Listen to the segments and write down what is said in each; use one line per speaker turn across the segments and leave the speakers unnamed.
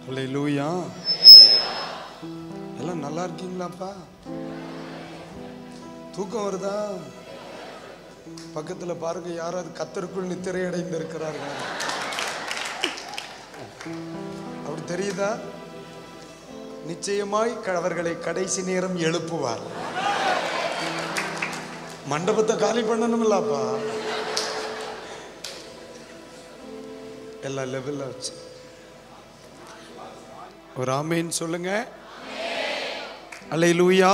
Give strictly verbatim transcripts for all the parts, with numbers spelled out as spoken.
அல்லேலூயா. எல்லாம் நல்லா இருக்கீங்களாப்பா? தூக்கம் வருதா? பக்கத்துல பாருங்க, யாராவது கத்தருக்குள் நித்திரை அடைந்து இருக்கிறார்கள். அப்படி தெரியுதா? நிச்சயமாய் அவர்களை கடைசி நேரம் எழுப்புவார். மண்டபத்தை காலி பண்ணணும்லப்பா. எல்லா லெவல்ல வச்சு ஒரு ஆமேன் சொல்லுங்க. அல்லேலூயா.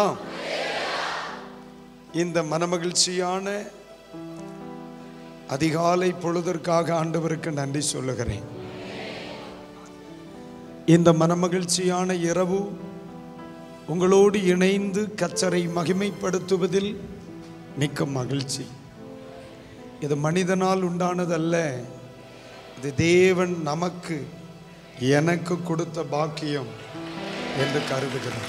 இந்த மனமகிழ்ச்சியான அதிகாலை பொழுதற்காக ஆண்டவருக்கு நன்றி சொல்லுகிறேன். இந்த மனமகிழ்ச்சியான இரவு உங்களோடு இணைந்து கர்த்தரை மகிமைப்படுத்துவதில் மிக்க மகிழ்ச்சி. இது மனிதனால் உண்டானதல்ல, இது தேவன் நமக்கு எனக்கு கொடுத்த பாக்கியம் என்று கருதுகிறேன்.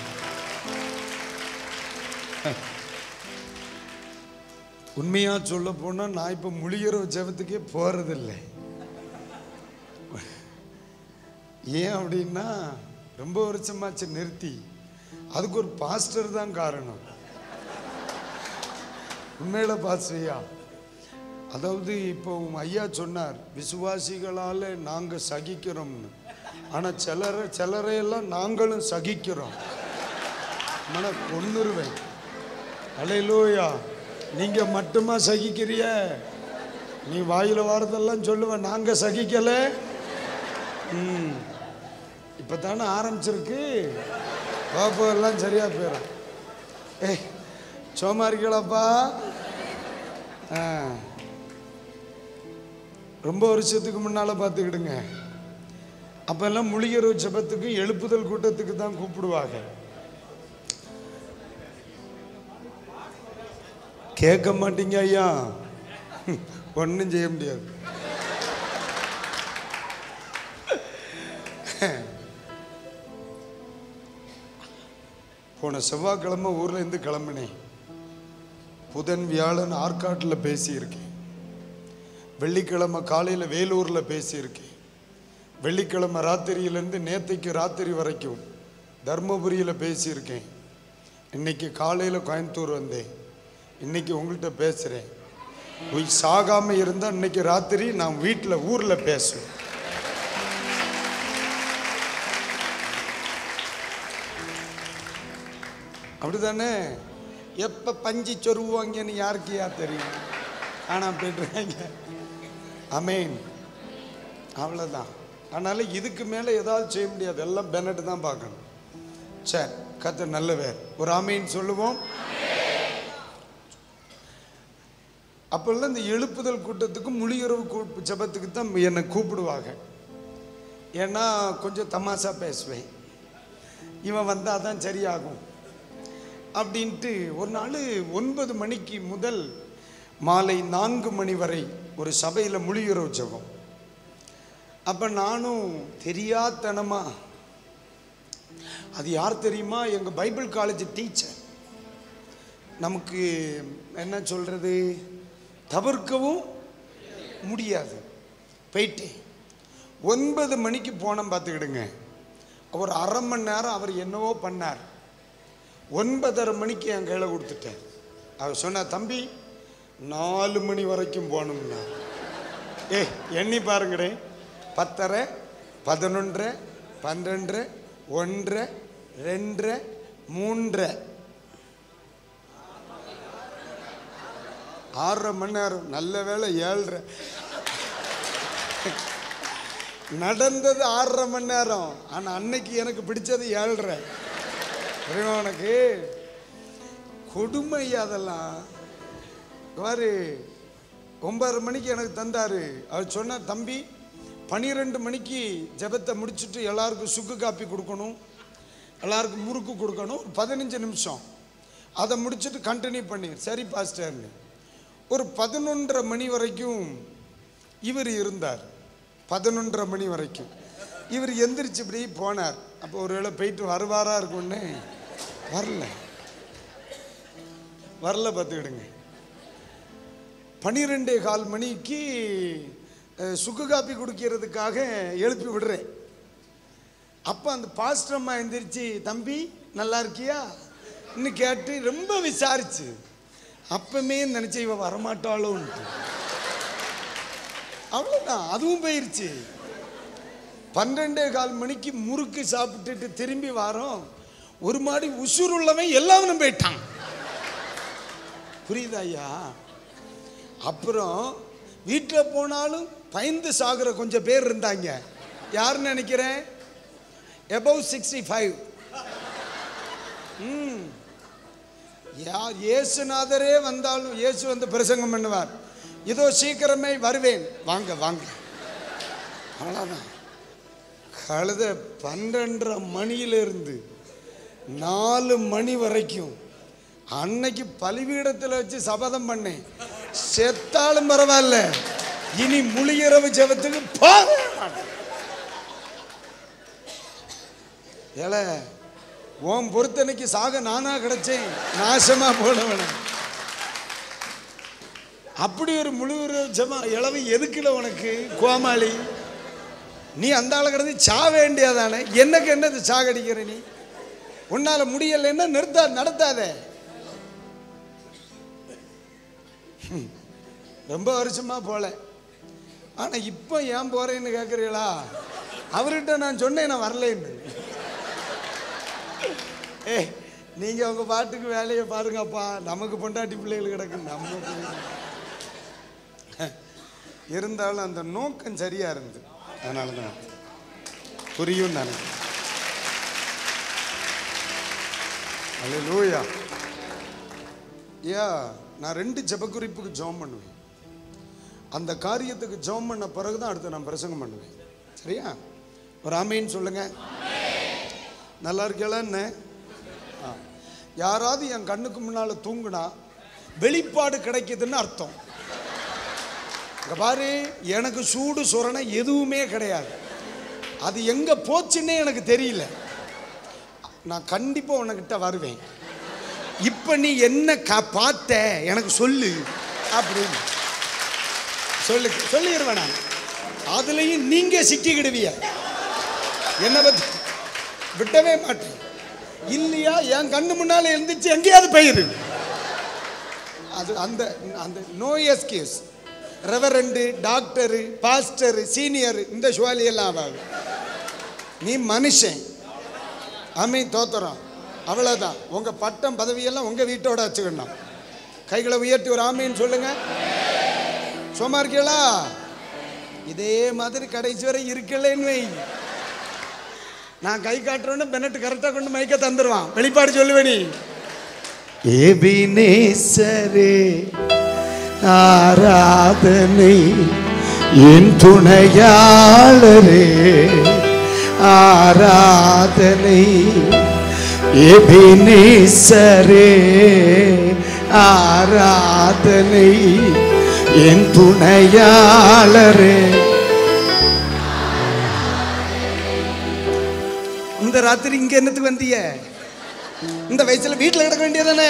உண்மையா சொல்ல போனா நான் இப்ப முழிகிற ஜெபத்துக்கே போறதில்லை. ஏன் அப்படின்னா, ரொம்ப வருஷமாச்சு நிறுத்தி. அதுக்கு ஒரு பாஸ்டர் தான் காரணம். உண்மையில பாஸ்டர்யா, அதாவது இப்போ ஐயா சொன்னார், விசுவாசிகளால் நாங்கள் சகிக்கிறோம்னு. ஆனால் சிலரை சிலரையெல்லாம் நாங்களும் சகிக்கிறோம். மன கொன்னுருவேன். அல்லேலூயா. நீங்க மட்டுமா சகிக்கிறிய? நீ வாயில வாரதெல்லாம் சொல்லுவேன், நாங்க சகிக்கல. ம் இப்போ தானே ஆரம்பிச்சிருக்கு. பாப்பா எல்லாம் சரியா போயிடும். ஏய் சோமா இருக்கீங்களாப்பா? ஆ ரொம்ப வருஷத்துக்கு முன்னால பார்த்துக்கிடுங்க. அப்பெல்லாம் முழிகிற ஜெபத்துக்கு எழுப்புதல் கூட்டத்துக்கு தான் கூப்பிடுவாங்க. கேட்க மாட்டீங்க ஐயா, ஒன்றும் செய்ய முடியாது. போன செவ்வாய்க்கிழமை ஊர்ல இருந்து கிளம்பினேன். புதன் வியாழன் ஆற்காட்டில் பேசியிருக்கேன். வெள்ளிக்கிழமை காலையில் வேலூரில் பேசியிருக்கேன். வெள்ளிக்கிழமை ராத்திரியிலேருந்து நேற்றைக்கு ராத்திரி வரைக்கும் தர்மபுரியில் பேசியிருக்கேன். இன்னைக்கு காலையில் கோயம்புத்தூர் வந்தேன். இன்னைக்கு உங்கள்கிட்ட பேசுகிறேன். போய் சாகாமல் இருந்தால் இன்னைக்கு ராத்திரி நான் வீட்டில் ஊரில் பேசுவேன். அப்படிதானே? எப்போ பஞ்சு சொருவாங்கன்னு யாருக்கு யார் தெரியும்? ஆனால் போய்ட்டுருக்காங்க. அமேன். அவ்வளோதான். அதனால இதுக்கு மேலே ஏதாவது செய்ய முடியாது. எல்லாம் பெனட்டு தான் பார்க்கணும். சரி, கர்த்தர் நல்லவர். ஒரு ஆமேன் சொல்லுவோம். அப்போல்லாம் இந்த எழுப்புதல் கூட்டத்துக்கு முழியுறவு ஜெபத்துக்கு தான் என்னை கூப்பிடுவாங்க. ஏன்னா கொஞ்சம் தமாஷா பேசுவேன். இவன் வந்தால் தான் சரியாகும் அப்படின்ட்டு. ஒரு நாள் ஒன்பது மணிக்கு முதல் மாலை நான்கு மணி வரை ஒரு சபையில் முழியுறவு ஜெபம். அப்போ நானும் தெரியாதனமா, அது யார் தெரியுமா? எங்கள் பைபிள் காலேஜ் டீச்சர். நமக்கு என்ன சொல்கிறது, தவிர்க்கவும் முடியாது. போயிட்டு ஒன்பது மணிக்கு போனோம் பார்த்துக்கிடுங்க. ஒரு அரை மணி நேரம் அவர் என்னவோ பண்ணார். ஒன்பதரை மணிக்கு என் கையில் கொடுத்துட்டேன். அவர் சொன்னார், தம்பி நாலு மணி வரைக்கும் போகணும்னா. ஏ எண்ணி பாருங்கடே, பத்தரை, பதினொன்றரை, பன்னெண்டரை, ஒன்றரை, ரெண்டரை, மூன்றரை, ஆறரை மணி நேரம். நல்ல வேலை ஏழரை. நடந்தது ஆறரை மணி நேரம். ஆனால் அன்னைக்கு எனக்கு பிடிச்சது ஏழரை. உனக்கு கொடுமை அதெல்லாம். வாரு ஒன்பதரை மணிக்கு எனக்கு தந்தாரு. அவர் சொன்னார், தம்பி பன்னிரெண்டு மணிக்கு ஜெபத்தை முடிச்சுட்டு எல்லாருக்கும் சுக்கு காப்பி கொடுக்கணும், எல்லாருக்கும் முறுக்கு கொடுக்கணும். பதினஞ்சு நிமிஷம் அதை முடிச்சுட்டு கண்டினியூ பண்ணி. சரி பாஸ்டர்னு. ஒரு பதினொன்றரை மணி வரைக்கும் இவர் இருந்தார். பதினொன்றரை மணி வரைக்கும் இவர் எந்திரிச்சு இப்படி போனார். அப்போ ஒரு வேளை போயிட்டு வருவாரா இருக்கும்னு வரல. வரல பார்த்துக்கிடுங்க. பன்னிரெண்டே கால் மணிக்கு சுக்கு காப்பி குடிக்கிறதுக்காக எழுப்பி விடுறேன். அப்போ அந்த பாஸ்டர் அம்மா எந்திரிச்சு, தம்பி நல்லா இருக்கியா இன்னும் கேட்டு ரொம்ப விசாரிச்சு. அப்பமே நினைச்ச இவ வரமாட்டாளோன்ட்டு. அவ்வளோதான், அதுவும் போயிருச்சு. பன்னெண்டே கால் மணிக்கு முறுக்கு சாப்பிட்டுட்டு திரும்பி வரோம். ஒரு மாடி உசுருள்ளவன் எல்லாரும் போயிட்டான். புரியுதா ஐயா? அப்புறம் வீட்டில் போனாலும் பயந்து சாகுற கொஞ்சம் பேர் இருந்தாங்க. யாருன்னு நினைக்கிறேன்? Above sixty five. ம் யார் இயேசுநாதரே வந்தாலும் இயேசு வந்து பிரசங்கம் பண்ணுவார், இதோ சீக்கிரமே வருவேன், வாங்க வாங்க. அவ்வளோதான். கழுத பன்னெண்டரை மணியிலிருந்து நாலு மணி வரைக்கும் அன்னைக்கு பலிபீடத்தில் வச்சு சபதம் பண்ணேன், செத்தாலும் பரவாயில்ல இனி முழிகிறவு ஜெபத்துக்கு போக மாட்டேன். ஏல உன் பொறுத்தனைக்கு சாக நானா கிடைச்சேன், நாசமா போனவன. அப்படி ஒரு முழு ஜெபம் இளவு எதுக்குல உனக்கு கோமாளி? நீ அந்த ஆளை கிடந்து சா வேண்டியதானே, என்னக்கு என்னது சாகடிக்கிற நீ? உன்னால முடியலைன்னா நிறுத்தா நடத்தாத. ரொம்ப வருஷமா போல. ஆனா இப்போ ஏன் போறேன்னு கேட்குறீங்களா? அவர்கிட்ட நான் சொன்னேன் நான் வரலேன்னு. ஏ நீங்க உங்க பாட்டுக்கு வேலையை பாருங்கப்பா, நமக்கு பொண்டாட்டி பிள்ளைகள் கிடக்கு. நம்ம இருந்தாலும் அந்த நோக்கம் சரியா இருந்து, அதனால தான் புரியும் தானே. அல்லேலூயா. யா நான் ரெண்டு ஜெபக்குறிப்புக்கு ஜெபம் பண்ணுவேன். அந்த காரியத்துக்கு ஜெபம் பண்ண பிறகு தான் அடுத்து நான் பிரசங்கம் பண்ணுவேன். சரியா? ஒரு ஆமேன்னு சொல்லுங்க. நல்லா இருக்கலான்னு. யாராவது என் கண்ணுக்கு முன்னால தூங்குனா வெளிப்பாடு கிடைக்குதுன்னு அர்த்தம். இங்க பாரு, எனக்கு சூடு சொரணை எதுவுமே கிடையாது. அது எங்க போச்சுன்னே எனக்கு தெரியல. நான் கண்டிப்பா உனக்கிட்ட வருவேன். இப்ப நீ என்ன பார்த்த எனக்கு சொல்லு அப்படின்னு சொல்லு சொல்லிடுவேன் நான். அதுலயும் நீங்க சிக்கிக்கிடுவிய, என்ன பத்தி விட்டவே மாட்டேன். இல்லையா என் கண்ணு முன்னால எழுந்துச்சு எங்கேயாவது போயிரு. அது அந்த அந்த no excuse. Reverend, doctor, pastor, senior இந்த சுவாலி எல்லாம் ஆகாது. நீ மனுஷன். ஆமே தோத்துறோம். அவ்வளோதான். உங்க பட்டம் பதவியெல்லாம் உங்க வீட்டோட வச்சுக்கணும். கைகளை உயர்த்தி ஒரு ஆமேன்னு சொல்லுங்க. சும்மா இருக்கீங்களா? இதே மாதிரி கடைசி வரை இருக்கலன்னு வை. நான் கை காட்டுறோன்னு பெனட்டு கரெக்டாக கொண்டு மைக்க தந்துடுவான். வெளிப்பாடு சொல்லுவேனி. எபினேசரே ஆராதனை என் துணையாளரே ஆராதனை. எபினேசரே ஆராதனை என் துணையாளரே. இந்த ராத்திரி இங்க என்னத்துக்கு வந்திய? இந்த வயசுல வீட்டுல கிடக்க வேண்டியதானே.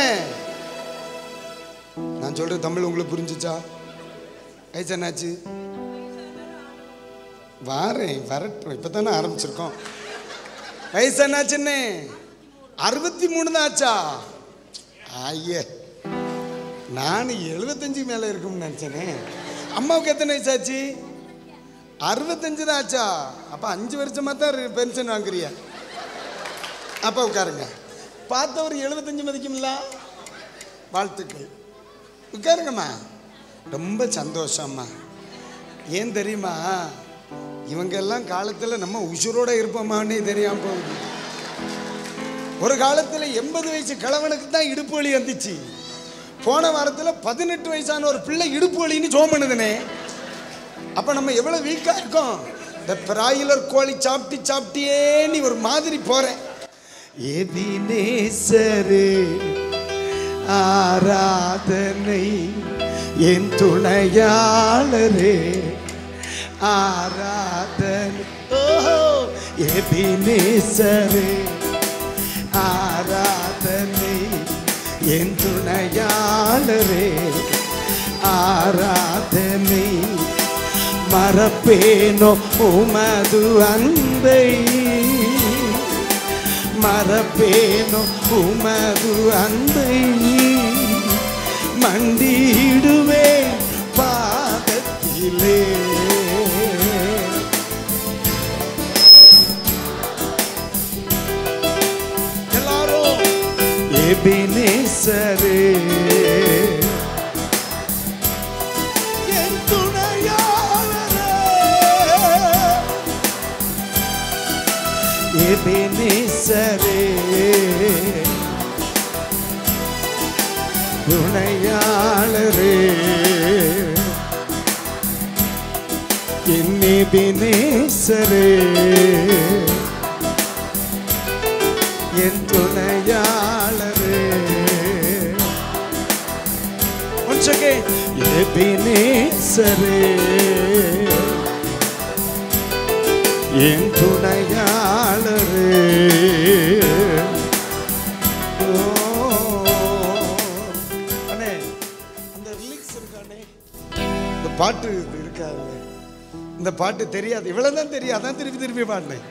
நான் சொல்ற தமிழ் உங்களுக்கு புரிஞ்சுச்சா? வயசு என்னாச்சு? வாரேன் வரட்டும், இப்பதானே ஆரம்பிச்சிருக்கோம். வயசு என்னாச்சுன்னு? அறுபத்தி மூணு தான் ஆச்சா? ஐய, நான் எழுபத்தஞ்சு மேல இருக்கும்னு நினைச்சேனே. அம்மாவுக்கு எத்தனை வயசு ஆச்சு? அறுபத்தஞ்சு தான் ஆச்சா? அப்ப அஞ்சு வருஷமா தான் பென்ஷன் வாங்குறியா? அப்ப உட்காருங்க. பார்த்த ஒரு எழுபத்தஞ்சு மதிக்கும்ல. வாழ்த்துக்கள். உட்காருங்கம்மா. ரொம்ப சந்தோஷம்மா. ஏன் தெரியுமா? இவங்க எல்லாம் காலத்துல நம்ம உசுரோட இருப்போமான்னு தெரியாம போகுது. ஒரு காலத்துல எண்பது வயசு கிழவனுக்கு தான் இடுப்பு வலி வந்துச்சு. போன வாரத்துல பதினெட்டு வயசான ஒரு பிள்ளை இடுப்பு வலின்னு ஜோம் பண்ணுதுனே. அப்ப நம்ம எவ்வளவு வீக்கா இருக்கோம். இந்த பிராயிலர் கோழி சாப்பிட்டு சாப்பிட்டியே நீ ஒரு மாதிரி போறேன். எபினேசரே ஆராதனை என் துணையாளரே ஆராதனை. ஓஹோ, எபினேசரே ஆராதனை என் துணையாளரே ஆராதனை. மறப்பேனோ உமது அன்பை மறப்பேனோ உமது அன்பை, மண்டிடுவே பாதத்திலே. எல்லாரும் எபினேசரே என் துணையாளரே, எபினேசரே துணையாளரே, என் எபினேசரே என் துணையாளரே. Once again, எபினேசரே என் துணையாளரே. அண்ணே அந்த ரிலீக்ஸ் இருக்கானே, இந்த பாட்டு இருக்காது, இந்த பாட்டு தெரியாது, இவ்வளவுதான் தெரியாது, அதான் திருப்பி திருப்பி பாடினேன்.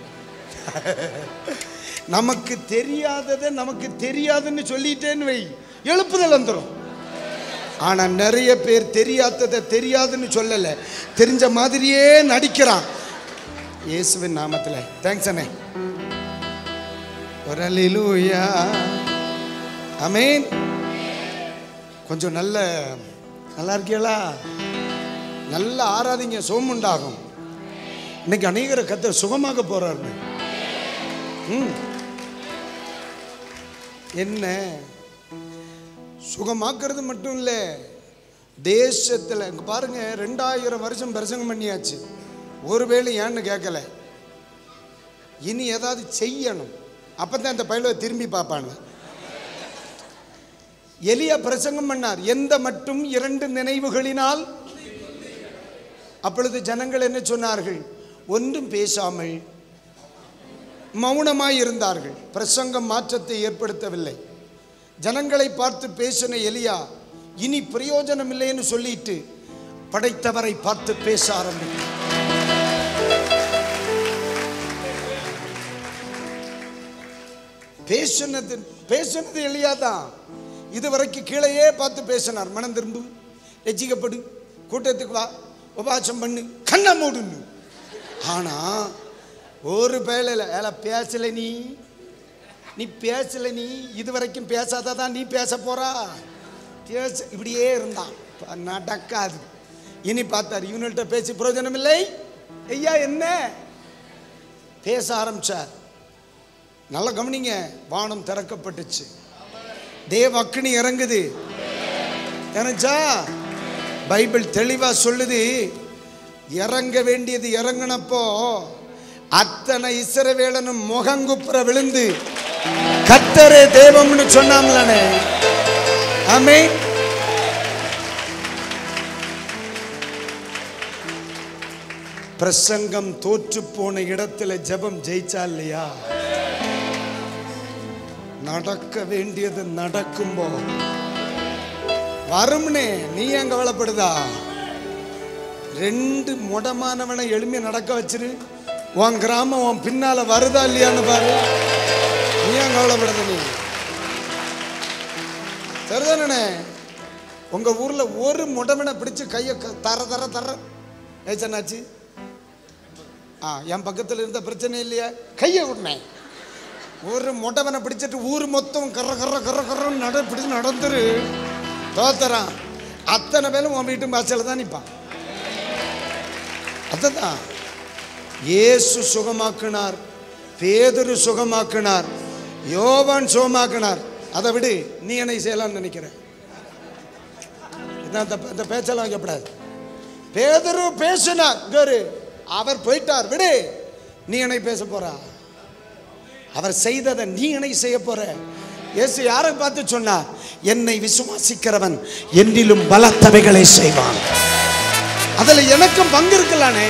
நமக்கு தெரியாததை நமக்கு தெரியாதுன்னு சொல்லிட்டேன்னு வை, எழுப்புதல் வந்துடும். ஆனா நிறைய பேர் தெரியாததை தெரியாதுன்னு சொல்லல, தெரிஞ்ச மாதிரியே நடிக்கிறான். இயேசுவின் நாமத்துல தேங்க்ஸ் அண்ணே. ஒரு அல்லேலூயா, ஆமென். கொஞ்சம் நல்ல நல்லா இருக்கீங்களா? நல்ல ஆராதிங்க, சோம் உண்டாகும். இன்னைக்கு அநேகரை கர்த்தர் சுகமாக போறாரு. ம் என்ன சுகமாக்குறது மட்டும் இல்லை, தேசத்தில் இங்கே பாருங்க, ரெண்டாயிரம் வருஷம் பிரசங்கம் பண்ணியாச்சு, ஒருவேளை ஏன்னு கேட்கல. இனி ஏதாவது செய்யணும், அப்பதான் இந்த பயில திரும்பி பார்ப்பாங்க. எலியா பிரசங்கம் பண்ணார், எந்த மட்டும் இரண்டு நினைவுகளினால். அப்பொழுது ஜனங்கள் என்ன சொன்னார்கள்? ஒன்றும் பேசாமல் மௌனமாய் இருந்தார்கள். பிரசங்கம் மாற்றத்தை ஏற்படுத்தவில்லை. ஜனங்களை பார்த்து பேசின எலியா இனி பிரயோஜனம் இல்லைன்னு சொல்லிட்டு படைத்தவரை பார்த்து பேச ஆரம்பித்தார். பேசினது பேசினது எலியா தான். இதுவரைக்கும் கீழையே பார்த்து பேசினார். மனம் திரும்பு, ரட்சிக்கப்படு, கூட்டத்துக்கு வா, உபவாசம் பண்ணு, கண்ணை மூடுன்னு. ஆனா ஒரு பேலையில ஏல பேசல, நீ நீ பேசல, நீ இதுவரைக்கும் பேசாதான் நீ பேச போறா, பேச இப்படியே இருந்தான், நடக்காது. இனி பார்த்தார், இவன்கிட்ட பேசி பிரயோஜனம் இல்லை. ஐயா என்ன பேச ஆரம்பிச்சார். நல்ல கவனிங்க, வானம் திறக்கப்பட்டுச்சு, தேவ அக்கினி இறங்குது. நினைச்சா பைபிள் தெளிவா சொல்லுது, இறங்க வேண்டியது இறங்கினப்போ அத்தனை இஸ்ரவேலனும் முகங்குப்புற விழுந்து கர்த்தரே தேவம்னு சொன்னாங்களே. ஆமென். பிரசங்கம் தோற்று போன இடத்துல ஜெபம் ஜெயிச்சா இல்லையா? நடக்க வேண்டியது நடக்கும்போ வரும்னே நீ ஏன் கவலைப்படுதா? ரெண்டு முடமானவனை எளிமையா நடக்க வச்சிரு, உன் கிராமம் உன் பின்னால வருதா இல்லையான்னு பாரு. நீ ஏன் கவலைப்படுத? நீ சரிதானே? உங்க ஊர்ல ஒரு முடவனை பிடிச்சு கைய தர தர தர ஏச்சனாச்சு. ஆ என் பக்கத்துல இருந்த பிரச்சனை இல்லையா? கையை விடுனேன். ஒரு முடவனை பிடிச்சிட்டு ஊர் மொத்தம் கர கர கர கரன்னு நட பிடிச்சு நடந்துரு தோத்தரான். அத்தனை பேரும் உன் வீட்டு வாசல்ல தான் நிற்பான். அதுதான் இயேசு சுகமாக்கினார், பேதுரு சுகமாக்கினார், யோவான் சுகமாக்கினார். அதை விடு, நீ என்னை செய்யலாம்னு நினைக்கிற இந்த பேச்செல்லாம் வைக்கப்படாது. பேதுரு பேசினார், அவர் போயிட்டார், விடு. நீ என்னை பேச போறா? அவர் செய்ததை நீ என்னை செய்ய போற. இயேசு யாரை பார்த்து சொன்னார்? என்னை விசுவாசிக்கிறவன் என்னிலும் பலத்தவைகளை செய்வான். அதுல எனக்கும் பங்கு இருக்கலானே.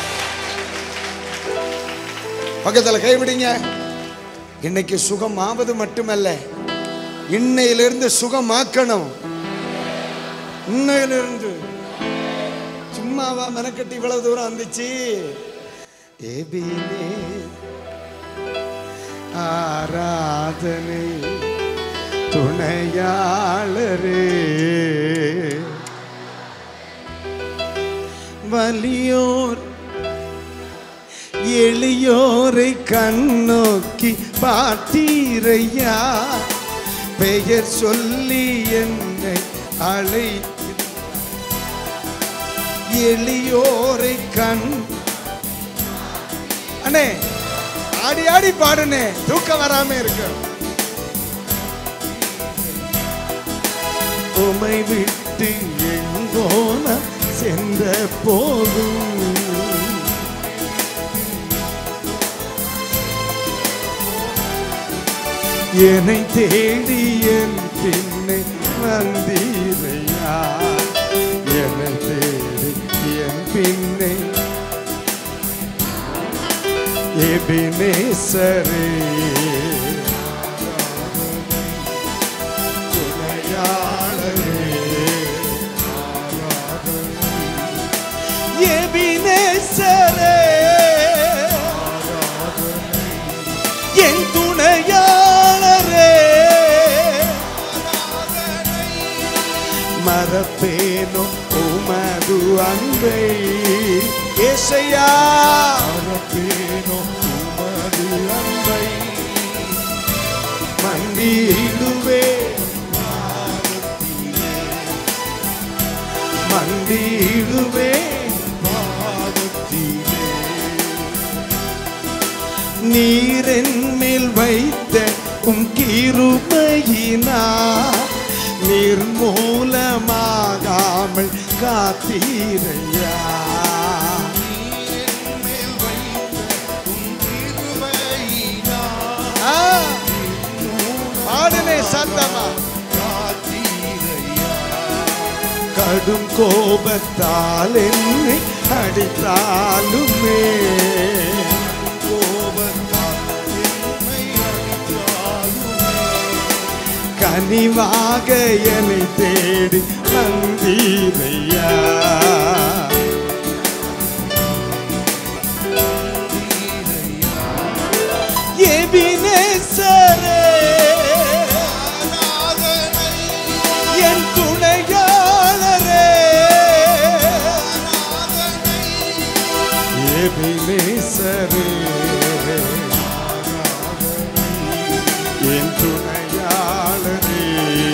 பக்கத்துல கைவிடுங்க. இன்னைக்கு சுகம் ஆவது மட்டுமல்ல, இன்னையிலிருந்து சுகமாக்கணும். இன்னையிலிருந்து சும்மாவா மெனக்கட்டி இவ்வளவு தூரம் வந்துச்சு. ஆராதனை துணையாளரே. வலியோர் எளியோரை கண்ணோக்கி பாட்டீரையா, பெயர் சொல்லி என்னை அழை. எளியோரை கண் அண்ணே ஆடி ஆடி பாடுனே, தூக்கம் வராம இருக்கு. உமை விட்டு எங்கோன சென்ற போதும் என்னை தேடி என் பின்னை வந்தீரையா, என்னை தேடி என் பின்னை. எபினேசரே துணையாளரே, எபினேசரே என் துணையாளரே. மறப்பேனோ உமது அன்பை ஏசையா, மறப்பேனோ உமது அன்பை. மண்டியிடுவே மண்டியிடுவே நீரென் மேல் வைத்த உம் கிருபையினா, நிர்மூலமாகாமல் காத்தீரையா. பாடுனே சத்தமா. கடும் கோபத்தால் என்னை அடித்தாலுமே, கனிவாக என்னை தேடி வந்தீரையா. எபினேசரே என் துணையாளரே, எபினேசரே என் துணையாளரே.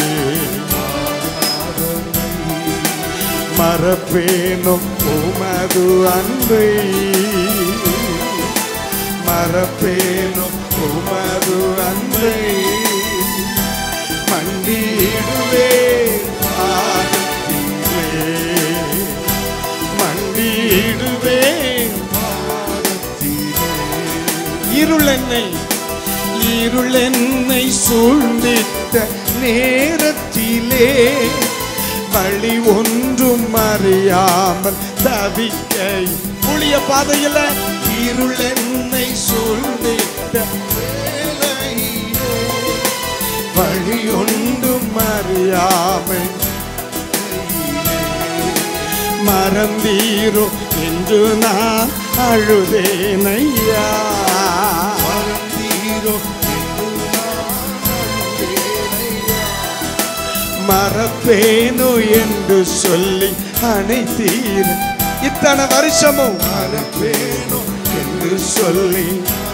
மறப்பேனும் உமது அன்பை, மறப்பேனும் உமது அன்பை. மண்டியிடுவே பாதத்திலே, மண்டியிடுவே பாதத்திலே. இருள் என்னை இருள் என்னை சூழ்ந்திட்ட நேரத்திலே, வழி ஒன்றும் அறியாமல் தவிக்கை. புளிய பாதையில இருள் என்னை சூழ்ந்திட்ட வழி ஒன்றும் அறியாமல் மறந்தீரோ என்று நான் அழுதேனையா. மறப்பேனோ என்று சொல்லி அனைத்தீர். இத்தனை வருஷமும் மறப்பேனோ என்று சொல்லி.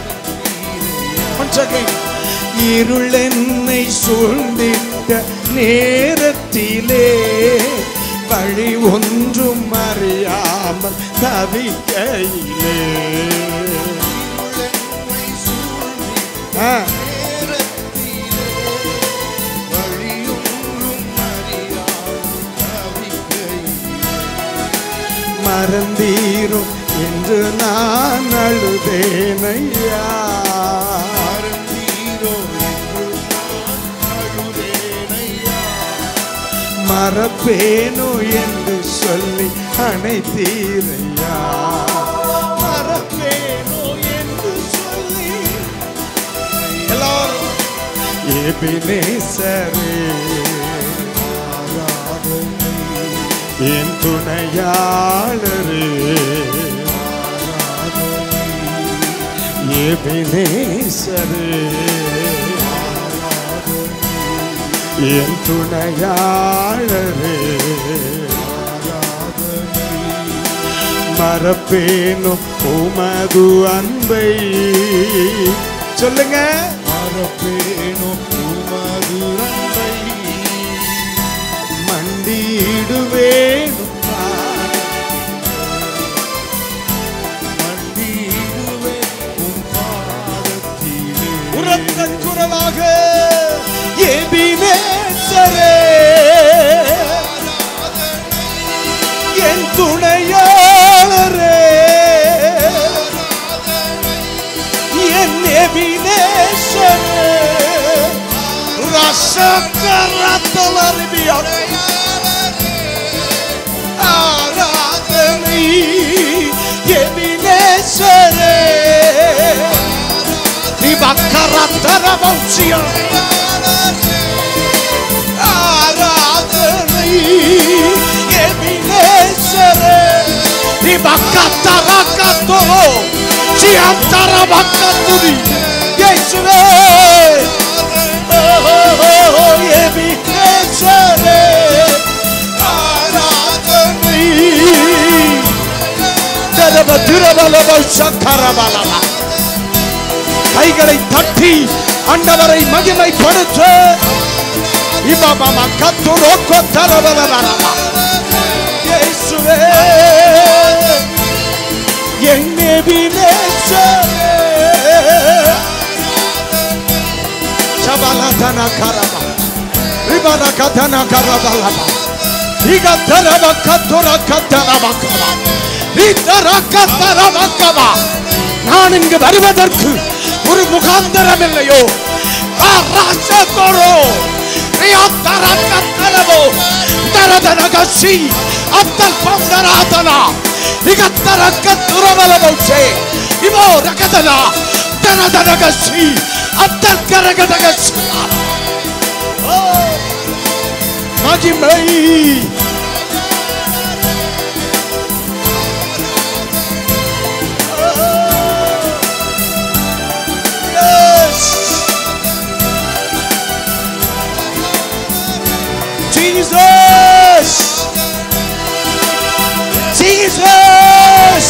இருள் என்னை சூழ்ந்திட்ட நேரத்திலே, வழி ஒன்றும் அறியாமல் தவிக்கையிலே. மறந்தீரோ என்று நான் அழுதேனையா. மறப்பேனோ என்று சொல்லி அனைத்தீரையா. மறப்பேனோ என்று சொல்லி எல்லாரும். எபினேசரே என் துணையாளரே, எபினேசரே என் துணையாளரே மறப்பேனும் உமது அன்பை சொல்லுங்க
மறப்பேனும் உமது அன்பை
மண்டிடுவேனும் உரத்த குரலாக எபினேசரே என் துணையாளரே என் எபினேசரே ரசக்கரத்தலரிபியா ஆராதனை எபினேசரே Bakaratarabosia Aradani Ebinesere Ibakatarakato Chiantarabakaturi Yesure Oh Ebinesere Aradani Dadabadurabalabasakarabalaba கைகளை தட்டி ஆண்டவரை மகிமைப்படுத்து இபாபா கத்துரோக்கோ தரவலவரமா இயேசுவே என் எபினேசரே சபலதன கரபா ரிபன கதன கரபலபா இகதரப கத்துர கதரபகபா இதர கதரபகபா நான் இங்கு வருவதற்கு ஒரு முகாந்தரம் இல்லையோ ராசகோரோ ரியாத்தரகத்தரவோ தரதனகசி அத்தல் பந்தராதனா நிகத்தரகத்துரவலவோசே இவோ ரகதனா தரதனகசி அத்தல் கரகதகசி ஓ மகிமை Jesus! Jesus!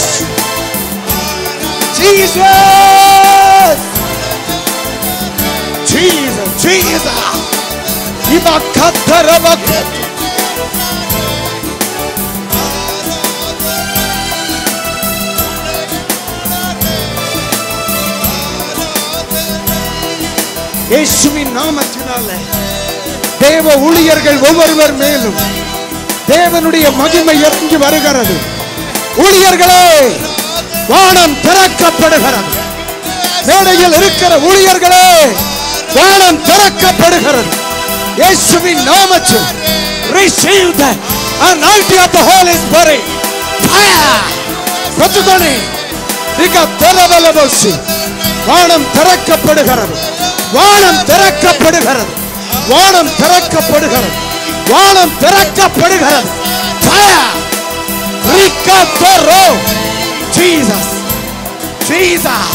Jesus! Jesus! Jesus! Ibakatarabak. இயேசுவின் நாமத்தினாலே தேவ ஊழியர்கள் ஒவ்வொருவர் மேலும் தேவனுடைய மகிமை இறங்கி வருகிறது. ஊழியர்களே வானம் திறக்கப்படுகிறது. மேடையில் இருக்கிற ஊழியர்களே வானம் திறக்கப்படுகிறது. இயேசுவின் நாமத்தில் receive the anointing of the Holy Spirit. Fire. பத்துதனே இக தரவலவோசி வானம் திறக்கப்படுகிறது. வானம் திறக்கப்படுகிறது. வானம் திறக்கப்படுகிறது. வானம் திறக்கப்படுகிறது. Fire. Rikatoro. Jesus. Jesus.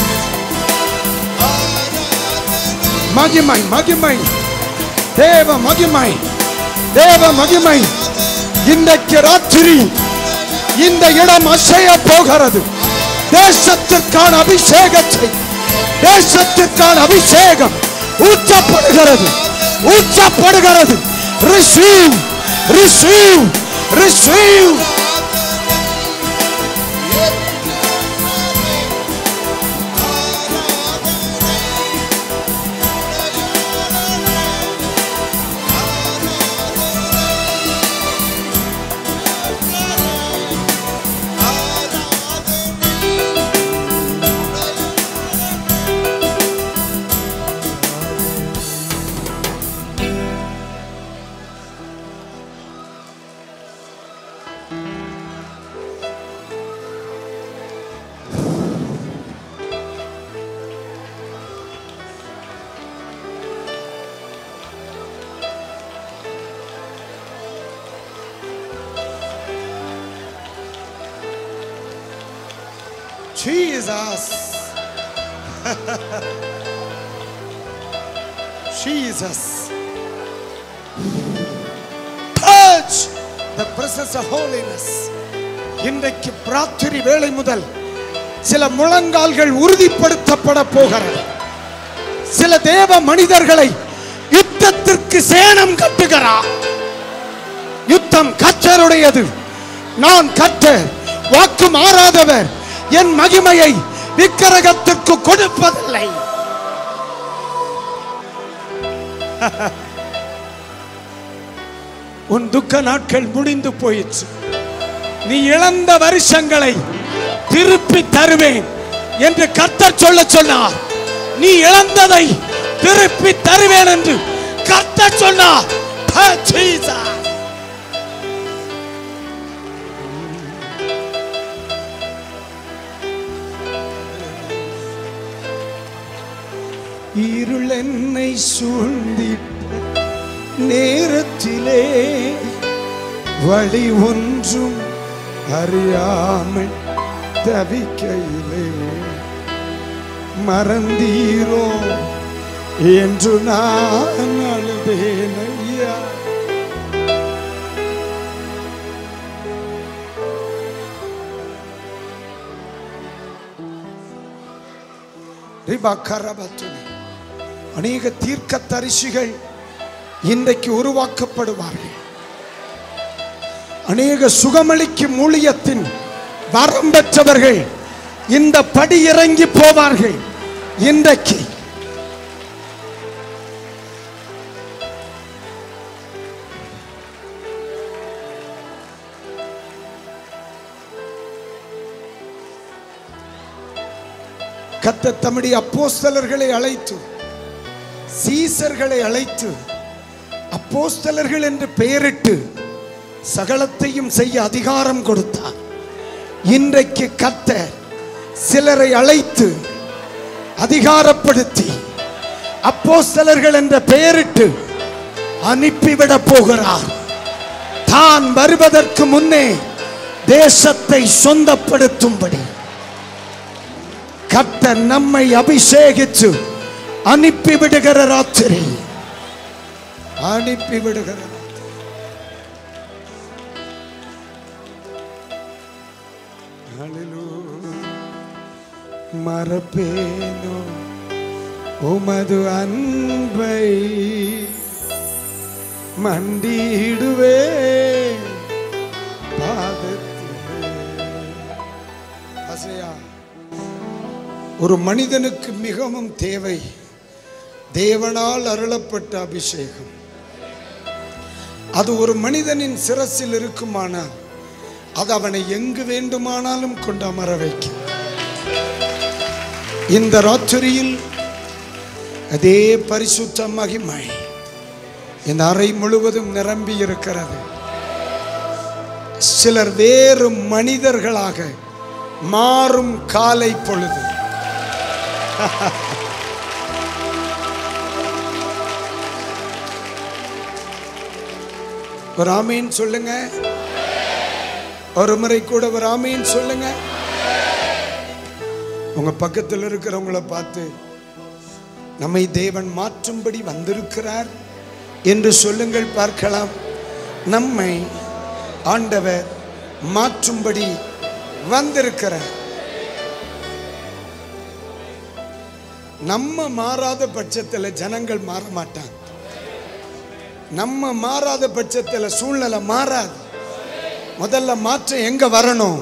மகிமை மகிமை தேவ மகிமை தேவ மகிமை இன்றைக்கு ராத்திரி இந்த இடம் அசைய போகிறது. தேசத்திற்கான அபிஷேகத்தை தேசத்திற்கான அபிஷேகம் ஊற்றப்படுகிறது ஊற்றப்படுகிறது. Receive, receive, receive. Jesus. Jesus. Touch the presence of holiness. இன்றைக்கு பிரார்த்தனை வேளை முதல் சில முழங்கால்கள் உறுதிப்படுத்தப்பட போகிறது. சில தேவ மனிதர்களை யுத்தத்திற்கு சேணம் கட்டுகிறார். யுத்தம் கர்த்தருடையது. நான் கர்த்தர், வாக்கு மாறாதவர். என் மகிமையை விக்கிரகத்திற்கு கொடுப்பதில்லை. உன் துக்க நாட்கள் முடிந்து போயிற்று. நீ இழந்த வருஷங்களை திருப்பி தருவேன் என்று கர்த்தர் சொல்ல சொன்னார். நீ இழந்ததை திருப்பி தருவேன் என்று கர்த்தர் சொன்னார். இருள் என்னை சூழ்ந்திட்ட நேரத்திலே வழி ஒன்றும் அறியாமல் தவிக்கையிலே மறந்தீரோ என்று நான் அழுதேன் ஐயா. அநேக தீர்க்க தரிசிகள் இன்றைக்கு உருவாக்கப்படுவார்கள். அநேக சுகமளிக்கும் ஊழியத்தின் வரம் பெற்றவர்கள் இந்த படி இறங்கி போவார்கள். இன்றைக்கு கர்த்தர் தம்முடைய அப்போஸ்தலர்களை அழைத்து, சீசர்களை அழைத்து, அப்போஸ்தலர்கள் என்று பெயரிட்டு சகலத்தையும் செய்ய அதிகாரம் கொடுத்தார். இன்றைக்கு கர்த்தர் சிலரை அழைத்து அதிகாரப்படுத்தி அப்போஸ்தலர்கள் என்ற பெயரிட்டு அனுப்பிவிட போகிறார். தான் வருவதற்கு முன்னே தேசத்தை சொந்தப்படுத்தும்படி கர்த்தர் நம்மை அபிஷேகித்து அனுப்பிவிடுகிற ராத்திரி, அனுப்பிவிடுகிற மறப்பேனோ உமது அன்பை, மண்டிடுவே பாதத்திலே. ஆசையா ஒரு மனிதனுக்கு மிகவும் தேவை தேவனால் அருளப்பட்ட அபிஷேகம். அது ஒரு மனிதனின் சிரசில் இருக்குமானால் அது அவனை எங்கு வேண்டுமானாலும் கொண்டு அமர வைக்கும். இந்த ராத்திரியில் அதே பரிசுத்த மகிமை இந்த அறை முழுவதும் நிரம்பி இருக்கிறது. சிலர் வேறு மனிதர்களாக மாறும் காலை பொழுது ஒரு ஆமீன் சொல்லுங்க. ஒரு முறை கூட ஒரு ஆமீன் சொல்லுங்க. உங்க பக்கத்தில் இருக்கிறவங்கள பார்த்து நம்மை தேவன் மாற்றும்படி வந்திருக்கிறார் என்று சொல்லுங்கள் பார்க்கலாம். நம்மை ஆண்டவர் மாற்றும்படி வந்திருக்கிறார். நம்ம மாறாத பட்சத்தில் ஜனங்கள் மாற மாட்டாங்க. நம்ம மாறாத பட்சத்தில் சூழ்நிலை மாறாது. முதல்ல மாற்றம் எங்க வரணும்?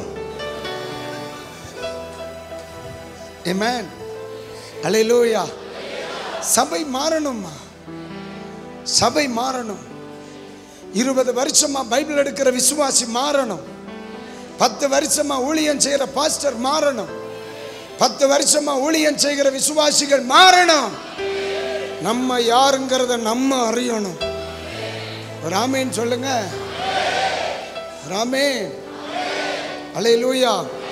ஆமென், அல்லேலூயா. சபை மாறணுமா? சபை மாறணும். இருபது வருஷமா பைபிள் எடுக்கிற விசுவாசி மாறணும். பத்து வருஷமா ஊழியம் செய்கிற பாஸ்டர் மாறணும். பத்து வருஷமா ஊழியம் செய்கிற விசுவாசிகள் மாறணும். நம்ம யாருங்கிறத நம்ம அறியணும். ராமேன் சொல்லுங்க. ராமேன், அல்லேலூயா.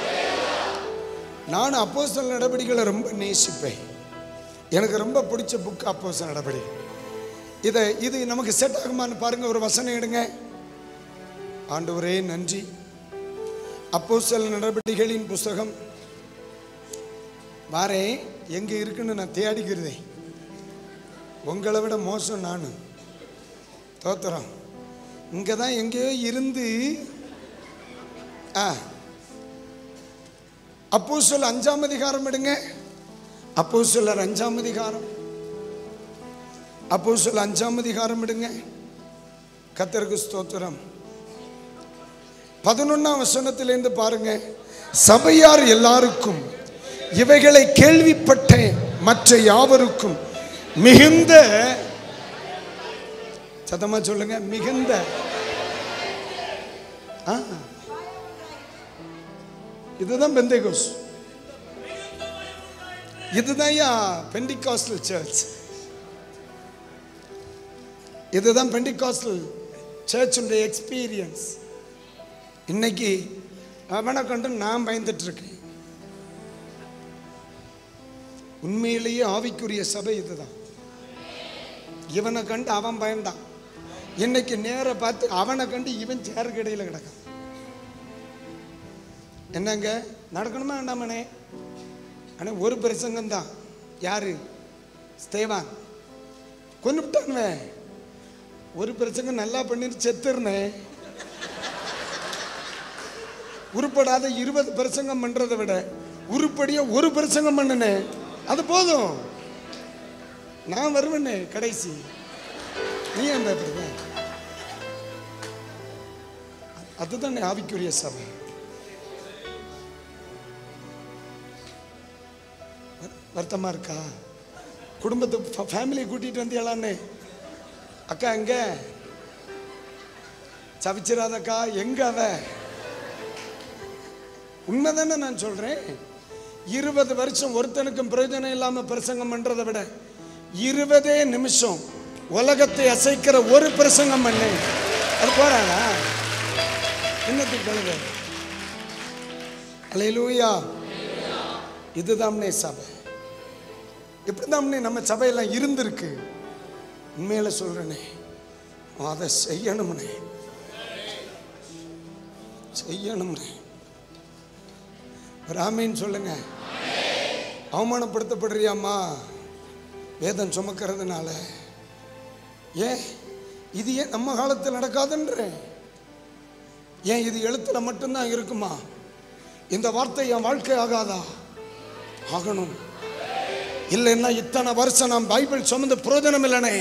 நான் அப்போஸ்தலர் நடபடிகளை ரொம்ப நேசிப்பேன். எனக்கு ரொம்ப பிடிச்ச புக் அப்போஸ்தலர் நடபடி. இதை இது நமக்கு செட் ஆகுமான்னு பாருங்க. ஒரு வசனம் எடுங்க. ஆண்டவரே நன்றி. அப்போஸ்தலர் நடபடிகளின் புஸ்தகம் வாரேன், எங்க இருக்குன்னு நான் தேடிக்கிறதே. உங்களை விட மோசம் நான். தோத்திரம். இங்கே தான் எங்கேயோ இருந்து. ஆ அப்போஸ்தலர் அஞ்சாம் அதிகாரம் எடுங்க. அப்போஸ்தலர் அஞ்சாம் அதிகாரம் அப்போஸ்தலர் அஞ்சாம் அதிகாரம் எடுங்க. கர்த்தருக்கு ஸ்தோத்திரம். பதினொன்னாம் வசனத்திலிருந்து பாருங்க. சபையார் எல்லாருக்கும் இவைகளை கேள்விப்பட்ட மற்ற யாவருக்கும் மிகுந்த, சத்தமா சொல்லுங்க, மிகுந்த. இதுதான் பெந்தேகோஸ். இதுதான் பெண்டிகாஸ்டல் சர்ச். இதுதான் பெண்டிகாஸ்டல் சர்ச்சுடைய எக்ஸ்பீரியன்ஸ். இன்னைக்கு அவனை கண்டு நான் பயந்துட்டு இருக்கேன். உண்மையிலேயே ஆவிக்குரிய சபை இதுதான். இவனை கண்டு அவன் பயந்தான். இன்னைக்கு நேர பார்த்து அவனை கண்டு இவன் சேருக்கு இடையில கிடக்கான். என்னங்க நடக்கணுமா வேண்டாமனே? ஆனால் ஒரு பிரசங்கம் தான். யாரு? ஸ்தேவான் கொன்னுட்டானுவேன். ஒரு பிரசங்கம் நல்லா பண்ணிட்டு செத்துருனேன். உருப்படாத இருபது பிரசங்கம் பண்றதை விட உருப்படியா ஒரு பிரசங்கம் பண்ணனே, அது போதும். நான் வருவேனே கடைசி. நீ ஏன் பயப்படுற? அதுதான் ஆவிக்குரிய சபை. வருத்தமா இருக்கா? குடும்பத்தை ஃபேமிலியை கூட்டிட்டு வந்தியலான்னு. அக்கா எங்க? சவிச்சிராதக்கா எங்க? அவ உண்மைதானே நான் சொல்றேன். இருபது வருஷம் ஒருத்தனுக்கும் பிரயோஜனம் இல்லாம பிரசங்கம் பண்றதை விட இருபதே நிமிஷம் உலகத்தை அசைக்கிற ஒரு பிரசங்கம் பண்ணு, அது போறாளா? என்னத்துக்கு கழுது? அல்லேலூயா. இதுதாம்னே சபை. இப்படிதாம்னே நம்ம சபையெல்லாம் இருந்திருக்கு. உண்மையில சொல்றேனே, அதை செய்யணும்னே செய்யணும்னே ராமேன்னு சொல்லுங்க. அவமானப்படுத்தப்படுறியாம்மா வேதம் சுமக்கிறதுனால? ஏன் இது ஏன் நம்ம காலத்தில் நடக்காதுன்ற? ஏன் இது எழுத்துல மட்டும்தான் இருக்குமா? இந்த வார்த்தை என் வாழ்க்கை ஆகாதா? ஆகணும். இல்லைன்னா இத்தனை வருஷம் நான் பைபிள் சுமந்து பிரயோஜனம் இல்லைனே.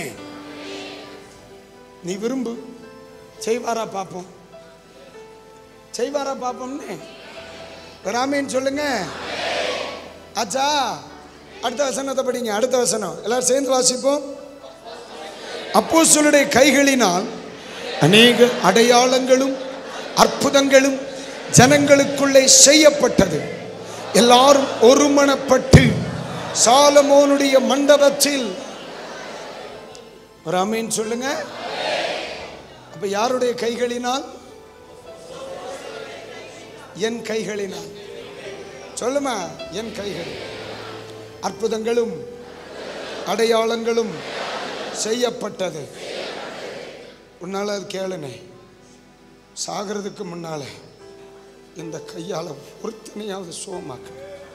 நீ விரும்பு, செய்வாரா பார்ப்போம், செய்வாரா பார்ப்போம்னே. ராமேன்னு சொல்லுங்க. ஆச்சா, அடுத்த வசனத்தை படிங்க. அடுத்த வசனம் எல்லாரும் சேர்ந்து வாசிப்போம். அப்போஸ்தலருடைய கைகளினால் அநேக அடையாளங்களும் அற்புதங்களும் ஜனங்களுக்குள்ளே செய்யப்பட்டது. எல்லாரும் ஒருமனப்பட்டு சாலமோனுடைய மண்டபத்தில். ஒரு ஆமென் சொல்லுங்க. அப்ப யாருடைய கைகளினால்? என் கைகளினால். சொல்லுமா, என் கைகள். அற்புதங்களும் அடையாளங்களும் செய்யப்பட்டது. உன்னால அது கேளுனே. சாகிறதுக்கு முன்னால இந்த கையால ஒருத்தனையாவது சுகமாக்க.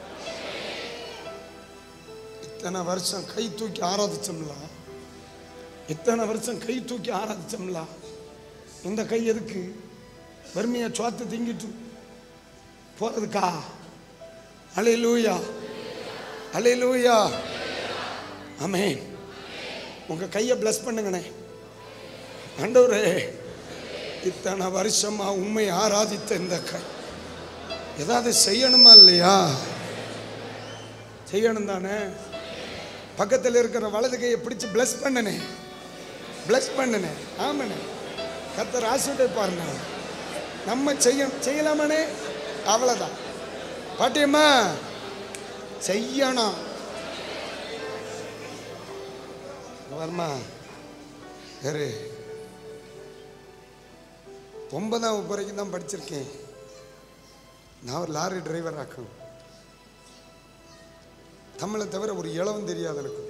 இத்தனை வருஷம் கை தூக்கி ஆராதிச்சோம்ல, இத்தனை வருஷம் கை தூக்கி ஆராதிச்சோம்ல. இந்த கை எதுக்கு? வறுமையா சோத்து திங்கிட்டு போறதுக்கா? அல்லேலூயா, அல்லேலூயா, ஆமென். உங்க கையை பிளஸ் பண்ணுங்கண்ணே. ஆண்டவரே, இத்தனை வருஷமா உண்மை ஆராதித்த இந்த கை ஏதாவது செய்யணுமா இல்லையா? செய்யணும் தானே. பக்கத்தில் இருக்கிற வலது கையை பிடிச்சு பிளஸ் பண்ணனே, பிளஸ் பண்ணனே. ஆமனே, கர்த்தர் ஆசீர்வதிப்பாருங்க. நம்ம செய்ய செய்யலாமனே. அவ்வளவுதான். பாட்டியம்மா செய்யணும். வரமா யாரு? ஒன்பதாம் வகுப்பு வரைக்கும் தான் படிச்சிருக்கேன். நான் ஒரு லாரி டிரைவர் ஆக்கும். தமிழை தவிர ஒரு இளவும் தெரியாது எனக்கு.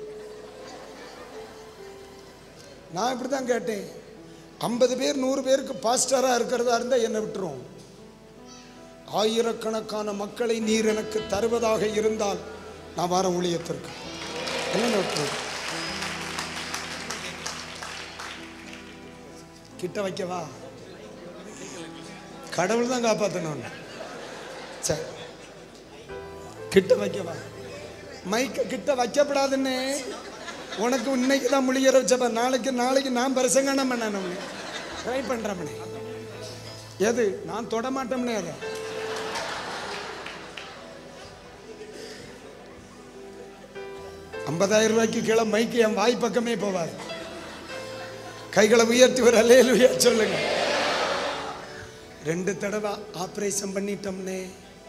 நான் இப்படி தான் கேட்டேன். ஐம்பது பேர் நூறு பேருக்கு பாஸ்டரா இருக்கிறதா இருந்தால் என்னை விட்டுரும். ஆயிரக்கணக்கான மக்களை நீர் எனக்கு தருவதாக இருந்தால் நான் வார ஊழியத்திற்கு என்ன கிட்ட வைக்கவா? கடவுள் தான் காப்பாற்றணும். சரி, கிட்ட வைக்கவா? மைக்க கிட்ட வைக்கப்படாதுன்னு உனக்கு இன்னைக்கு தான் முழிகிற வச்சப்ப, நாளைக்கு நாளைக்கு நான் பிரசங்கனம் பண்ண ட்ரை பண்றேன். எது நான் தொட மாட்டோம்னே அதை ஐம்பதாயிரம் ரூபாய்க்கு கீழே மைக்கு என் வாய் பக்கமே போவார். கைகளை உயர்த்தி ஒரு அல்லேலூயா சொல்லுங்க. ரெண்டு தடவை ஆபரேஷன் பண்ணிட்டோம்னே,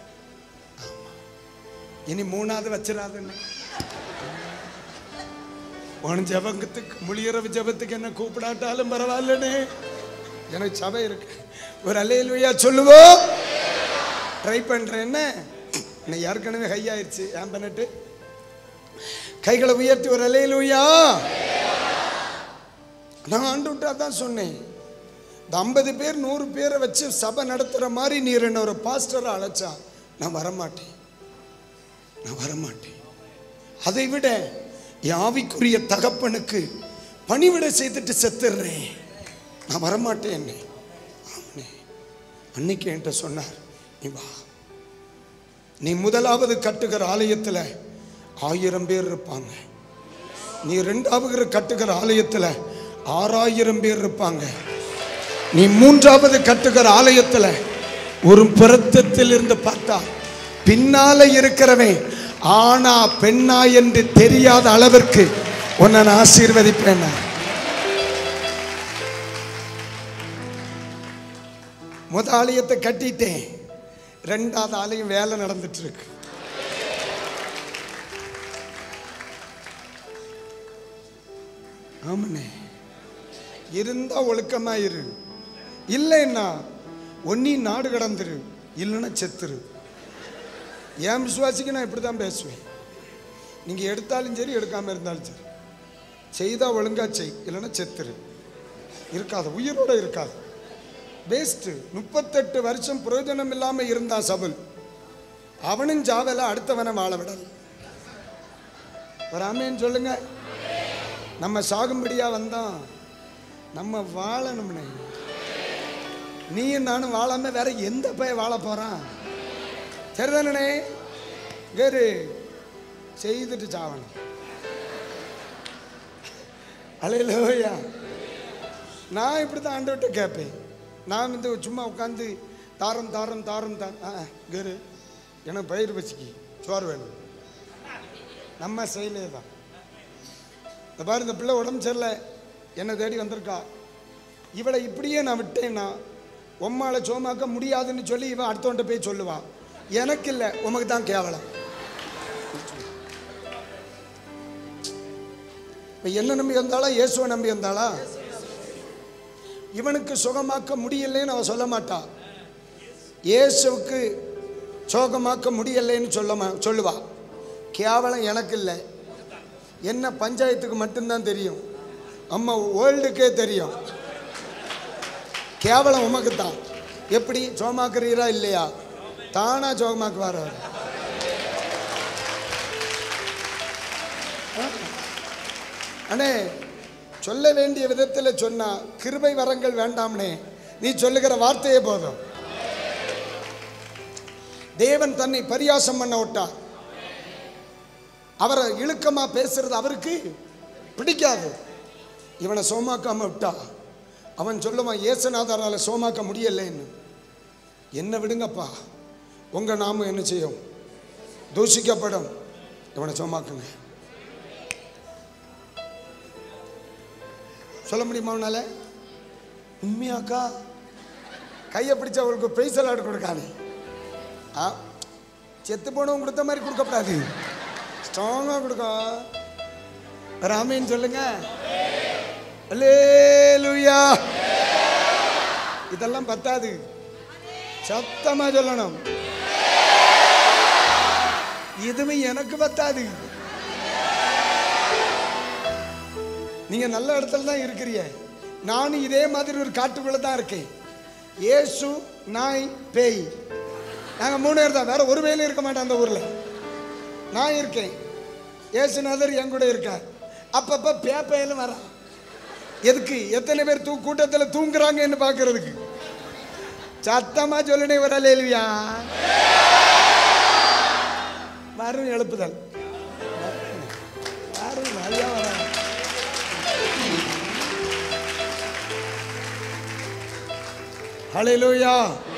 இனி மூணாவது வச்சிடாதுன்னு. உன் ஜபத்துக்கு முழியரவு ஜபத்துக்கு என்ன கூப்பிடாட்டாலும் பரவாயில்லனே, எனக்கு சபை இருக்கு. ஒரு அல்லேலூயா சொல்லுவோம். ட்ரை பண்றேன். என்ன இன்னைக்கு ஏற்கனவே ஹை ஆயிடுச்சு. ஏன் பண்ணிட்டு கைகளை உயர்த்தி ஒரு அல்லேலூயா. நான் ஆண்டுட்டா தான் சொன்னேன், இந்த ஐம்பது பேர் நூறு பேரை வச்சு சபை நடத்துற மாதிரி நீர் என்ன ஒரு பாஸ்டரை அழைச்சா நான் வரமாட்டேன், நான் வரமாட்டேன். அதை விட ஆவிக்குரிய தகப்பனுக்கு பணிவிட செய்துட்டு செத்துடுறேன், நான் வரமாட்டேன். என்னை அன்னைக்கு என்கிட்ட சொன்னார், நீ வா, நீ முதலாவது கட்டுகிற ஆலயத்தில் ஆயிரம் பேர் இருப்பாங்க, நீ ரெண்டாவது கட்டுகிற ஆலயத்தில் ஆறாயிரம் பேர் இருப்பாங்க, நீ மூன்றாவது கட்டுகிற ஆலயத்தில் ஒரு புறத்தில் இருந்து பார்த்தா பின்னால இருக்கிறவன் ஆனா பெண்ணா என்று தெரியாத அளவிற்கு உன்னை நான் ஆசீர்வதிப்பேன். முத ஆலயத்தை கட்டிட்டேன், ரெண்டாவது ஆலயம் வேலை நடந்துட்டு இருக்கு. ஆமனே, இருந்தா ஒழுக்கமா இரு, இல்லைன்னா ஒன்னி நாடு கடந்துரு, இல்லைன்னா செத்துரு. என் விசுவாசிக்கு நான் இப்படி தான் பேசுவேன். நீங்க எடுத்தாலும் சரி, எடுக்காம இருந்தாலும் சரி, செய்தா ஒழுங்கா செய், இல்லைன்னா செத்துரு. இருக்காது, உயிரோட இருக்காது, வேஸ்ட். முப்பத்தெட்டு வருஷம் பிரயோஜனம் இல்லாம இருந்தான் சபுல். அவனும் ஜாவல, அடுத்தவனை வாழ விடல். ஒரு ஆமேன்னு சொல்லுங்க. நம்ம சாகும்படியா வந்தான், நம்ம வாழணும்னே. நீயும் நானும் வாழாம வேற எந்த பைய வாழ போறான்? சரிதானே? கேரு செய்துட்டு சாவணும். அல்லேலூயா. நான் இப்படித்தான் ஆண்டவர்கிட்ட கேட்பேன். நான் வந்து சும்மா உட்காந்து தாரம் தாரம் தாரம் தான் கேரு எனக்கு பயிர் வச்சுக்கி சோறு வேணும், நம்ம செயலே தான். இந்த பாரு, இந்த பிள்ளை உடம்பு சரியில்லை, என்னை தேடி வந்திருக்கா. இவளை இப்படியே நான் விட்டேன்னா உம்மால சோமாக்க முடியாதுன்னு சொல்லி இவன் அடுத்தவன்ட்ட போய் சொல்லுவான். எனக்கு இல்லை, உமக்கு தான் கேவலம். இப்போ என்ன நம்பி வந்தாளா? இயேசுவை நம்பி வந்தாளா? இவனுக்கு சுகமாக்க முடியலைன்னு அவன் சொல்ல மாட்டா. இயேசுவுக்கு சுகமாக்க முடியலைன்னு சொல்ல சொல்லுவா. கேவலம் எனக்கு இல்லை, என்ன பஞ்சாயத்துக்கு மட்டும்தான் தெரியும், அம்மா வேர்ல்டுக்கே தெரியும். கேவலம் உமக்கு தான். எப்படி சோமாக்குறீரா இல்லையா? தானா சோகமாக்குவார். அண்ணே, சொல்ல வேண்டிய விதத்தில் சொன்னா கிருபை வரங்கள் வேண்டாம்னே, நீ சொல்லுகிற வார்த்தையே போதும். தேவன் தன்னை பரியாசம் பண்ண விட்டார். அவரை இழுக்கமா பேசுறது அவருக்கு பிடிக்காது. இவனை சோமாக்காம விட்டா அவன் சொல்லுவான், இயேசுநாதரால சோமாக்க முடியலைன்னு. என்ன விடுங்கப்பா, உங்க நாம என்ன செய்யும்? தூஷிக்கப்படும். இவனை சோமாக்குங்க. சொல்ல முடியுமா அவனால? உண்மையாக்கா கையை பிடிச்ச அவளுக்கு பிரைசலாடு கொடுக்கானே. ஆ, செத்து போனவங்க கொடுத்த மாதிரி கொடுக்கப்படாது, ஸ்ட்ராங்கா கொடுக்க. ராமேன்னு சொல்லுங்க. அல்லேலூயா. இதெல்லாம் பத்தாது, சத்தமா சொல்லணும். இதுவும் எனக்கு பத்தாது. நீங்க நல்ல இடத்துல தான் இருக்கிறீங்க, நானும் இதே மாதிரி ஒரு காட்டுக்குள்ள தான் இருக்கேன். இயேசு, நாய், பேய், நாங்க மூணு பேர் தான், வேற ஒரு வேலையும் இருக்க மாட்டேன் அந்த ஊர்ல. நான் இருக்கேன், இயேசுநாதர் என் கூட இருக்கார். அப்பப்ப பேப்பையிலும் வரான். எதுக்கு? எத்தனை பேர் தூ கூட்டத்தில் தூங்குறாங்கன்னு பார்க்கறதுக்கு. சத்தமா சொல்லுனே ஒரு அல்லேலூயா. வரும் எழுப்புதல் வரும், நிறையா வர. அல்லேலூயா.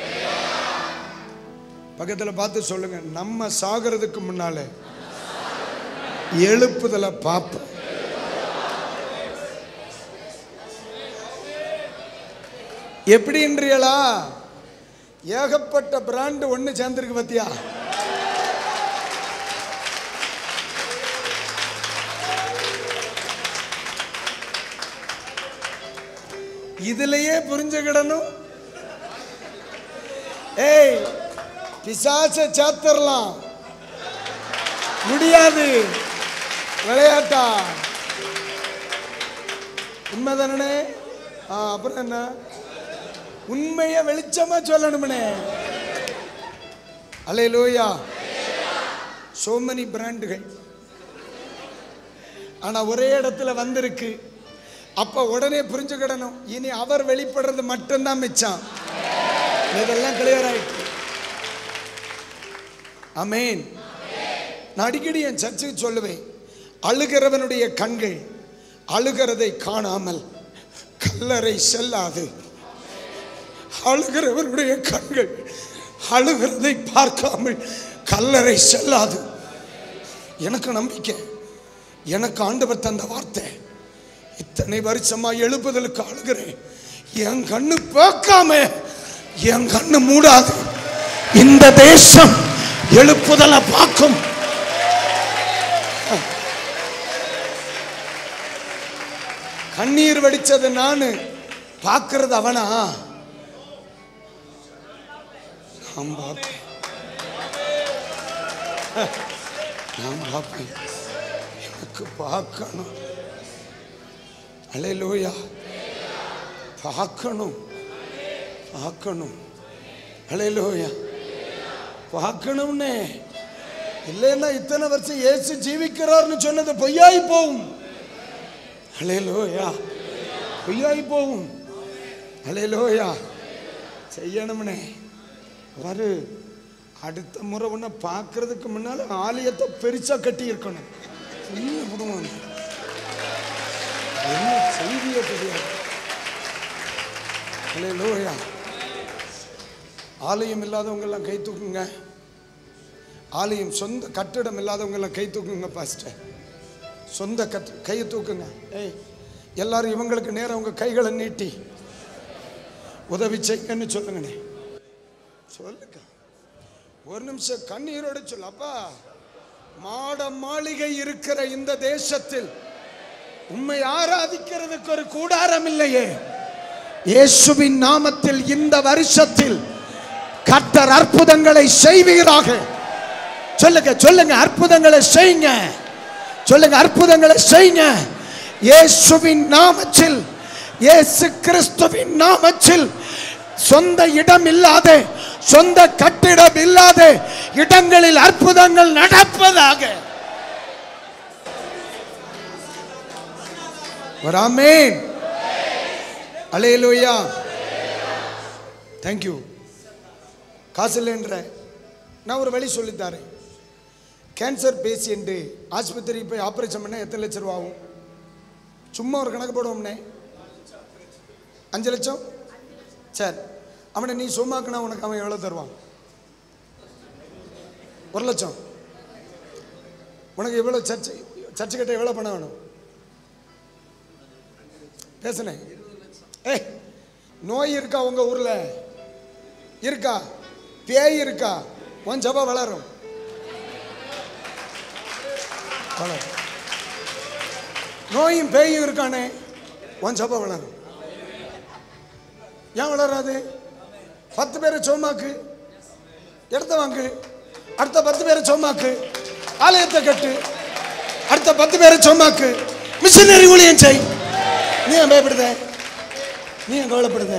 பக்கத்தில் பார்த்து சொல்லுங்க, நம்ம சாகிறதுக்கு முன்னால எழுப்புதலை பார்ப்போம். எப்படின்றீங்களா? ஏகப்பட்ட பிராண்டு ஒன்று சேர்ந்துருக்கு பத்தியா? இதுலயே புரிஞ்சுக்கிடணும். ஏய், பிசாச சாத்தரலாம் முடியாது, விளையாட்டா? உண்மைதானே? அப்புறம் என்ன? உண்மையை வெளிச்சமா சொல்லணும்னே. அல்லேலூயா. சோ மெனி பிராண்டுகள், ஆனா ஒரே இடத்துல வந்திருக்கு. அப்ப உடனே புரிஞ்சுக்கிடணும், இனி அவர் வெளிப்படுறது மட்டும்தான் மிச்சம். இதெல்லாம் கிளியர் ஆயிட்டு. ஆமென். நான் அடிக்கடி என் சர்ச்சுக்கு சொல்லுவேன், அழுகிறவனுடைய கண்கள் அழுகிறதை காணாமல் கல்லறை செல்லாது. அழுகிறவனுடைய கண்கள் அழுகிறதை பார்க்காமல் கல்லறை செல்லாது. எனக்கு நம்பிக்கை, எனக்கு ஆண்டவர் தந்த வார்த்தை. இத்தனை வருஷமா எழுப்புதலுக்கு அழுகிறேன், என் கண்ணு பார்க்காம என் கண்ணு மூடாது. இந்த தேசம் எழுப்புதலை பார்க்கும். கண்ணீர் வடிச்சது நானு, பார்க்கிறது அவனா? நான் பார்ப்பேன், நான் பார்ப்பேன். எனக்கு பார்க்கணும். அல்லேலூயா. பார்க்கணும், பார்க்கணும். அல்லேலூயா. பார்க்கணும்னே. இல்லைன்னா இத்தனை வருஷம் இயேசு ஜீவிக்கிறார்னு சொன்னது பொய்யாய் போகும். அல்லேலூயா. பொய்யாய் போகும். அல்லேலூயா. செய்யணும்னே. வரு அடுத்த முறை ஒன்று பார்க்கறதுக்கு முன்னால ஆலயத்தை பெருசா கட்டி இருக்கணும். என்ன செய்தியே தெரியாது. அல்லேலூயா. ஆலயம் இல்லாதவங்க எல்லாம் கை தூக்குங்க. ஆலயம் சொந்த கட்டிடம் இல்லாதவங்க எல்லாம் கை தூக்குங்க. பாஸ்டர், சொந்த கட் கையை தூக்குங்க. ஏய், எல்லாரும் இவங்களுக்கு நேரம் உங்க கைகளை நீட்டி உதவி செய்யுங்கன்னு சொல்லுங்கண்ணே. சொல்லுங்க, ஒரு நிமிஷம் கண்ணீரோடு சொல்லு. அப்பா, மாட மாளிகை இருக்கிற இந்த தேசத்தில் உம்மை ஆராதிக்கிறதுக்கு ஒரு கூடாரம் இல்லையே. இயேசுவின் நாமத்தில் இந்த வருஷத்தில் கர்த்தர் அற்புதங்களை செய்வீராக. சொல்லுங்க, சொல்லுங்க, அற்புதங்களை செய்யுங்க. சொல்லுங்க, அற்புதங்களை செய்யுங்க. இயேசுவின் நாமத்தில், இயேசு கிறிஸ்துவின் நாமத்தில் சொந்த இடம் இல்லாத, சொந்த கட்டிடம் இல்லாத இடங்களில் அற்புதங்கள் நடப்பதாக. ஆமென். அல்லேலூயா. தேங்க்யூ. காசு இல்லைன்ற நான் ஒரு வழி சொல்லித்தாரேன். கேன்சர் பேஷண்ட் ஆஸ்பத்திரி போய் ஆப்ரேஷன் பண்ண எத்தனை லட்சம் ரூபா ஆகும்? சும்மா ஒரு கணக்கு போடுவோம்னே. அஞ்சு லட்சம். சரி, அவனை நீ சும்மாக்குனா உனக்கு அவன் எவ்வளோ தருவான்? ஒரு லட்சம். உனக்கு எவ்வளோ சர்ச்சு சர்ச்சு கட்ட எவ்வளோ பணம் வேணும்? பேசுனேன். ஏய், நோய் இருக்கா உங்க ஊர்ல? இருக்கா? பேய் இருக்கா? உன் ஜபம் வளரும். நோயும் பேயும் இருக்கானே, உன் ஜபம் வளரும். ஏன் வளராது? பத்து பேரை சோமாக்கு, இடத்த வாங்கு. அடுத்த பத்து பேரை சோமாக்கு, ஆலயத்தை கட்டு. அடுத்த பத்து பேரை சோமாக்கு, மிஷனரி ஊழியம் செய். நீ ஏன் பயப்படுத? நீ ஏன் கவலைப்படுத?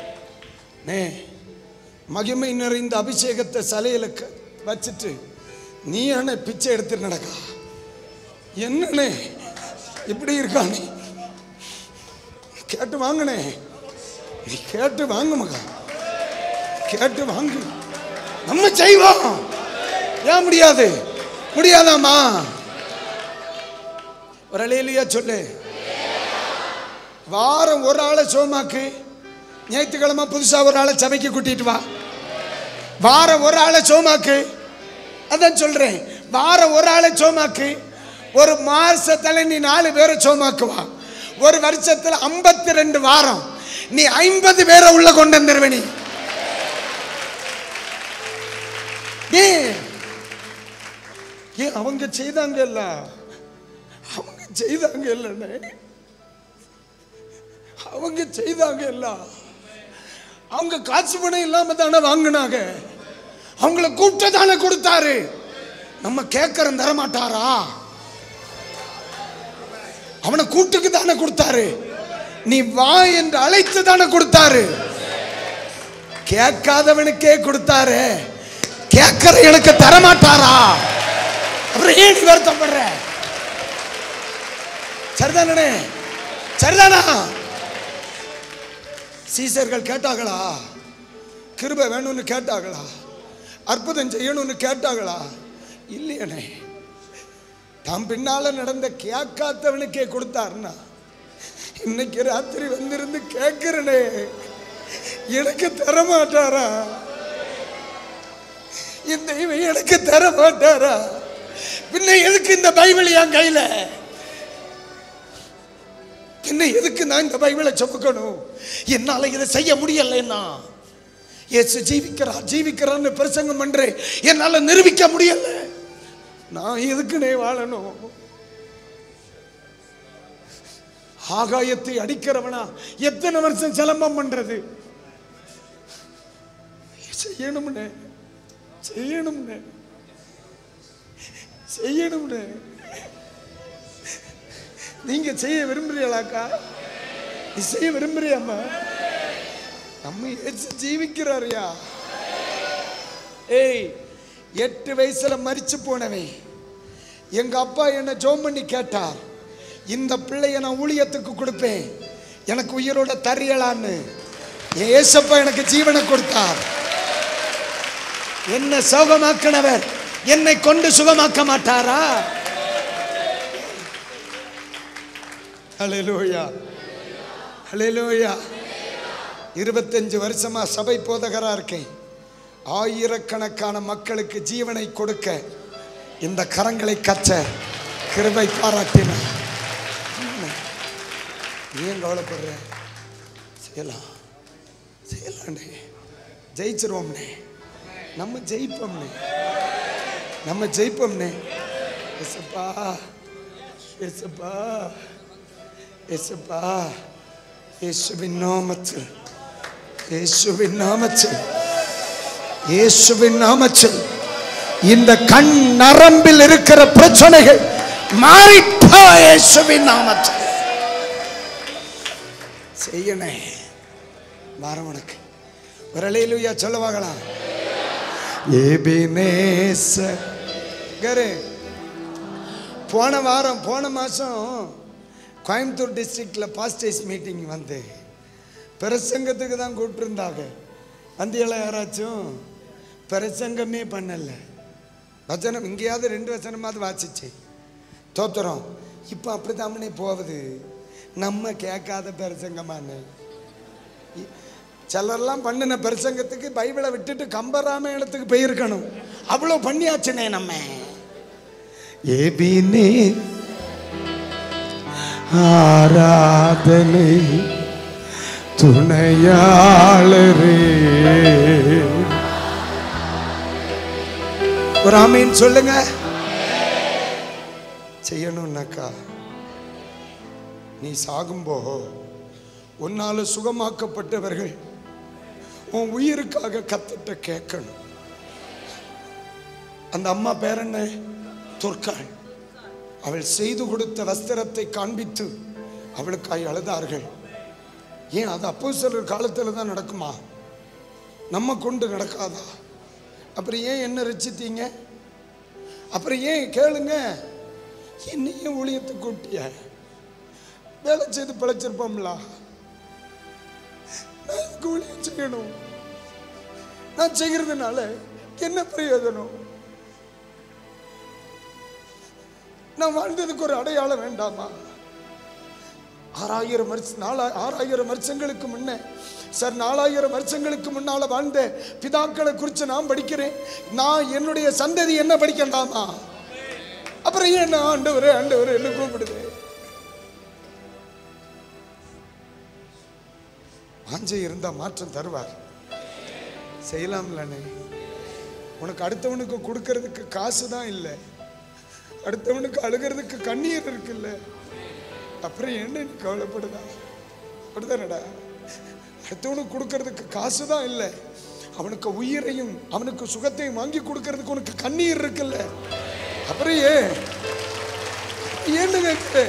நே, மகிமை நிறைந்த அபிஷேகத்தை சலையில வச்சுட்டு நீ அண்ணே பிச்சை எடுத்து நடக்கா? என்னண்ணே இப்படி இருக்கானே? கேட்டு வாங்கண்ணே, நீ கேட்டு வாங்க மகா, கேட்டு வாங்கு. நம்ம செய்வோம். ஏன் முடியாது? முடியாதாமா? ஒரு அலையிலையா சொல்லு. வாரம் ஒரு ஆளை சோமாக்கு, ஞாயிற்றுக்கிழமை புதுசா ஒரு ஆளை சபைக்கு கூட்டிட்டு வா. வாரம் ஒரு ஆளை சோமாக்கு. அதான் சொல்றேன், வாரம் ஒரு ஆளை சோமாக்கு. ஒரு மாசத்துல நீ நாலு பேரை சோமாக்குவா. ஒரு வருஷத்துல ஐம்பத்தி ரெண்டு வாரம் நீ ஐம்பது பேரை உள்ள கொண்டு வந்துருவ. நீ ஏன் அவங்க செய்தாங்க இல்ல, அவங்க செய்தாங்க இல்ல, அவங்க செய்தாங்க இல்ல. அவங்க காசு பணம் இல்லாம தானே வாங்கினாங்க. அவங்கள கூப்பிட்டு தானே கொடுத்தாரு. நம்ம கேட்கறோம் தர மாட்டாரா? அவனை கூட்டுக்கு தானே கொடுத்தாரு. நீ வா என்று அழைத்து தானே கொடுத்தாரு. கேட்காதவனுக்கே கொடுத்தாரு, கேட்கிற எனக்கு தரமாட்டாரா? அப்புறம் ஏன் நீ வருத்தப்படுற? சரிதானே? சரிதானா? சீசர்கள் கேட்டாங்களா? கிருபை வேணும்னு கேட்டாங்களா? அற்புதம் செய்யணும்னு கேட்டாங்களா? இல்லையனே. தாம் பின்னால நடந்த கேட்காதவனுக்கே கொடுத்தாருன்னா, இன்னைக்கு ராத்திரி வந்திருந்து கேட்கிறனே, எனக்கு தரமாட்டாரா? இந்த இவன் எனக்கு தர மாட்டாரா? பின்ன எதுக்கு இந்த பைபிள் என் கையில? பின்ன எதுக்கு நான் இந்த பைபிளை சுமக்கணும்? என்னால இதை செய்ய முடியலன்னா, இயேசு ஜீவிக்கிறார் ஜீவிக்கிறான்னு பிரசங்கம் பண்றேன், என்னால நிரூபிக்க முடியல. நான் எதுக்குனே வாழணும்? ஆகாயத்தை அடிக்கிறவனா எத்தனை வருஷம் சிலம்பம் பண்றது? செய்யணும்னே செய்யணும்னே செய்யணும்னே. நீங்க செய்ய விரும்புறீங்களாக்கா? நீ செய்ய விரும்புறியாமா? நம்ம ஜீவிக்கிறாரியா? ஏய், எட்டு வயசுல மரிச்சு போனவன் எங்க அப்பா என்ன ஜோம் பண்ணி கேட்டார், இந்த பிள்ளைய நான் ஊழியத்துக்கு கொடுப்பேன், எனக்கு உயிரோட தரியலான்னு. ஏசப்பா எனக்கு ஜீவனை கொடுத்தார். என்ன சோகமாக்கினவர் என்னை கொண்டு சுகமாக்க மாட்டாரா? ஹல்லேலூயா, ஹல்லேலூயா. இருபத்தஞ்சு வருஷமா சபை போதகரா இருக்கேன். ஆயிரக்கணக்கான மக்களுக்கு ஜீவனை கொடுக்க இந்த கரங்களை கச்ச கிருபை பாராட்டினார். ஏன் கவலைப்படுற? செய்யலாம் செய்யலாண்டே, ஜெயிச்சிருவோம்னே. நம்ம ஜெயிப்போம்னே, நம்ம ஜெயிப்போம்னே. எசப்பா எசப்பா எசப்பா, இயேசுவின் நாமத்தில், இயேசுவின் நாமத்தில், இயேசுவின் நாமத்தில் இந்த கண் நரம்பில் இருக்கிற பிரச்சனைகள் மாறிப்போ. இயேசுவின் நாமத்தில் செய்யணே. வாரம் உனக்கு ஒரு அல்லேலூயா சொல்லுவாங்களா? எபினேசர். போன வாரம் போன மாசம் கோயம்புத்தூர் டிஸ்ட்ரிக்ட்ல பாஸ்டர்ஸ் மீட்டிங் வந்து பிரசங்கத்துக்கு தான் கூப்பிட்டுருந்தாங்க. வந்தியெல்லாம் யாராச்சும் பிரசங்கமே பண்ணல. வசனம் இங்கேயாவது ரெண்டு வசனமாவது வாசிச்சு தோத்துறோம். இப்போ அப்படித்தாமனே போகுது. நம்ம கேட்காத பிரசங்கமானு சிலர்லாம் பண்ணின பிரசங்கத்துக்கு பைபிளை விட்டுட்டு கம்பராமாயணத்துக்கு போயிருக்கணும். அவ்வளோ பண்ணியாச்சுனே நம்ம. எபினே ஆராதனை துணையாளரே. ஒரு ஆமீன் சொல்லுங்க. செய்யணும்னாக்கா நீ சாகும்போ உன்னால சுகமாக்கப்பட்டவர்கள் உன் உயிருக்காக கத்திட்ட கேட்கணும். அந்த அம்மா பேர் என்ன? துர்க்காள். அவள் செய்து கொடுத்த வஸ்திரத்தை காண்பித்து அவளுக்காய் அழுதார்கள். ஏன் அது அப்போஸ்தலர் காலத்தில் தான் நடக்குமா? நம்ம கொண்டு நடக்காதா? அப்புறம் ஏன் என்ன ரட்சித்தீங்க? அப்புறம் ஏன் கேளுங்க, என்னையும் ஊழியத்தை கூட்டிய வேலை செய்து பிழைச்சிருப்போம்ல, நான் ஊழியம் செய்யணும், நான் செய்கிறதுனால என்ன பிரயோஜனம்? நான் வாழ்ந்ததுக்கு ஒரு அடையாளம் வேண்டாமா? ஆறாயிரம் வருஷம் நாலா ஆறாயிரம் வருஷங்களுக்கு முன்ன சார் நாலாயிரம் வருஷங்களுக்கு முன்னால வாழ்ந்த பிதாக்களை குறித்து நான் படிக்கிறேன். நான் என்னுடைய சந்ததி என்ன படிக்கண்டாமா? அப்புறம் ஏன் நான் ஆண்டவரே ஆண்டவரே என்ன கூப்பிடுது? வாஞ்சை இருந்தா மாற்றம் தருவார். செய்யலாம்லண்ணே. உனக்கு அடுத்தவனுக்கு கொடுக்கறதுக்கு காசு தான் இல்லை, அடுத்தவனுக்கு அழுகிறதுக்கு கண்ணீர் இருக்குல்ல, அப்புறம் என்ன நீ கவலைப்படுதா? அப்படிதானடா. அடுத்தவனுக்கு கொடுக்கறதுக்கு காசு தான் இல்லை, அவனுக்கு உயிரையும் அவனுக்கு சுகத்தையும் வாங்கி கொடுக்கறதுக்கு உனக்கு கண்ணீர் இருக்குல்ல, அப்புறம் ஏன் ஏன்னு கேட்க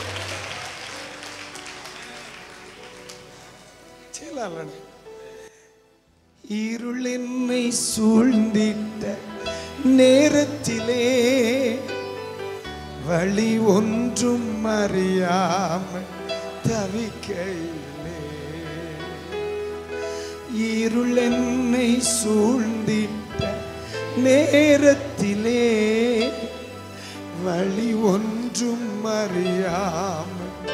செய்யலாம். இருள் என்னை சூழ்ந்திட்ட நேரத்திலே வழி ஒன்றும் அறியாமல் தவிக்கையிலே, இருள் என்னை சூழ்ந்திட்ட நேரத்திலே வழி ஒன்றும் அறியாமல்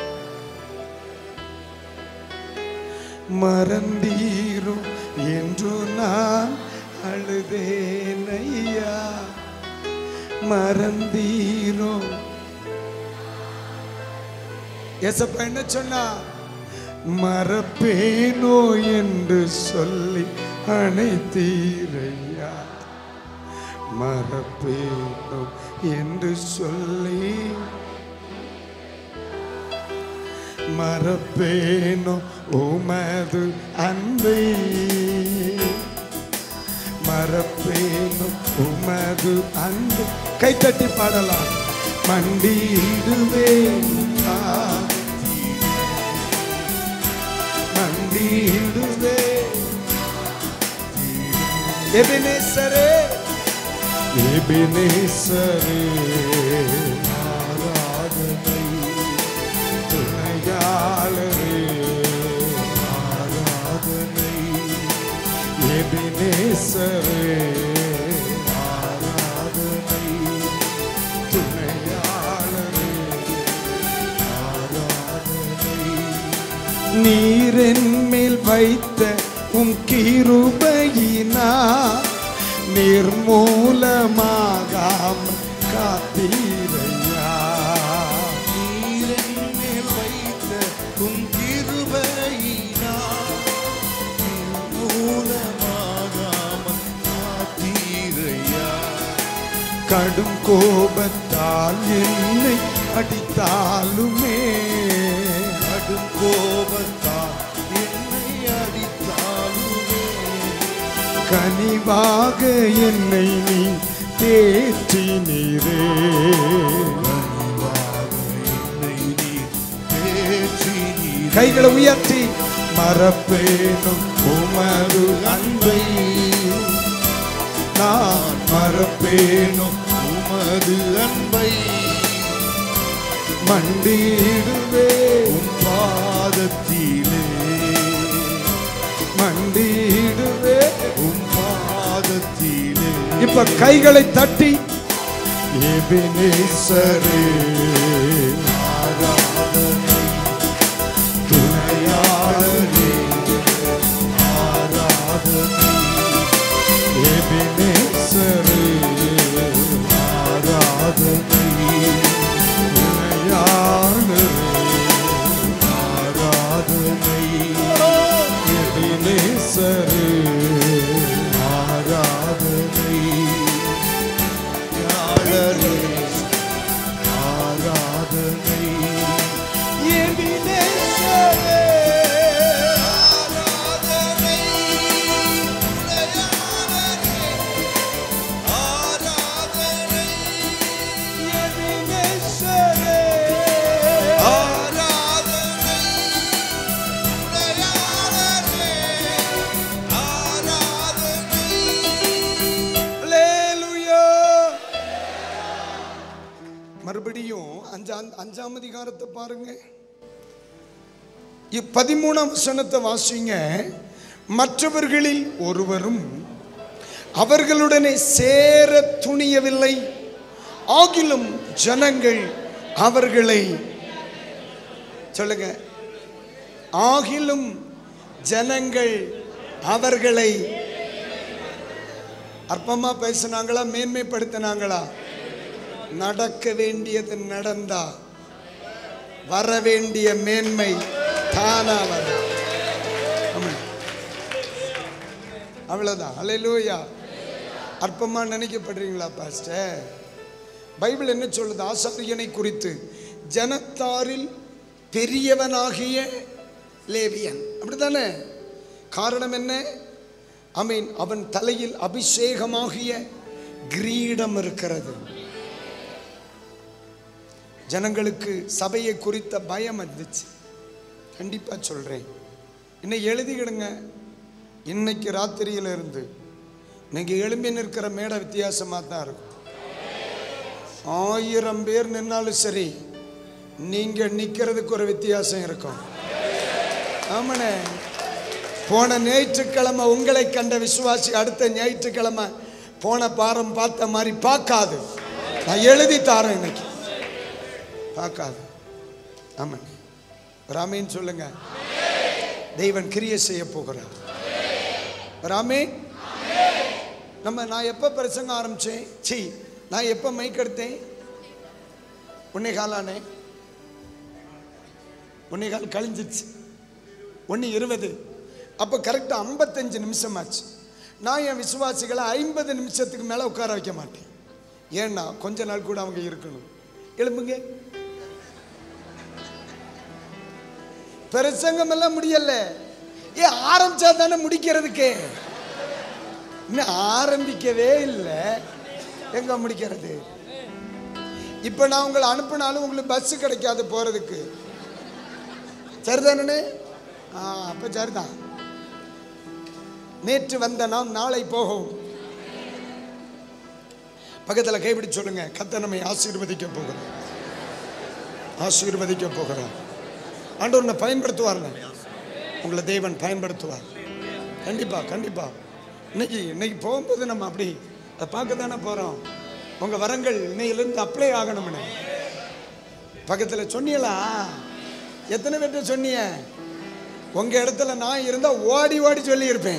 மறந்தீரும் என்று நான் அழுதேன் ஐயா, மறந்தீரோ? ஏசப்பா என்ன சொன்னா? மறப்பேனோ என்று சொல்லி அணைத்தீரையா, மறப்பேனோ என்று சொல்லி, மறப்பேனோ உமது அன்பை, மறப்பேனோ உமது அன்பு. கைத்தட்டி பாடலாம். மண்டியிடுவேன் மண்டியிடுவேன் எபினேசரே எபினேசரே, ஆராதனை துணையாளரே, ஆராதனை எபினேசரே, ஆராதனை துணையாளரே, ஆராதனை. நீரென் மேல் வைத்த உம் கிருபையினா நிர்மூலமாகாமல் காத்தீரையா,
நீரென் மேல் வைத்த உம் கிருபையினா நிர்மூலமாகாமல் காத்தீரையா.
கடும் கோபத்தால் என்னை அடித்தாலுமே,
கடும் கோபத்தால் என்னை அடித்தாலுமே,
கனிவாக என்னை நீ தேற்றினீரே,
கனிவாக என்னை நீ தேற்றினீரே.
கைகளை உயர்த்தி மறப்பேனும் உமது அன்பை, நான் மறப்பேனும்
உமது அன்பை,
மண்டியிடுவே
உம் பாதத்திலே,
மண்டியிடுவே
உம் பாதத்திலே.
இப்ப கைகளை தட்டி எபினேசரே,
ஆராதனை துணையாளரே, ஆராதனை
எபினேசரே,
ஆராதனை
துணையாளரே,
ஆராதனை
எபினேசரே,
ஆராதனை யாழரே, ஆராதனை
எபினேசரே,
ஆராதனை துணையாளரே, ஆராதனை
மறுபடியும் அஞ்சாம் அஞ்சாம் அதிகாரத்தை பாருங்க. பதிமூணாம் வசனத்தை வாசிங்க. மற்றவர்களில் ஒருவரும் அவர்களுடனே சேர துணியவில்லை, ஆகிலும் ஜனங்கள் அவர்களை சொல்லுங்க, ஆகிலும் ஜனங்கள் அவர்களை அற்பமா பேசினாங்களா, மேன்மைப்படுத்தினாங்களா? நடக்க வேண்டியது நடந்தா வர வேண்டிய மேன்மை தானா வர. அவ்வளவுதான். அல்லேலூயா. அற்பமா நினைக்கப்படுறீங்களா பாஸ்டர்? பைபிள் என்ன சொல்லுது? ஆசாரியனை குறித்து ஜனத்தாரில் பெரியவனாகிய லேவியன், அப்படித்தானே? காரணம் என்ன? ஆமென். அவன் தலையில் அபிஷேகமாகிய கிரீடம் இருக்கிறது. ஜனங்களுக்கு சபையை குறித்த பயம் வந்துச்சு. கண்டிப்பா சொல்றேன், இன்னைக்கு எழுதிக்கிடுங்க. இன்னைக்கு ராத்திரியில இருந்து நீங்க எழும்பி நிற்கிற மேடை வித்தியாசமா தான் இருக்கும். ஆயிரம் பேர் நின்னாலும் சரி, நீங்க நிக்கிறதுக்கு ஒரு வித்தியாசம் இருக்கும். ஆமாண்ணே. போன ஞாயிற்றுக்கிழமை உங்களை கண்ட விசுவாசி அடுத்த ஞாயிற்றுக்கிழமை போன பாரம் பார்த்த மாதிரி பார்க்காது. நான் எழுதி தாரேன், இன்னைக்கு பார்க்காது. ஆமாண்ணே. ராமேன் சொல்லுங்க. தெய்வன் கிரியை செய்ய போகிறார். ராமே, நம்ம நான் எப்ப பிரசங்க ஆரம்பிச்சேன்? சி நான் எப்ப மைக் எடுத்தேன்? ஒன்னே காலானே. ஒன்னே கால் கழிஞ்சிச்சு. ஒன்று இருபது. அப்போ கரெக்டாக ஐம்பத்தஞ்சு நிமிஷம் ஆச்சு. நான் என் விசுவாசிகளை ஐம்பது நிமிஷத்துக்கு மேலே உட்கார வைக்க மாட்டேன். ஏன்னா கொஞ்ச நாள் கூட அவங்க இருக்கணும். எழுப்புங்க. பிரசங்கம் எல்லாம் முடியல. ஏ ஆரம்பிச்சா தானே முடிக்கிறதுக்கு. இன்னும் ஆரம்பிக்கவே இல்லை, எங்க முடிக்கிறது? இப்ப நான் உங்களை அனுப்பினாலும் உங்களுக்கு பஸ் கிடைக்காது போறதுக்கு. சரிதானே? ஆ அப்ப சரிதான். நேற்று வந்த நாம் நாளை போகும். பக்கத்தில் கைப்பிடி சொல்லுங்க, கர்த்தர் நம்மை ஆசீர்வதிக்க போகிறோம். ஆசீர்வதிக்க போகிறோம். ஆண்டவர் உன்னை பயன்படுத்துவார்ல, உங்களை தேவன் பயன்படுத்துவார். கண்டிப்பா கண்டிப்பா. இன்னைக்கு இன்னைக்கு போகும்போது நம்ம அப்படி அதை பார்க்க தானே போறோம். உங்க வரங்கள் இன்னையிலிருந்து அப்ளை ஆகணும்னு பக்கத்தில் சொன்னீங்களா? எத்தனை பேர்ட்ட சொன்னீங்க? உங்க இடத்துல நான் இருந்தா ஓடி ஓடி சொல்லி இருப்பேன்.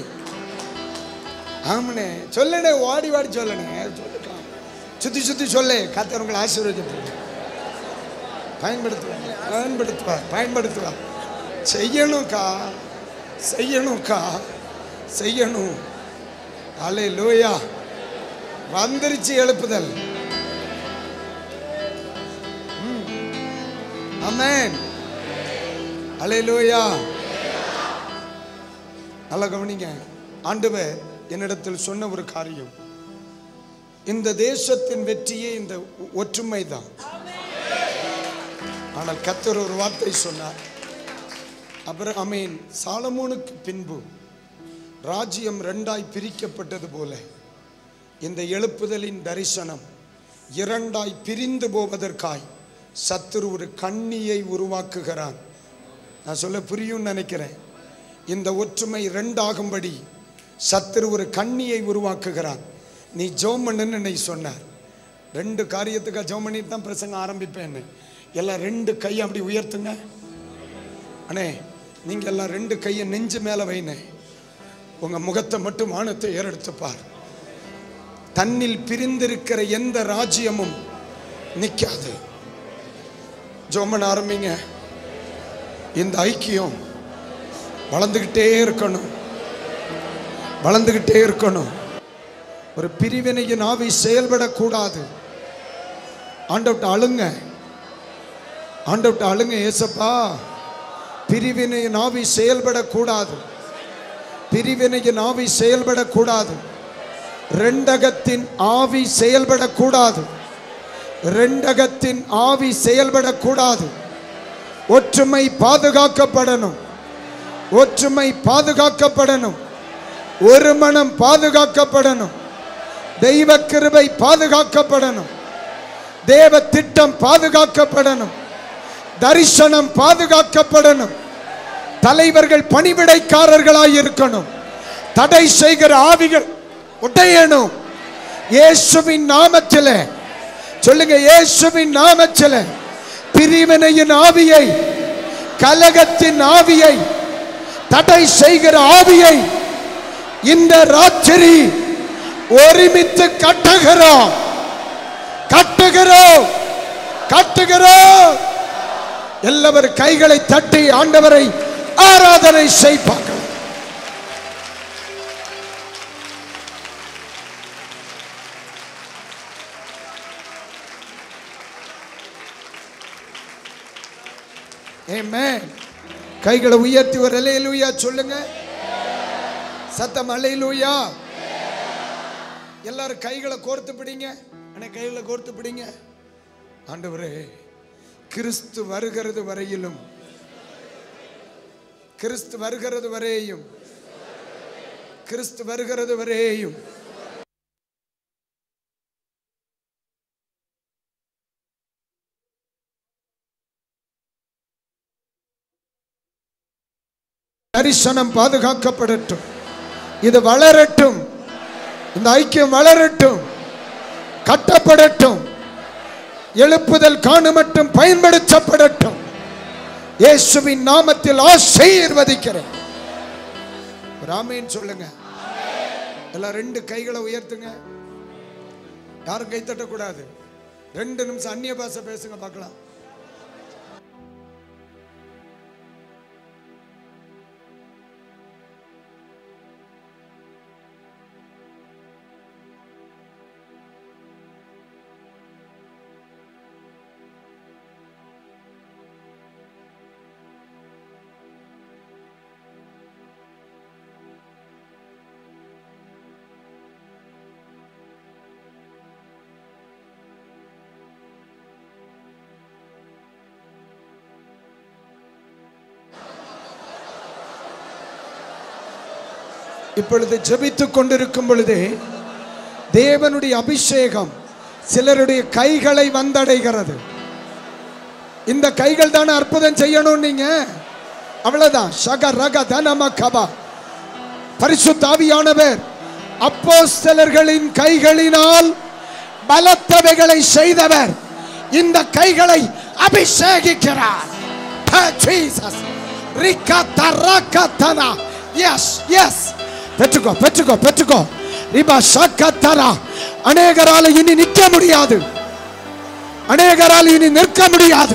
ஆமனே சொல்லணே, ஓடி ஓடி சொல்லணே. சொல்லுக்கலாம், சுத்தி சுத்தி சொல்லு. கர்த்தர் உங்களை ஆசீர்வதிப்பார், பயன்படுத்துவார் பயன்படுத்துவார் பயன்படுத்துவார். செய்யணும்க்கா, செய்யணும்க்கா, செய்யணும். அல்லேலூயா. வந்துருச்சு எழுப்புதல். ஆமென். அல்லேலூயா. நல்லா கவனிங்க. ஆண்டவர் என்னிடத்தில் சொன்ன ஒரு காரியம், இந்த தேசத்தின் வெற்றியே இந்த ஒற்றுமை தான். ஆனால் கர்த்தர் ஒரு வார்த்தை சொன்னார். அப்புறம் ஆமென். சாலமோனுக்கு பின்பு ராஜ்யம் ரெண்டாய் பிரிக்கப்பட்டது போல இந்த எழுப்புதலின் தரிசனம் இரண்டாய் பிரிந்து போவதற்காய் சத்துரு ஒரு கண்ணியை உருவாக்குகிறான். நான் சொல்ல புரியும் நினைக்கிறேன். இந்த ஒற்றுமை ரெண்டாகும்படி சத்துரு ஒரு கண்ணியை உருவாக்குகிறான். நீ ஜெபம் பண்ணுன்னு என்னை சொன்னார். ரெண்டு காரியத்துக்காக ஜெபம் பண்ணிட்டு தான் பிரசங்க ஆரம்பிப்பேன்னு. எல்லாம் ரெண்டு கையை அப்படி உயர்த்துங்க. அண்ணே நீங்க எல்லாம் ரெண்டு கையை நெஞ்சு மேல வைனே. உங்க முகத்தை மட்டும் வானத்தை ஏறெடுத்துப்பார். தன்னில் பிரிந்திருக்கிற எந்த ராஜ்யமும் நிற்காது. ஜெபம் ஆரம்பிங்க. இந்த ஐக்கியம் வளர்ந்துகிட்டே இருக்கணும், வளர்ந்துகிட்டே இருக்கணும். ஒரு பிரிவினையின் ஆவி செயல்படக்கூடாது. ஆண்டவர்ட்ட அழுங்க, ஆண்டவர்ட்ட அழுங்க. ஏசப்பா, பிரிவினையின் ஆவி செயல்படக்கூடாது, பிரிவினையின் ஆவி செயல்படக்கூடாது, ரெண்டகத்தின் ஆவி செயல்படக்கூடாது, ரெண்டகத்தின் ஆவி செயல்படக்கூடாது. ஒற்றுமை பாதுகாக்கப்படணும், ஒற்றுமை பாதுகாக்கப்படணும், ஒரு மனம் பாதுகாக்கப்படணும், தெய்வ கிருபை பாதுகாக்கப்படணும், தேவ திட்டம் பாதுகாக்கப்படணும். தரிசனம் பாதுகாக்கப்படணும். தலைவர்கள் பணிவிடைக்காரர்களாய் இருக்கணும். தடை செய்கிற ஆவிகள் உடையணும். இயேசுவின் நாமத்திலே சொல்லுங்க, இயேசுவின் நாமத்திலே பிரிவினையின் ஆவியை, கலகத்தின் ஆவியை, தடை செய்கிற ஆவியை இந்த ராத்திரி ஒருமித்து கட்டுகிறோம் கட்டுகிறோம் கட்டுகிறோம். எல்லாரும் கைகளை தட்டி ஆண்டவரை ஆராதனை செய்வார்கள். ஆமென். கைகளை உயர்த்தி ஒரு அல்லேலூயா சொல்லுங்க. சத்தம் அல்லேலூயா. எல்லாரும் கைகளை கோர்த்து பிடிங்க. அண்ணே கைகளை கோர்த்து பிடிங்க. ஆண்டவரே, கிறிஸ்து வருகிறது வரையிலும், கிறிஸ்து வருகிறது வரையும், கிறிஸ்து வருகிறது வரையும் தரிசனம் பாதுகாக்கப்படட்டும். இது வளரட்டும். இந்த ஐக்கியம் வளரட்டும், கட்டப்படட்டும், எழுப்புதல் காணுமட்டும் பயன்படுத்தப்படட்டும். இயேசுவின் நாமத்தில் ஆசீர்வதிக்கிறேன். ஆமென் சொல்லுங்க. எல்லாம் ரெண்டு கைகளை உயர்த்துங்க. யாரும் கை தட்டக்கூடாது. ரெண்டு நிமிஷம் அந்நிய பாஷை பேசுங்க பார்க்கலாம். இப்பொழுது ஜெபித்துக் கொண்டிருக்கும் பொழுதே தேவனுடைய அபிஷேகம் சிலருடைய கைகளை வந்தடைகிறது. இந்த கைகள் தானே அற்புதம் செய்யணும். நீங்க அவ்வளவுதான். ஷக ரக தனம கபா. பரிசுத்த ஆவியானவர் அப்போஸ்தலர்களின் கைகளினால் பலத்தவைகளை செய்தவர் இந்த கைகளை அபிஷேகிக்கிறார். ஜீசஸ் ரிகத ரகதனா. எஸ் எஸ் பெற்றுக்கோ பெற்றுக்கோ பெற்றுக்கோ. ரிபா ஷக்கத்தரா. அநேகரால இனி நிற்க முடியாது. அநேகரால இனி நிற்க முடியாது.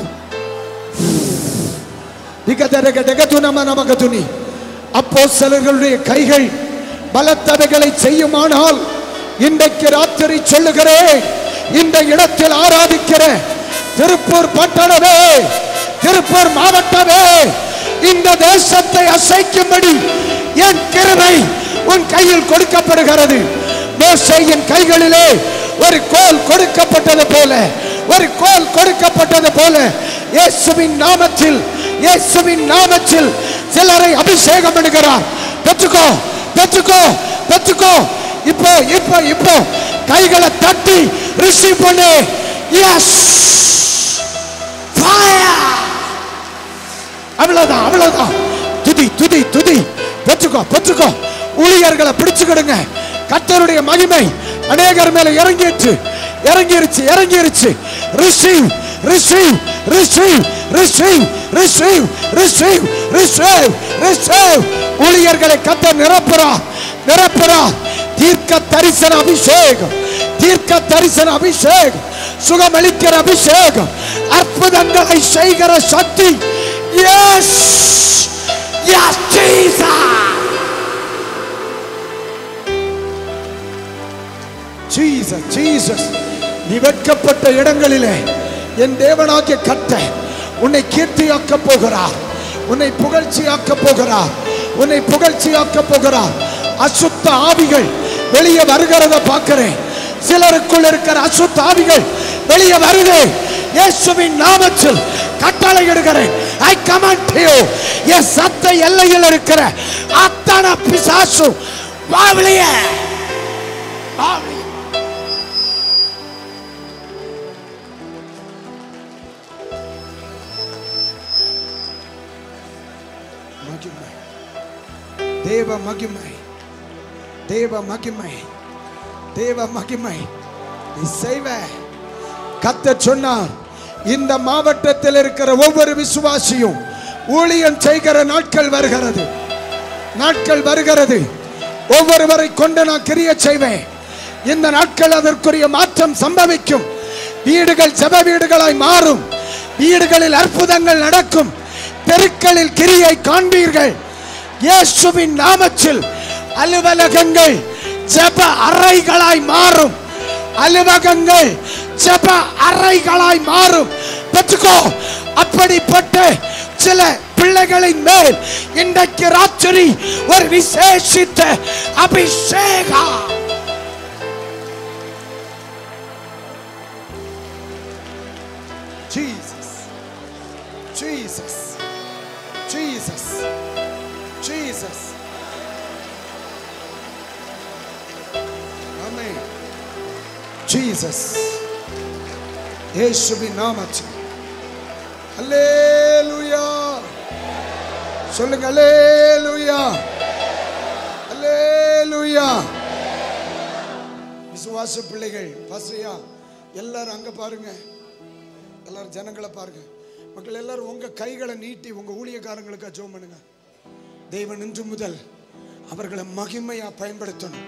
அப்போஸ்தலர்களுடைய கைகள் பலத்தவைகளை செய்யுமானால் இன்றைக்கு ராத்திரி சொல்லுகிறேன், இந்த இடத்தில் ஆராதிக்கிற திருப்பூர் பட்டணமே, திருப்பூர் மாவட்டமே, இந்த தேசத்தை அசைக்கும்படி என் கிருபை உன் கையில் கொடுக்கப்படுகிறது. மோசேயின் கைகளிலே ஒரு கோல் கொடுக்கப்பட்டது போல, ஒரு கோல் கொடுக்கப்பட்டது போல இயேசுவின் நாமத்தில், இயேசுவின் நாமத்தில் சிலரை அபிஷேகம் பண்ணுகிறார். பெற்றுக்கோ பெற்றுக்கோ பெற்றுக்கோ. இப்போ இப்போ இப்போ கைகளை தட்டி ரிசீவ் பண்ணு. Yes fire. அவ்வளவுதான் அவ்வளவுதான். துதி துதி துதி. பெற்றுக்கோ பெற்றுக்கோ. ஊழியர்களை பிடிச்சுக்கிடுங்க. கர்த்தருடைய மகிமை அநேகர் மேல இறங்கிடுச்சு இறங்கிருச்சு இறங்கிருச்சு. Receive receive receive receive receive receive receive receive. ஊழியர்களை கர்த்தர் நிரப்புறார் நிரப்புறார். தீர்க்க தரிசன அபிஷேகம், தீர்க்க தரிசன அபிஷேகம், சுகமளிக்கிற அபிஷேகம், அற்புதங்களை செய்கிற சக்தி. Yes yes Jesus Jesus Jesus. நீ வெட்கப்பட்ட இடங்களிலே என் தேவனாகிய கர்த்தர் உன்னை கீர்த்தியாக்க போகிறார், உன்னை புகழ்ச்சியாக்க போகிறார், உன்னை புகழ்ச்சியாக்க போகிறார். அசுத்த ஆவிகள் வெளியே வருகிறத பார்க்கிறேன். சிலருக்குள் இருக்கிற அசுத்த ஆவிகள் வெளியே வருது. இயேசுவின் நாமத்தில் கட்டளையிடுகிறேன். I command you. என் சத்த எல்லையில் இருக்கிற அத்தனை பிசாசு வாவிலியே வாவிலியே. தேவ மகிமை, தேவ மகிமை, தேவ மகிமை நீ செய்வ. கர்த்தர் சொன்னார், இந்த மாவட்டத்தில் இருக்கிற ஒவ்வொரு விசுவாசியும் ஊழியம் செய்கிற நாட்கள் வருகிறது, நாட்கள் வருகிறது. ஒவ்வொருவரை கொண்டு நான் கிரிய செய்வேன். இந்த நாட்கள் அதற்குரிய மாற்றம் சம்பவிக்கும். வீடுகள் ஜெப வீடுகளாய் மாறும். வீடுகளில் அற்புதங்கள் நடக்கும். தெருக்களில் கிரியை காண்பீர்கள். இயேசுவின் நாமத்தில் அலுவலகங்கள் ஜெப அறைகளாய் மாறும். அலுவலகங்கள் ஜெப அறைகளாய் மாறும். பெற்றுக்கோ. அப்படிப்பட்ட சில பிள்ளைகளின் மேல் இன்றைக்கு ராத்திரி ஒரு விசேஷித்த அபிஷேகம். Jesus, Jesus, Jesus, Jesus. Amen. Jesus. இயேசுவின் நாமத்தில். அல்லேலூயா. சொல்லுங்க அல்லேலூயா. அல்லேலூயா. விசுவாச பிள்ளைகள் பாஸ்டர்யா எல்லாரும் அங்க பாருங்க, எல்லாரும் ஜனங்களை பாருங்க. மக்கள் எல்லாரும் உங்க கைகளை நீட்டி உங்க ஊழியக்காரங்களுக்கு ஜெபம் பண்ணுங்க. தேவன் இன்று முதல் அவர்களை மகிமையா பயன்படுத்தணும்.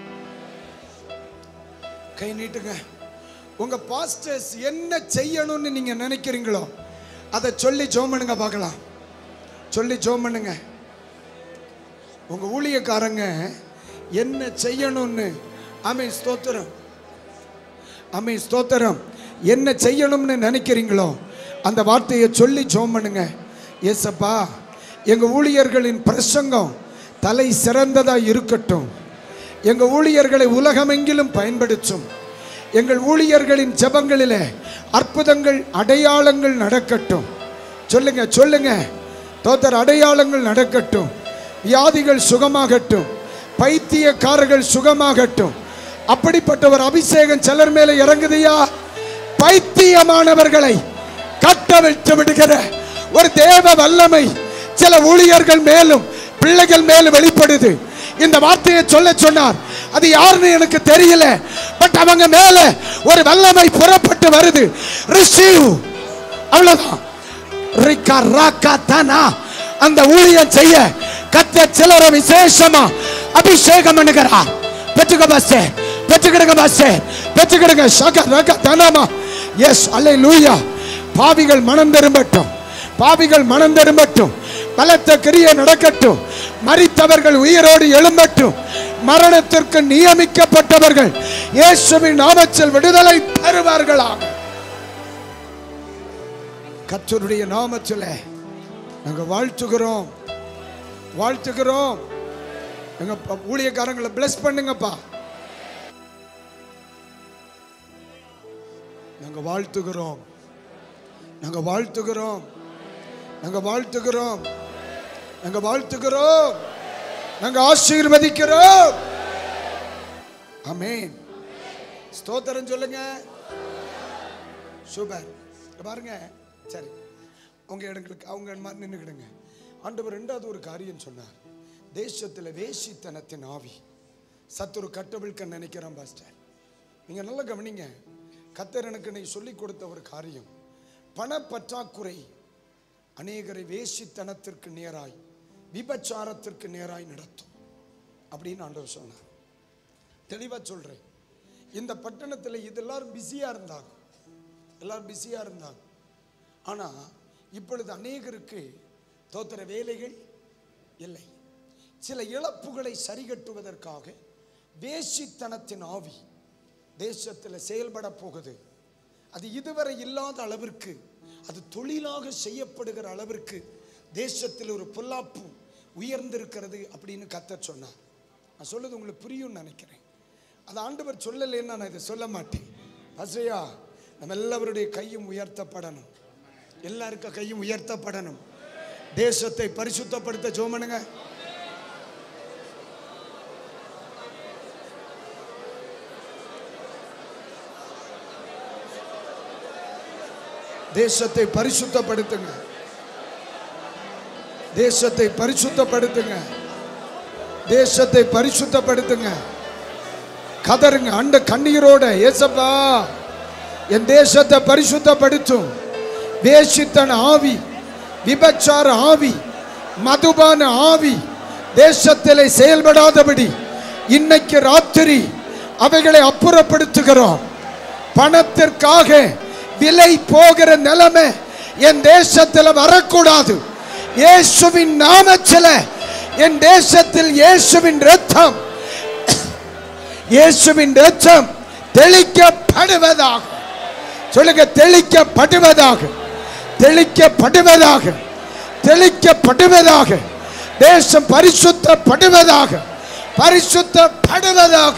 கை நீட்டுங்க. உங்க பாஸ்டர்ஸ் என்ன செய்யணும்னு நீங்க நினைக்கிறீங்களோ அதை சொல்லி ஜெபம் பண்ணுங்க பார்க்கலாம். சொல்லி ஜெபம் பண்ணுங்க. உங்க ஊழியக்காரங்க என்ன செய்யணும்னு, ஆமென் ஸ்தோத்திரம், ஆமென் ஸ்தோத்திரம், என்ன செய்யணும்னு நினைக்கிறீங்களோ அந்த வார்த்தையை சொல்லி ஜெபம் பண்ணுங்க. ஏசப்பா, எங்க ஊழியர்களின் பிரசங்கம் தலை சிறந்ததா இருக்கட்டும். எங்க ஊழியர்களை உலகமெங்கிலும் பயன்படுத்தும். எங்கள் ஊழியர்களின் ஜெபங்களிலே அற்புதங்கள் அடையாளங்கள் நடக்கட்டும். சொல்லுங்க சொல்லுங்க. தோத்தர் அடையாளங்கள் நடக்கட்டும். வியாதிகள் சுகமாகட்டும். பைத்தியக்காரர்கள் சுகமாகட்டும். அப்படிப்பட்ட ஒரு அபிஷேகம் சிலர் மேல இறங்குதையா? பைத்தியமானவர்களை கட்டவிழ்த்து விடுகிற ஒரு தேவ வல்லமை சில ஊழியர்கள் மேலும் பிள்ளைகள் மேலும் வெளிப்படுது. இந்த வார்த்தையை சொல்ல சொன்னார். அது யாருன்னு எனக்கு தெரியல, பட் அவங்க மேல ஒரு வல்லமை புறப்பட்டு வருது. ரிசீவ். அவ்வளவுதான். ரிகா ராகா தானா. அந்த ஊழியம் செய்ய கர்த்தர் சிலரை விசேஷமா அபிஷேகம் பண்ணுகிறார். பெற்றுக்க பாஸ்டே, பெற்றுக்கிடுங்க பாஸ்டே, பெற்றுக்கிடுங்க. ஷகா ராகா தானாமா. எஸ், அல்லேலூயா. பாவிகள் மனம் திரும்பட்டும். பாவிகள் மனம் திரும்பட்டும். பலத்த கிரியை நடக்கட்டும். மரித்தவர்கள் உயிரோடு எழும்பட்டும். மரணத்திற்கு நியமிக்கப்பட்டவர்கள் இயேசுவின் நாமத்தில் விடுதலை பெறுவார்களாக. கர்த்தருடைய நாமத்தில் நாங்க வாழ்த்துகிறோம், வாழ்த்துகிறோம். எங்க ஊழியக்காரங்களை பிளஸ் பண்ணுங்கப்பா. நாங்க வாழ்த்துகிறோம், நாங்க வாழ்த்துகிறோம், நாங்க வாழ்த்துகிறோம், நாங்க வாழ்த்துகிறோம், நாங்க ஆசீர்வதிக்கிறோம். ஆமென். ஸ்தோத்திரம் சொல்லுங்க. சூப்பர். பாருங்க. சரி, அவங்க இடங்களுக்கு அவங்க மாதிரி நின்றுக்கிடுங்க. ஆண்டவர் ரெண்டாவது ஒரு காரியம் சொன்னார். தேசத்தில் வேசித்தனத்தின் ஆவி சத்துரு கட்டவிழ்க்க நினைக்கிறான் பாஸ்டர். நீங்க நல்லா கவனிங்க. கர்த்தர் எனக்கு நீ சொல்லி கொடுத்த ஒரு காரியம், பண பற்றாக்குறை அநேகரை வேசித்தனத்திற்கு நேராய் விபச்சாரத்திற்கு நேராய் நடத்தும் அப்படின்னு ஆண்டவர் சொன்னார். தெளிவா சொல்றேன். இந்த பட்டணத்தில் இது எல்லாரும் பிஸியா இருந்தாங்க, எல்லாரும் பிஸியா இருந்தாங்க. ஆனா இப்பொழுது அநேகருக்கு தோத்திர வேலைகள் இல்லை. சில இழப்புகளை சரிகட்டுவதற்காக வேசித்தனத்தின் ஆவி தேசத்தில் செயல்பட போகுது. அது இதுவரை இல்லாத அளவிற்கு, அது தொழிலாக செய்யப்படுகிற அளவிற்கு தேசத்தில் ஒரு பொல்லாப்பு உயர்ந்திருக்கிறது அப்படின்னு கர்த்தர் சொன்னார். நான் சொல்லுது உங்களுக்கு புரியும்னு நினைக்கிறேன். அது ஆண்டவர் சொல்லலைன்னு நான் இதை சொல்ல மாட்டேன். அசையா, நம்ம எல்லாருடைய கையும் உயர்த்தப்படணும். எல்லாருக்கும் கையும் உயர்த்தப்படணும். தேசத்தை பரிசுத்தப்படுத்த ஜெபம் பண்ணுங்க. தேசத்தை பரிசுத்தப்படுத்துங்க. தேசத்தை பரிசுத்தப்படுத்துங்க. தேசத்தை பரிசுத்தப்படுத்துங்க. கதறுங்க அண்ட கண்ணீரோட, ஏசப்பா என் தேசத்தை பரிசுத்தப்படுத்தும். வேசித்தன ஆவி, விபச்சார ஆவி, மதுபான ஆவி தேசத்திலே செயல்படாதபடி இன்னைக்கு ராத்திரி அவைகளை அப்புறப்படுத்துகிறோம். பணத்திற்காக விலை போகிற நிலைமை என் தேசத்தில் வரக்கூடாது. இயேசுவின் நாமத்தில் என் தேசத்தில் இயேசுவின் இரத்தம் இயேசுவின் இரத்தம் தெளிக்கப்படுவதாக. சொல்லுங்க, தெளிக்கப்படுவதாக, தெளிக்கப்படுவதாக, தெளிக்கப்படுவதாக. தேசம் பரிசுத்தப்படுவதாக, பரிசுத்தப்படுவதாக.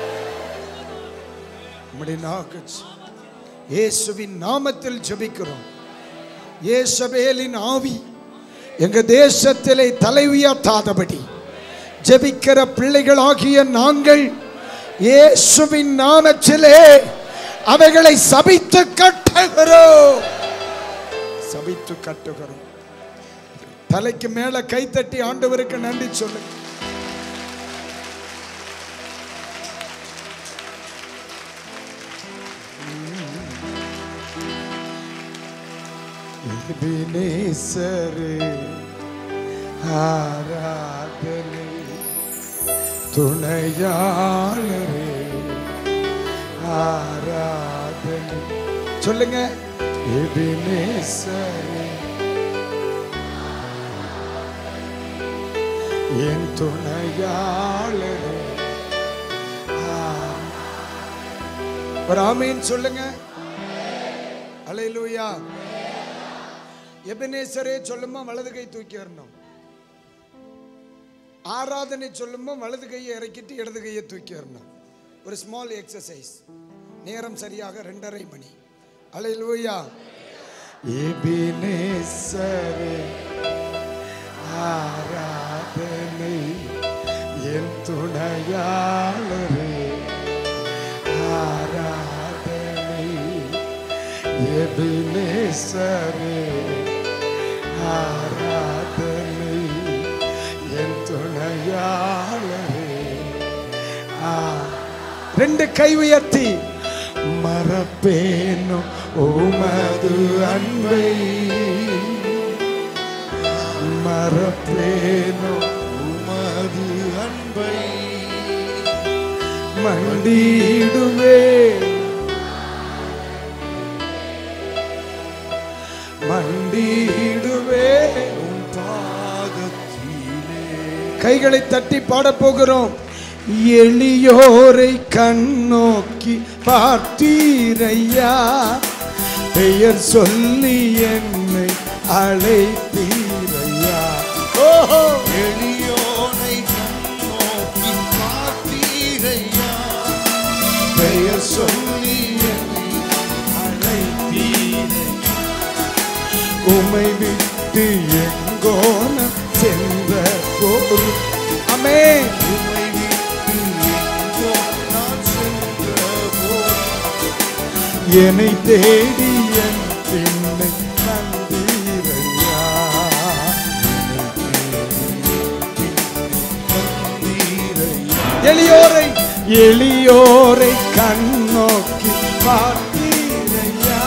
இயேசுவின் நாமத்தில் ஜெபிக்கிறோம். இயேசபேலின் ஆவி எங்க தேசத்திலே தலை உயர்த்தாதபடி ஜெபிக்கிற பிள்ளைகளாகிய நாங்கள் இயேசுவின் நாமத்திலே அவைகளை சபித்து கட்டுகிறோம், சபித்து கட்டுகிறோம். தலைக்கு மேல கைத்தட்டி ஆண்டவருக்கு நன்றி சொல்லுங்க. ஆராதனை துணையாளரே, ஆராதனை சொல்லுங்க. எபினேசரே என் துணையாளரே, ஒரு ஆமீன் சொல்லுங்க. அல்லேலூயா. எபினேசரே சொல்லுமா வலது கை தூக்கி வரணும். ஆராதனை சொல்லுமா வலது கையை இறக்கிட்டு இடது கையை தூக்கி வரணும். ஒரு ஸ்மால் எக்ஸசைஸ். நேரம் சரியாக ரெண்டரை மணி. அல்லேலூயா. எபினேசரே ஆராதனை என் துணையாளரே, ஆராதனை எபினேசரே, ஆராதனை என் துணையாளரே. ரெண்டு கை உயர்த்தி மறப்பேனோ உமது அன்பை, மறப்பேனோ உமது அன்பை, மண்டிடுவே மண்டிடுவே உன் பாதத்திலே. கைகளை தட்டி பாட போகிறோம். எளியோரை கண்ணோக்கி பார்த்தீரையா, பெயர் சொல்லி என்னை அழைத்தீரையா. ஓஹோ, எளியோரை கண்ணோக்கி பார்த்தீரையா, பெயர் சொல்லி என்னை அழைத்தீரையா. உமை விட்டு எங்கோன சென்ற போது, அமே உமை விட்டு எங்கோ நான் சென்ற போது, என்னை தேடி என் பின்னை வந்தீரையா. எளியோரை எளியோரை கண்ணோக்கி பார்த்தீரையா,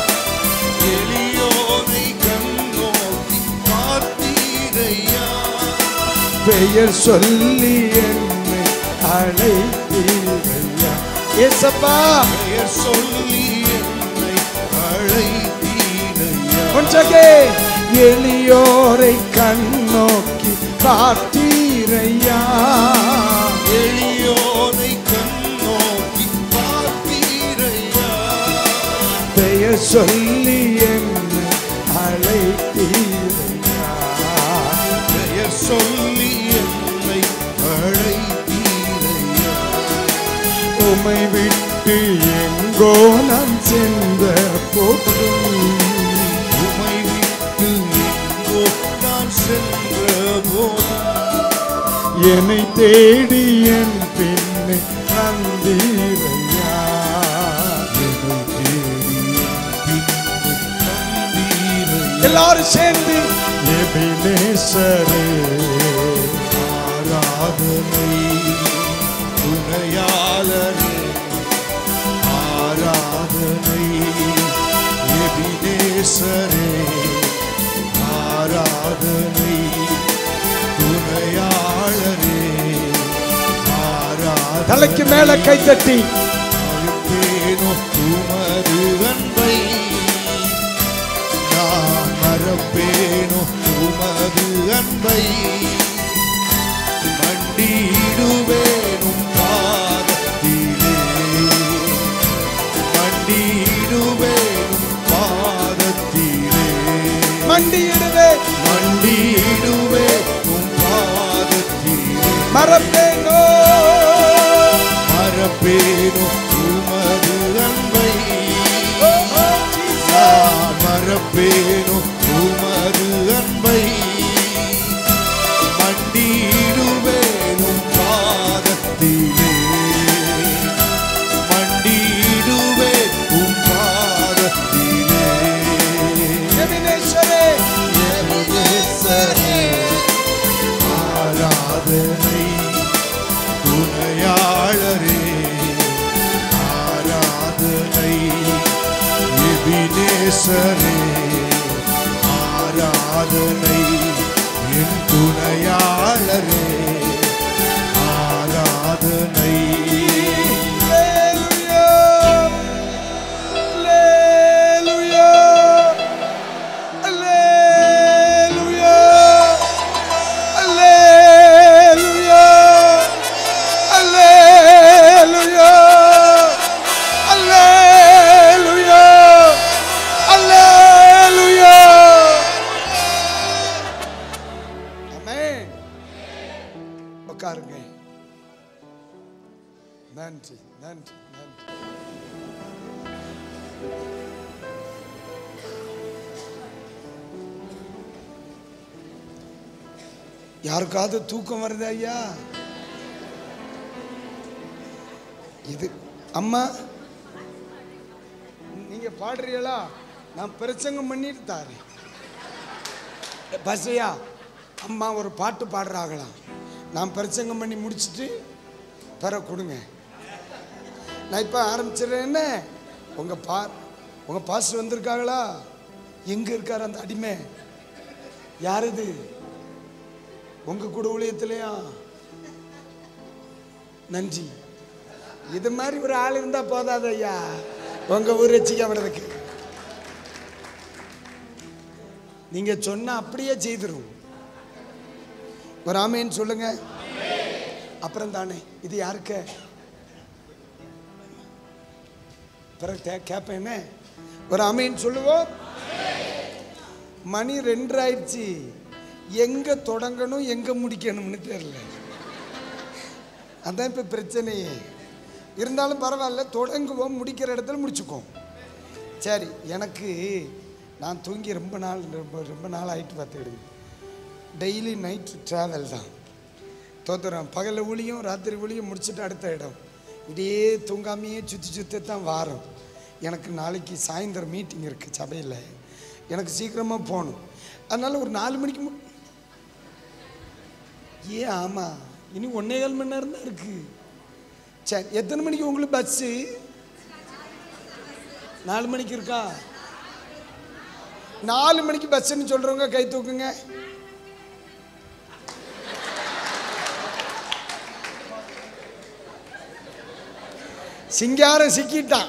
எளியோரை கண்ணோக்கி பார்த்தீரையா,
பெயர் சொல்லி என்னை அழைத்தீரையா. ஏசப்பா
பெயர் சொல்லி என்னை அழைத்தீரையா.
ஒன்றே எளியோரை கண்ணோக்கி பார்த்தீரையா,
எளியோரை கண்ணோக்கி பார்த்தீரையா,
பெயர் சொல்லி என்னை அழைத்தீரையா.
பெயர் சொல்லி என்னை அழைத்தீரையா.
உமை விட்டு எங்கோ நான் சென்ற போதும்,
உமை விட்டு எங்கோ நான் சென்ற போதும்,
என்னை தேடி என் பின்னை வந்தீரையா.
என்னை தேடி பின்னை
எல்லாரும் சேர்ந்து எபினேசரே ஆராதனை
ஆராதனை துணையாளரே ஆராதனை எபினேசரே ஆராதனை துணையாளரே ஆராதனை
தலைக்கு மேல கை தட்டி
மறப்பேனோ உமது அன்பை நான் மறப்பேனோ உமது அன்பை மண்டிடுவேனும் பாதத்திலே மண்டிடுவேனும் பாதத்திலே
மண்டியிடுவே
மண்டிடுவே உம் பாதத்திலே
மறப்பேனோ
மறப்பேனோ உமது அன்பை நான் மறப்பேனோ உமது அன்பை மண்டிடுவேனும் பாதத்திலே மண்டிடுவே உம் பாதத்திலே
எபினேசரே
எபினேசரே ஆராதனை துணையாளரே ஆராதனை எபினேசரே ஆராதனை என் துணையாளரே ஆராதனை
அல்லேலூயா அல்லேலூயா அல்லேலூயா அல்லேலூயா அல்லேலூயா அல்லேலூயா ஆமென். உட்காருங்க. நன்றி நன்றி நன்றி. யாருக்காவது தூக்கம் வருது ஐயா? இது அம்மா நீங்க பாடுறீங்களா? நான் பிரசங்கம் பண்ணிட்டு தாரேன். பஸ்ஸையா அம்மா ஒரு பாட்டு பாடுறாங்களாம். நான் பிரசங்கம் பண்ணி முடிச்சுட்டு பெற கொடுங்க. நான் இப்போ ஆரம்பிச்சிடுறேன். என்ன உங்க பா உங்க பாஸ்டர் வந்திருக்காங்களா? எங்க இருக்காரு அந்த அடிமை? யார் இது? உங்க கூட ஊழியத்திலையா? நன்றி. இது மாதிரி ஒரு ஆள் இருந்தா போதாது ஐயா உங்க ஊர் ரட்சிக்கப்படுறதுக்கு. நீங்க சொன்ன அப்படியே செய்திரும். ஒரு ஆமேன்னு சொல்லுங்க. அப்புறம் தானே இது யாருக்கு பிறகு கேட்பேன். என்ன ஒரு ஆமேன்னு சொல்லுவோம். மணி ரெண்டு ஆயிடுச்சு. எங்க தொடங்கணும் எங்க முடிக்கணும்னு தெரியல. அதான் இப்ப பிரச்சனையே. இருந்தாலும் பரவாயில்ல, தொடங்குவோம், முடிக்கிற இடத்துல முடிச்சுக்குவோம். சரி, எனக்கு நான் தூங்கி ரொம்ப நாள் ரொம்ப ரொம்ப நாள் ஆகிட்டு பார்த்துக்கிடுங்க. டெய்லி நைட்டு ட்ராவல் தான். தோத்துறேன். பகலில் ஊழியும் ராத்திரி ஊழியும் முடிச்சுட்டு அடுத்த இடம். இப்படியே தூங்காமையே சுற்றி சுற்றி தான் வாரம். எனக்கு நாளைக்கு சாயந்தரம் மீட்டிங் இருக்குது சபையில். எனக்கு சீக்கிரமாக போகணும். அதனால் ஒரு நாலு மணிக்கு மு ஏ ஆமாம், இனி ஒன்றே கால் மணி நேரம் தான் இருக்குது. சரி, எத்தனை மணிக்கு உங்களுக்கு பஸ்ஸு? நாலு மணிக்கு இருக்கா? நாலு மணிக்கு பஸ்ஸுன்னு சொல்கிறவங்க கை தூக்குங்க. சிங்காரம் சிக்கிட்டான்.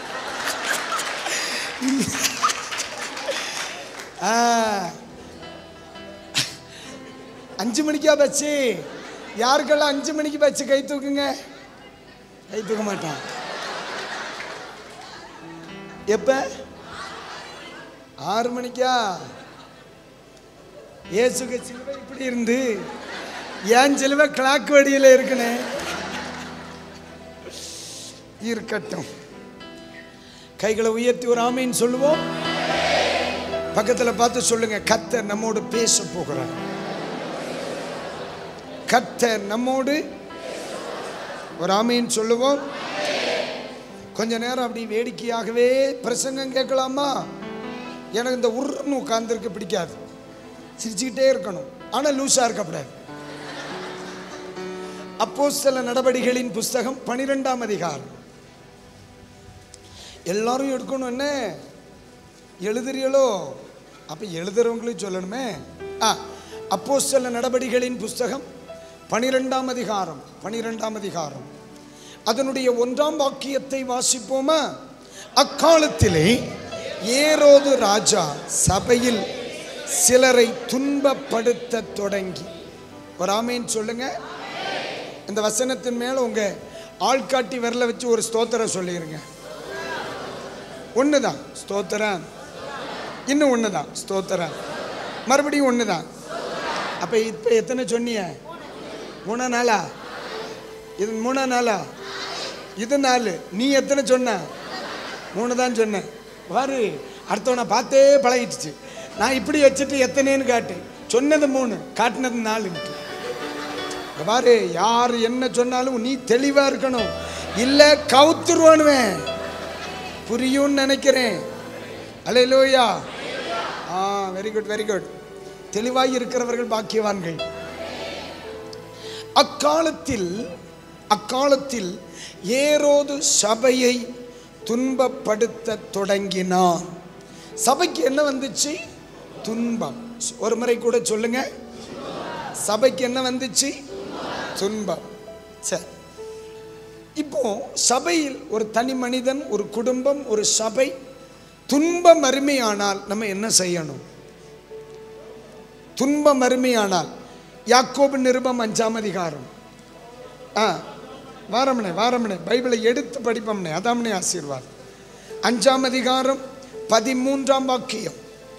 அஞ்சு மணிக்கா பஸ்ஸு? யாருக்கெல்லாம் அஞ்சு மணிக்கு பஸ்ஸு கை தூக்குங்க. கை தூக்க மாட்டான். எப்ப? ஆறு மணிக்கா? ஏசுக்கு சிலுவை இப்படி இருந்து ஏன் சிலுவை கிளாக் வடியில் இருக்குன்னு இருக்கட்டும். கைகளை உயர்த்தி ஒரு ஆமீன் சொல்லுவோம். பக்கத்தில் பார்த்து சொல்லுங்க, கர்த்தர் நம்மோடு பேச போகிறார். கர்த்தர் நம்மோடு. ஒரு ஆமீன் சொல்லுவோம். கொஞ்ச நேரம் அப்படி வேடிக்கையாகவே பிரசங்கம் கேட்கலாமா? எனக்கு இந்த உருன்னு உட்கார்ந்துருக்க பிடிக்காது. சிரிச்சுக்கிட்டே இருக்கணும், ஆனால் லூஸாக இருக்கக்கூடாது. அப்போஸ்தல நடபடிகளின் புஸ்தகம் பனிரெண்டாம் அதிகாரம். எல்லாரும் எடுக்கணும். என்ன எழுதுறீங்களோ? அப்ப எழுதுறவங்களையும் சொல்லணுமே. அப்போஸ்தல நடபடிகளின் புஸ்தகம் பனிரெண்டாம் அதிகாரம் பனிரெண்டாம் அதிகாரம் அதனுடைய ஒன்றாம் வாக்கியத்தை வாசிப்போமா? அக்காலத்திலே ஏரோது ராஜா சபையில் சிலரை துன்பப்படுத்த தொடங்கி. ஒரு ஆமேன் சொல்லுங்க. இந்த வசனத்தின் மேல உங்க ஆள்காட்டி விரல வச்சு ஒரு ஸ்தோத்திரம் சொல்லிருங்க. ஒண்ணுதான் ஸ்தோத்திரம், இன்னும் ஒண்ணுதான் ஸ்தோத்திரம், மறுபடியும் ஒண்ணுதான். அப்ப இப்ப எத்தனை சொன்னீங்க? மூணா நாளா? இது மூணா நாளா? இது நாலு. நீ எத்தனை சொன்ன? மூணு தான் சொன்னேன். பாரு, அடுத்தவனை பார்த்தே பழகிடுச்சு. நான் இப்படி வச்சுட்டு எத்தனைன்னு காட்டு. சொன்னது மூணு, காட்டினது நாலுன்ட்டு. பாரு, யார் என்ன சொன்னாலும் நீ தெளிவா இருக்கணும், இல்ல கவுத்துருவானுவேன். புரியும்னு நினைக்கிறேன். அல்லேலூயா. ஆ வெரி குட் வெரி குட். தெளிவாய் இருக்கிறவர்கள் பாக்கியவான்கள். அக்காலத்தில் அக்காலத்தில் ஏரோது சபையை துன்பப்படுத்த தொடங்கினான். சபைக்கு என்ன வந்துச்சு? துன்பம். ஒரு முறை கூட சொல்லுங்க. சபைக்கு என்ன வந்துச்சு? துன்பம். சரி, இப்போ சபையில் ஒரு தனி மனிதன், ஒரு குடும்பம், ஒரு சபை துன்பம் அருமையானால் நம்ம என்ன செய்யணும்? துன்பம் அருமையானால் யாக்கோபு நிருபம் அஞ்சாம் அதிகாரம். ஆ வாரம்னே வாரம்னே பைபிளை எடுத்து படிப்போம்னே, அதாம்னே ஆசீர்வாதம். அஞ்சாம் அதிகாரம் பதிமூன்றாம் வாக்கியம்.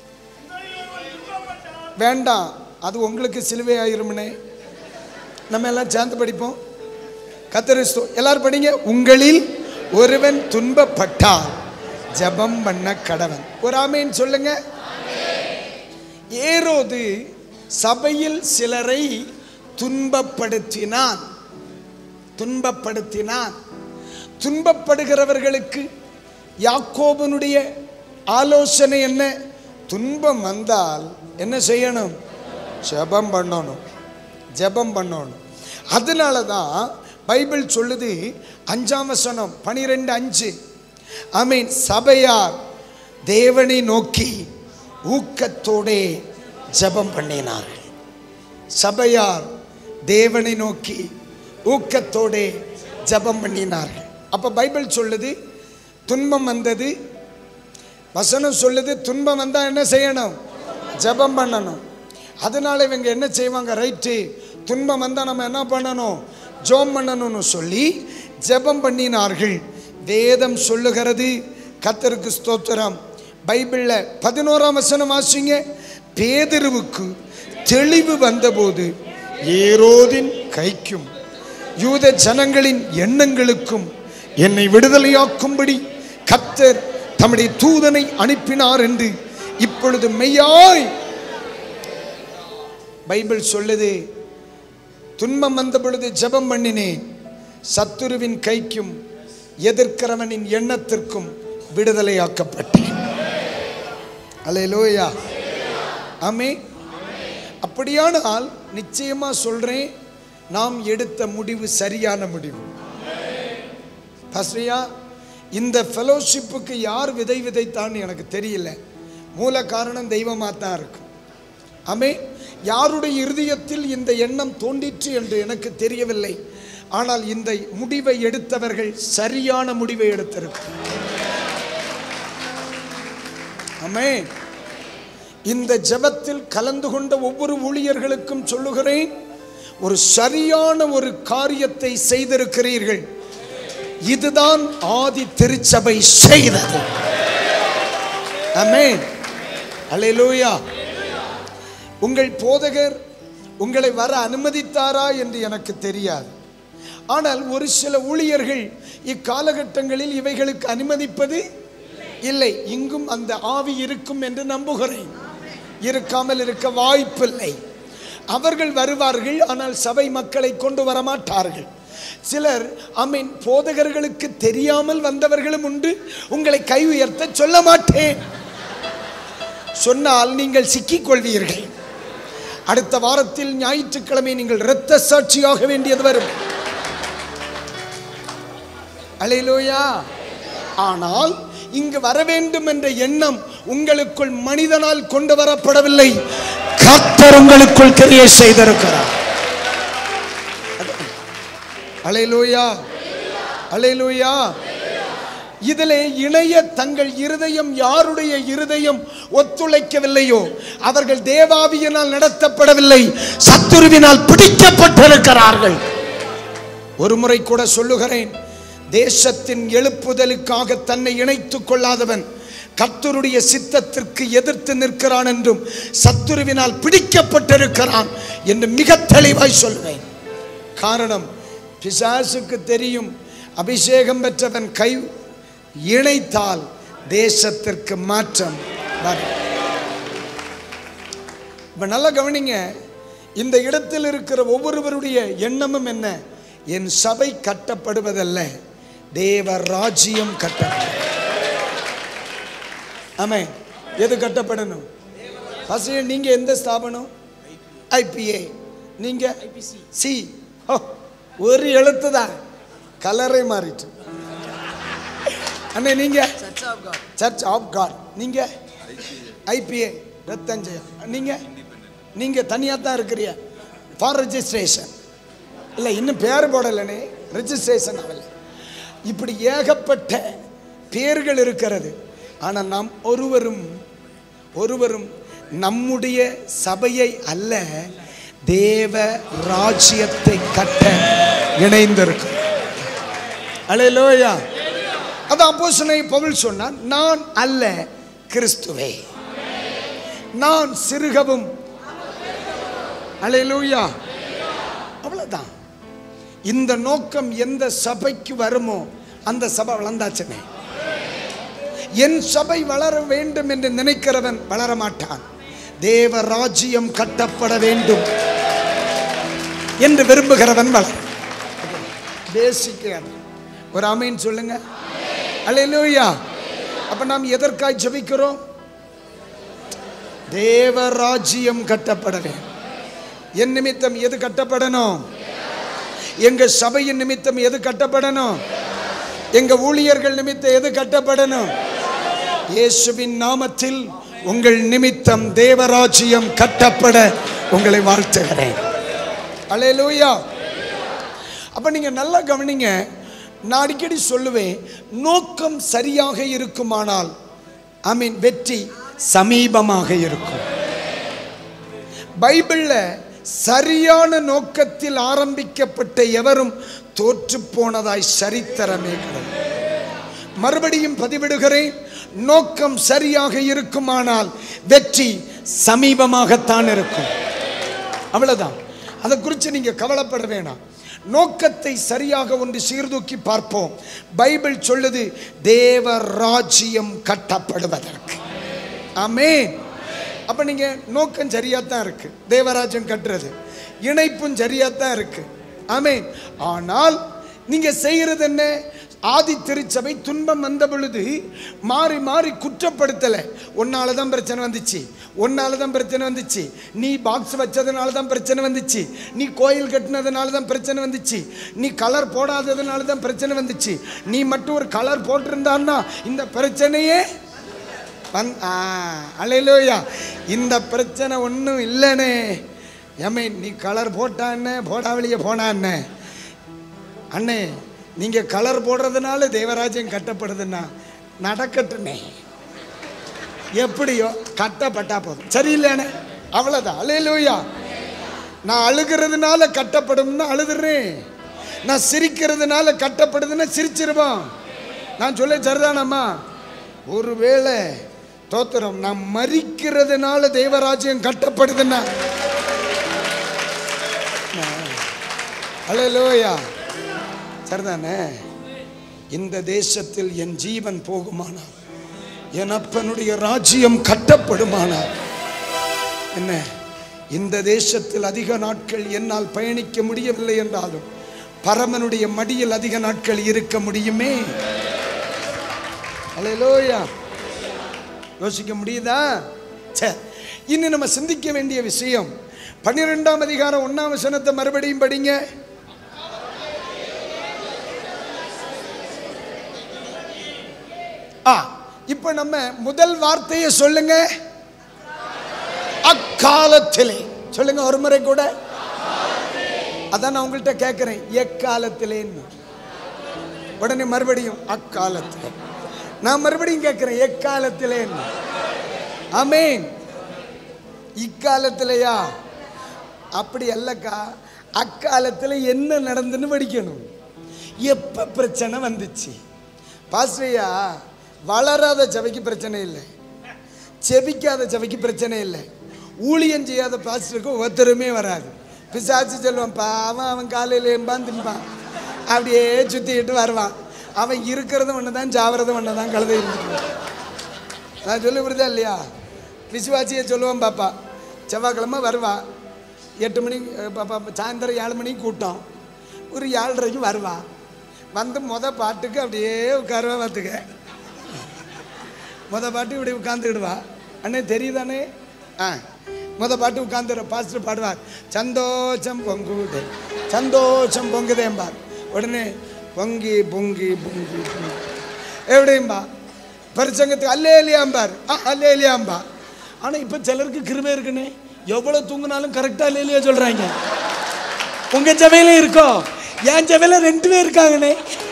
வேண்டாம், அது உங்களுக்கு சிலுவை ஆயிரும்னே. நம்ம எல்லாம் சேர்ந்து படிப்போம். கர்த்தரிஸ்து எல்லாரும் படிங்க. உங்களில் ஒருவன் துன்பப்பட்டால் ஜெபம் பண்ண கடவன். ஒரு ஆமேன் சொல்லுங்க. ஏரோது சபையில் சிலரை துன்பப்படுத்தினான் துன்பப்படுத்தினான் துன்பப்படுகிறவர்களுக்கு யாக்கோபனுடைய ஆலோசனை என்ன? துன்பம் வந்தால் என்ன செய்யணும்? ஜெபம் பண்ணணும், ஜெபம் பண்ணணும். அதனால தான் பைபிள் சொல்லுது, அஞ்சாம் வசனம் பனிரெண்டு அஞ்சு. ஆமீன். சபையார் தேவனை நோக்கி ஊக்கத்தோடே ஜெபம் பண்ணினார்கள். சபையார் தேவனை நோக்கி ஊக்கத்தோடே ஜெபம் பண்ணினார்கள். அப்ப பைபிள் சொல்லுது துன்பம் வந்தது. வசனம் சொல்லுது துன்பம் வந்தா என்ன செய்யணும்? ஜெபம் பண்ணணும். அதனால இவங்க என்ன செய்வாங்க? ரைட்டு, துன்பம் வந்தா நம்ம என்ன பண்ணணும்? ஜெபம் பண்ணணும்னு சொல்லி ஜெபம் பண்ணினார்கள். வேதம் சொல்லுகிறது. கர்த்தருக்கு ஸ்தோத்திரம். பைபிள்ல பதினோராம் வசனம் வாசிங்க. பேதுருவுக்கு தெளிவு வந்தபோது ஏரோதின் கைக்கும் யூத ஜனங்களின் எண்ணங்களுக்கும் என்னை விடுதலையாக்கும்படி கர்த்தர் தம்முடைய தூதனை அனுப்பினார் என்று இப்பொழுது மெய்யாய் பைபிள் சொல்லுது. துன்பம் வந்த பொழுது ஜெபம் பண்ணினேன், சத்துருவின் கைக்கும் எதிர்க்கிறவனின் எண்ணத்திற்கும் விடுதலையாக்கப்பட்டேன். அல்லேலூயா. ஆமென். அப்படியானால் நிச்சயமா சொல்றேன், நாம் எடுத்த முடிவு சரியான முடிவு. பாஸ்டர்யா, இந்த ஃபெலோஷிப்புக்கு யார் விதை விதைத்தான்னு எனக்கு தெரியல. மூல காரணம் தெய்வமாக தான் இருக்கு. ஆமென். யாருடைய இருதயத்தில் இந்த எண்ணம் தோன்றிற்று என்று எனக்கு தெரியவில்லை. ஆனால் இந்த முடிவை எடுத்தவர்கள் சரியான முடிவை எடுத்திருக்கிறார்கள். ஆமென். இந்த ஜெபத்தில் கலந்து கொண்ட ஒவ்வொரு ஊழியர்களுக்கும் சொல்லுகிறேன், ஒரு சரியான ஒரு காரியத்தை செய்திருக்கிறீர்கள். இதுதான் ஆதி திருச்சபை செய்தது. ஆமென். அல்லேலூயா. உங்கள் போதகர் உங்களை வர அனுமதித்தாரா என்று எனக்கு தெரியாது. ஆனால் ஒரு சில ஊழியர்கள் இக்காலகட்டங்களில் இவைகளுக்கு அனுமதிப்பது இல்லை. இங்கும் அந்த ஆவி இருக்கும் என்று நம்புகிறேன். இருக்காமல் இருக்க வாய்ப்பில்லை. அவர்கள் வருவார்கள், ஆனால் சபை மக்களை கொண்டு வரமாட்டார்கள். சிலர் ஆமென் போதகர்களுக்கு தெரியாமல் வந்தவர்களும் உண்டு. உங்களை கை உயர்த்த சொல்ல மாட்டேன், சொன்னால் நீங்கள் சிக்கிக் கொள்வீர்கள். அடுத்த வாரத்தில் ஞாயிற்றுக்கிழமை நீங்கள் இரத்த சாட்சியாக வேண்டியது வரும். அல்லேலூயா. ஆனால் இங்கு வர வேண்டும் என்ற எண்ணம் உங்களுக்குள் மனிதனால் கொண்டு வரப்படவில்லை, கர்த்தர் உங்களுக்குள் கிரியை செய்திருக்கிறார். அல்லேலூயா, அல்லேலூயா. இதிலே இணைய தங்கள் இருதயம் யாருடைய இருதயம் ஒத்துழைக்கவில்லையோ அவர்கள் தேவாவியினால் நடத்தப்படவில்லை, சத்துருவினால் பிடிக்கப்பட்டிருக்கிறார்கள். ஒரு முறை கூட சொல்லுகிறேன், தேசத்தின் எழுப்புதலுக்காக தன்னை இணைத்துக் கொள்ளாதவன் கர்த்தருடைய சித்தத்திற்கு எதிர்த்து நிற்கிறான் என்றும் சத்துருவினால் பிடிக்கப்பட்டிருக்கிறான் என்று மிக தெளிவாய் சொல்வேன். காரணம், பிசாசுக்கு தெரியும் அபிஷேகம் பெற்றவன் கை இணைத்தால் தேசத்திற்கு மாற்றம் வரும். இப்ப நல்லா கவனிங்க, இந்த இடத்தில் இருக்கிற ஒவ்வொருவருடைய எண்ணமும் என்ன? என் சபை கட்டப்படுவதல்ல, தேவ ராஜ்யம் கட்டப்படும். ஆமென். எது கட்டப்படணும்? ஃபர்ஸ்ட் நீங்க எந்த ஸ்தாபனம்? ஐபிஏ. நீங்க சி. ஒரு எழுத்து தான், கலரை மாறிட்டு. அண்ணே நீங்க சர்ச் ஆஃப் காட். நீங்க ஐபிஏ ரத்தஞ்சயா. நீங்க நீங்க தனியாக தான் இருக்கிறீங்க. ஃபார் ரெஜிஸ்ட்ரேஷன் இல்லை, இன்னும் பேர் போடலனே, ரெஜிஸ்ட்ரேஷன் ஆகல. இப்படி ஏகப்பட்ட பேர்கள் இருக்கிறது. ஆனால் நாம் ஒருவரும் ஒருவரும் நம்முடைய சபையை அல்ல, தேவ ராஜ்யத்தை கட்ட இணைந்திருக்கிறோம். அல்லேலூயா. அது அப்போஸ்தலனாகிய பவுல் சொன்னான், நான் அல்ல கிறிஸ்துவே, நான் சிறுகவும். அல்லேலூயா. அவ்வளவுதான். இந்த நோக்கம் எந்த சபைக்கு வருமோ அந்த சபை வளர்ந்தாச்சுனே. என் சபை வளர வேண்டும் என்று நினைக்கிறவன் வளர மாட்டான். தேவ ராஜ்யம் கட்டப்பட வேண்டும் என்று விரும்புகிறவன் வளர. பேசிக் ஒரு ஆமீன் சொல்லுங்க. அல்லேலூயா. அப்ப நாம் எதற்காய் ஜெபிக்கிறோம்? தேவ ராஜ்யம் கட்டப்பட வேண்டும். என் நிமித்தம் எது கட்டப்படணும்? எங்க சபையின் நிமித்தம் எது கட்டப்படணும்? எங்க ஊழியர்கள் நிமித்தம் எது கட்டப்படணும்? இயேசுவின் நாமத்தில் உங்கள் நிமித்தம் தேவராஜ்யம் கட்டப்பட உங்களை வாழ்த்துகிறேன். அல்லேலூயா. அப்ப நீங்க நல்லா கவனிங்க. நான் அடிக்கடி சொல்லுவேன், நோக்கம் சரியாக இருக்குமானால் ஐ மீன் வெற்றி சமீபமாக இருக்கும். பைபிள்ல சரியான நோக்கத்தில் ஆரம்பிக்கப்பட்ட எவரும் தோற்று போனதாய் சரித்திரமே கிடையாது. மறுபடியும் பதிவிடுகிறேன், நோக்கம் சரியாக இருக்குமானால் வெற்றி சமீபமாகத்தான் இருக்கும். அவ்வளவுதான். அதை குறித்து நீங்க கவலைப்பட வேணாம். நோக்கத்தை சரியாக ஒன்று சீர்தூக்கி பார்ப்போம். பைபிள் சொல்லுது தேவ ராஜ்யம் கட்டப்படுவதற்கு. ஆமென். அப்ப நீங்க நோக்கம் சரியாத்தான் இருக்கு, தேவராஜ்யம் கட்டுறது இணைப்பும் சரியாத்தான் இருக்கு. ஆமென். ஆனால் நீங்க செய்யறது என்ன? ஆதி திருச்சபை துன்பம் வந்த பொழுது மாறி மாறி குற்றப்படுத்தலை. ஒன்னால தான் பிரச்சனை வந்துச்சு, ஒன்னால தான் பிரச்சனை வந்துச்சு, நீ பாக்ஸ் வச்சதுனால தான் பிரச்சனை வந்துச்சு, நீ கோயில் கட்டினதுனால தான் பிரச்சனை வந்துச்சு, நீ கலர் போடாததுனால தான் பிரச்சனை வந்துச்சு, நீ மட்டும் ஒரு கலர் போட்டிருந்தான்னா இந்த பிரச்சனையே வந் அல்லேலூயா. இந்த பிரச்சனை ஒன்றும் இல்லைனே. ஏமே நீ கலர் போட்டான்னு போடாவளியே போனான்னு அண்ணே, நீங்க கலர் போடுறதுனால தேவராஜ்யம் கட்டப்படுதுன்னா நடக்கட்டுமே. எப்படியோ கட்டப்பட்டா போதும், சரியில்லைண்ணே, அவ்வளோதான். அல்லேலூயா. நான் அழுகிறதுனால கட்டப்படும்னா அழுதுறேன், நான் சிரிக்கிறதுனால கட்டப்படுதுன்னா சிரிச்சிருவோம். நான் சொல்ல சரிதானம்மா? ஒருவேளை தோத்திரம் நான் மரிக்கிறதுனால தேவராஜ்யம் கட்டப்படுதுன்னா அல்லேலூயா, சரிதானே? இந்த தேசத்தில் என் ஜீவன் போகுமானால், என் அப்பனுடைய ராஜ்யம் கட்டப்படுமானால் என்ன, இந்த தேசத்தில் அதிக நாட்கள் என்னால் பயணிக்க முடியவில்லை என்றாலும் பரமனுடைய மடியில் அதிக நாட்கள் இருக்க முடியுமே. அல்லேலூயா. யோசிக்க முடியுதா? சரி, இன்னும் நம்ம சிந்திக்க வேண்டிய விஷயம் பன்னிரெண்டாம் அதிகாரம் ஒன்னாம் வசனத்தை மறுபடியும் படிங்க. ஆ இப்ப நம்ம முதல் வார்த்தையை சொல்லுங்க. அக்காலத்திலே சொல்லுங்க ஒரு முறை கூட. அதான் நான் உங்கள்கிட்ட கேட்கிறேன், எக்காலத்திலேன்னு. உடனே மறுபடியும் அக்காலத்திலே. நான் மறுபடியும் கேட்கிறேன், எக்காலத்திலேன்னு. ஆமென். இக்காலத்திலையா? அப்படி அல்லக்கா, அக்காலத்தில் என்ன நடந்துன்னு படிக்கணும். எப்ப பிரச்சனை வந்துச்சு பாஸ்டரையா? வளராத சபைக்கு பிரச்சனை இல்லை, செபிக்காத சபைக்கு பிரச்சனை இல்லை, ஊழியம் செய்யாத பாஸ்டருக்கு ஒருத்தருமே வராது. பிசாசு சொல்லுவான், அவன் அவன் காலையில் எம்பான் தின்பான், அப்படியே சுற்றிக்கிட்டு வருவான். அவன் இருக்கிறதும் ஒன்று தான், சாவறதும் ஒன்று தான், கழுதை இருந்துட்டு. நான் சொல்லி கொடுத்தா இல்லையா? விசுவாசியை சொல்லுவான், பாப்பா செவ்வாய்க்கிழமை வருவா, எட்டு மணி பாப்பா சாயந்தரம் ஏழு மணிக்கு கூட்டம், ஒரு ஏழரைக்கு வருவா. வந்து மொதல் பாட்டுக்கு அப்படியே உட்காருவா. பார்த்துக்க, மொதல் பாட்டு இப்படி உட்காந்துக்கிடுவா. அண்ணே தெரியுதானே? ஆ மொதல் பாட்டு உட்காந்துடுற பாஸ்டர் பாடுவார், சந்தோஷம் பொங்குதே சந்தோஷம் பொங்குதேம்பார். உடனே பொங்கி பொங்கி பொங்கி பொங்கி எப்படிம்பா பரிசங்கத்துக்கு அல்லே இல்லையாம்பார். ஆ அல்லே இல்லையாம்பா. ஆனால் இப்போ சிலருக்கு கிருபை இருக்குன்னு எவ்வளோ தூங்கினாலும் கரெக்டாக அல்லே இல்லையா சொல்கிறாங்க. உங்கள் சபையில இருக்கோ? என் சபையில ரெண்டு பேர் இருக்காங்கண்ணே.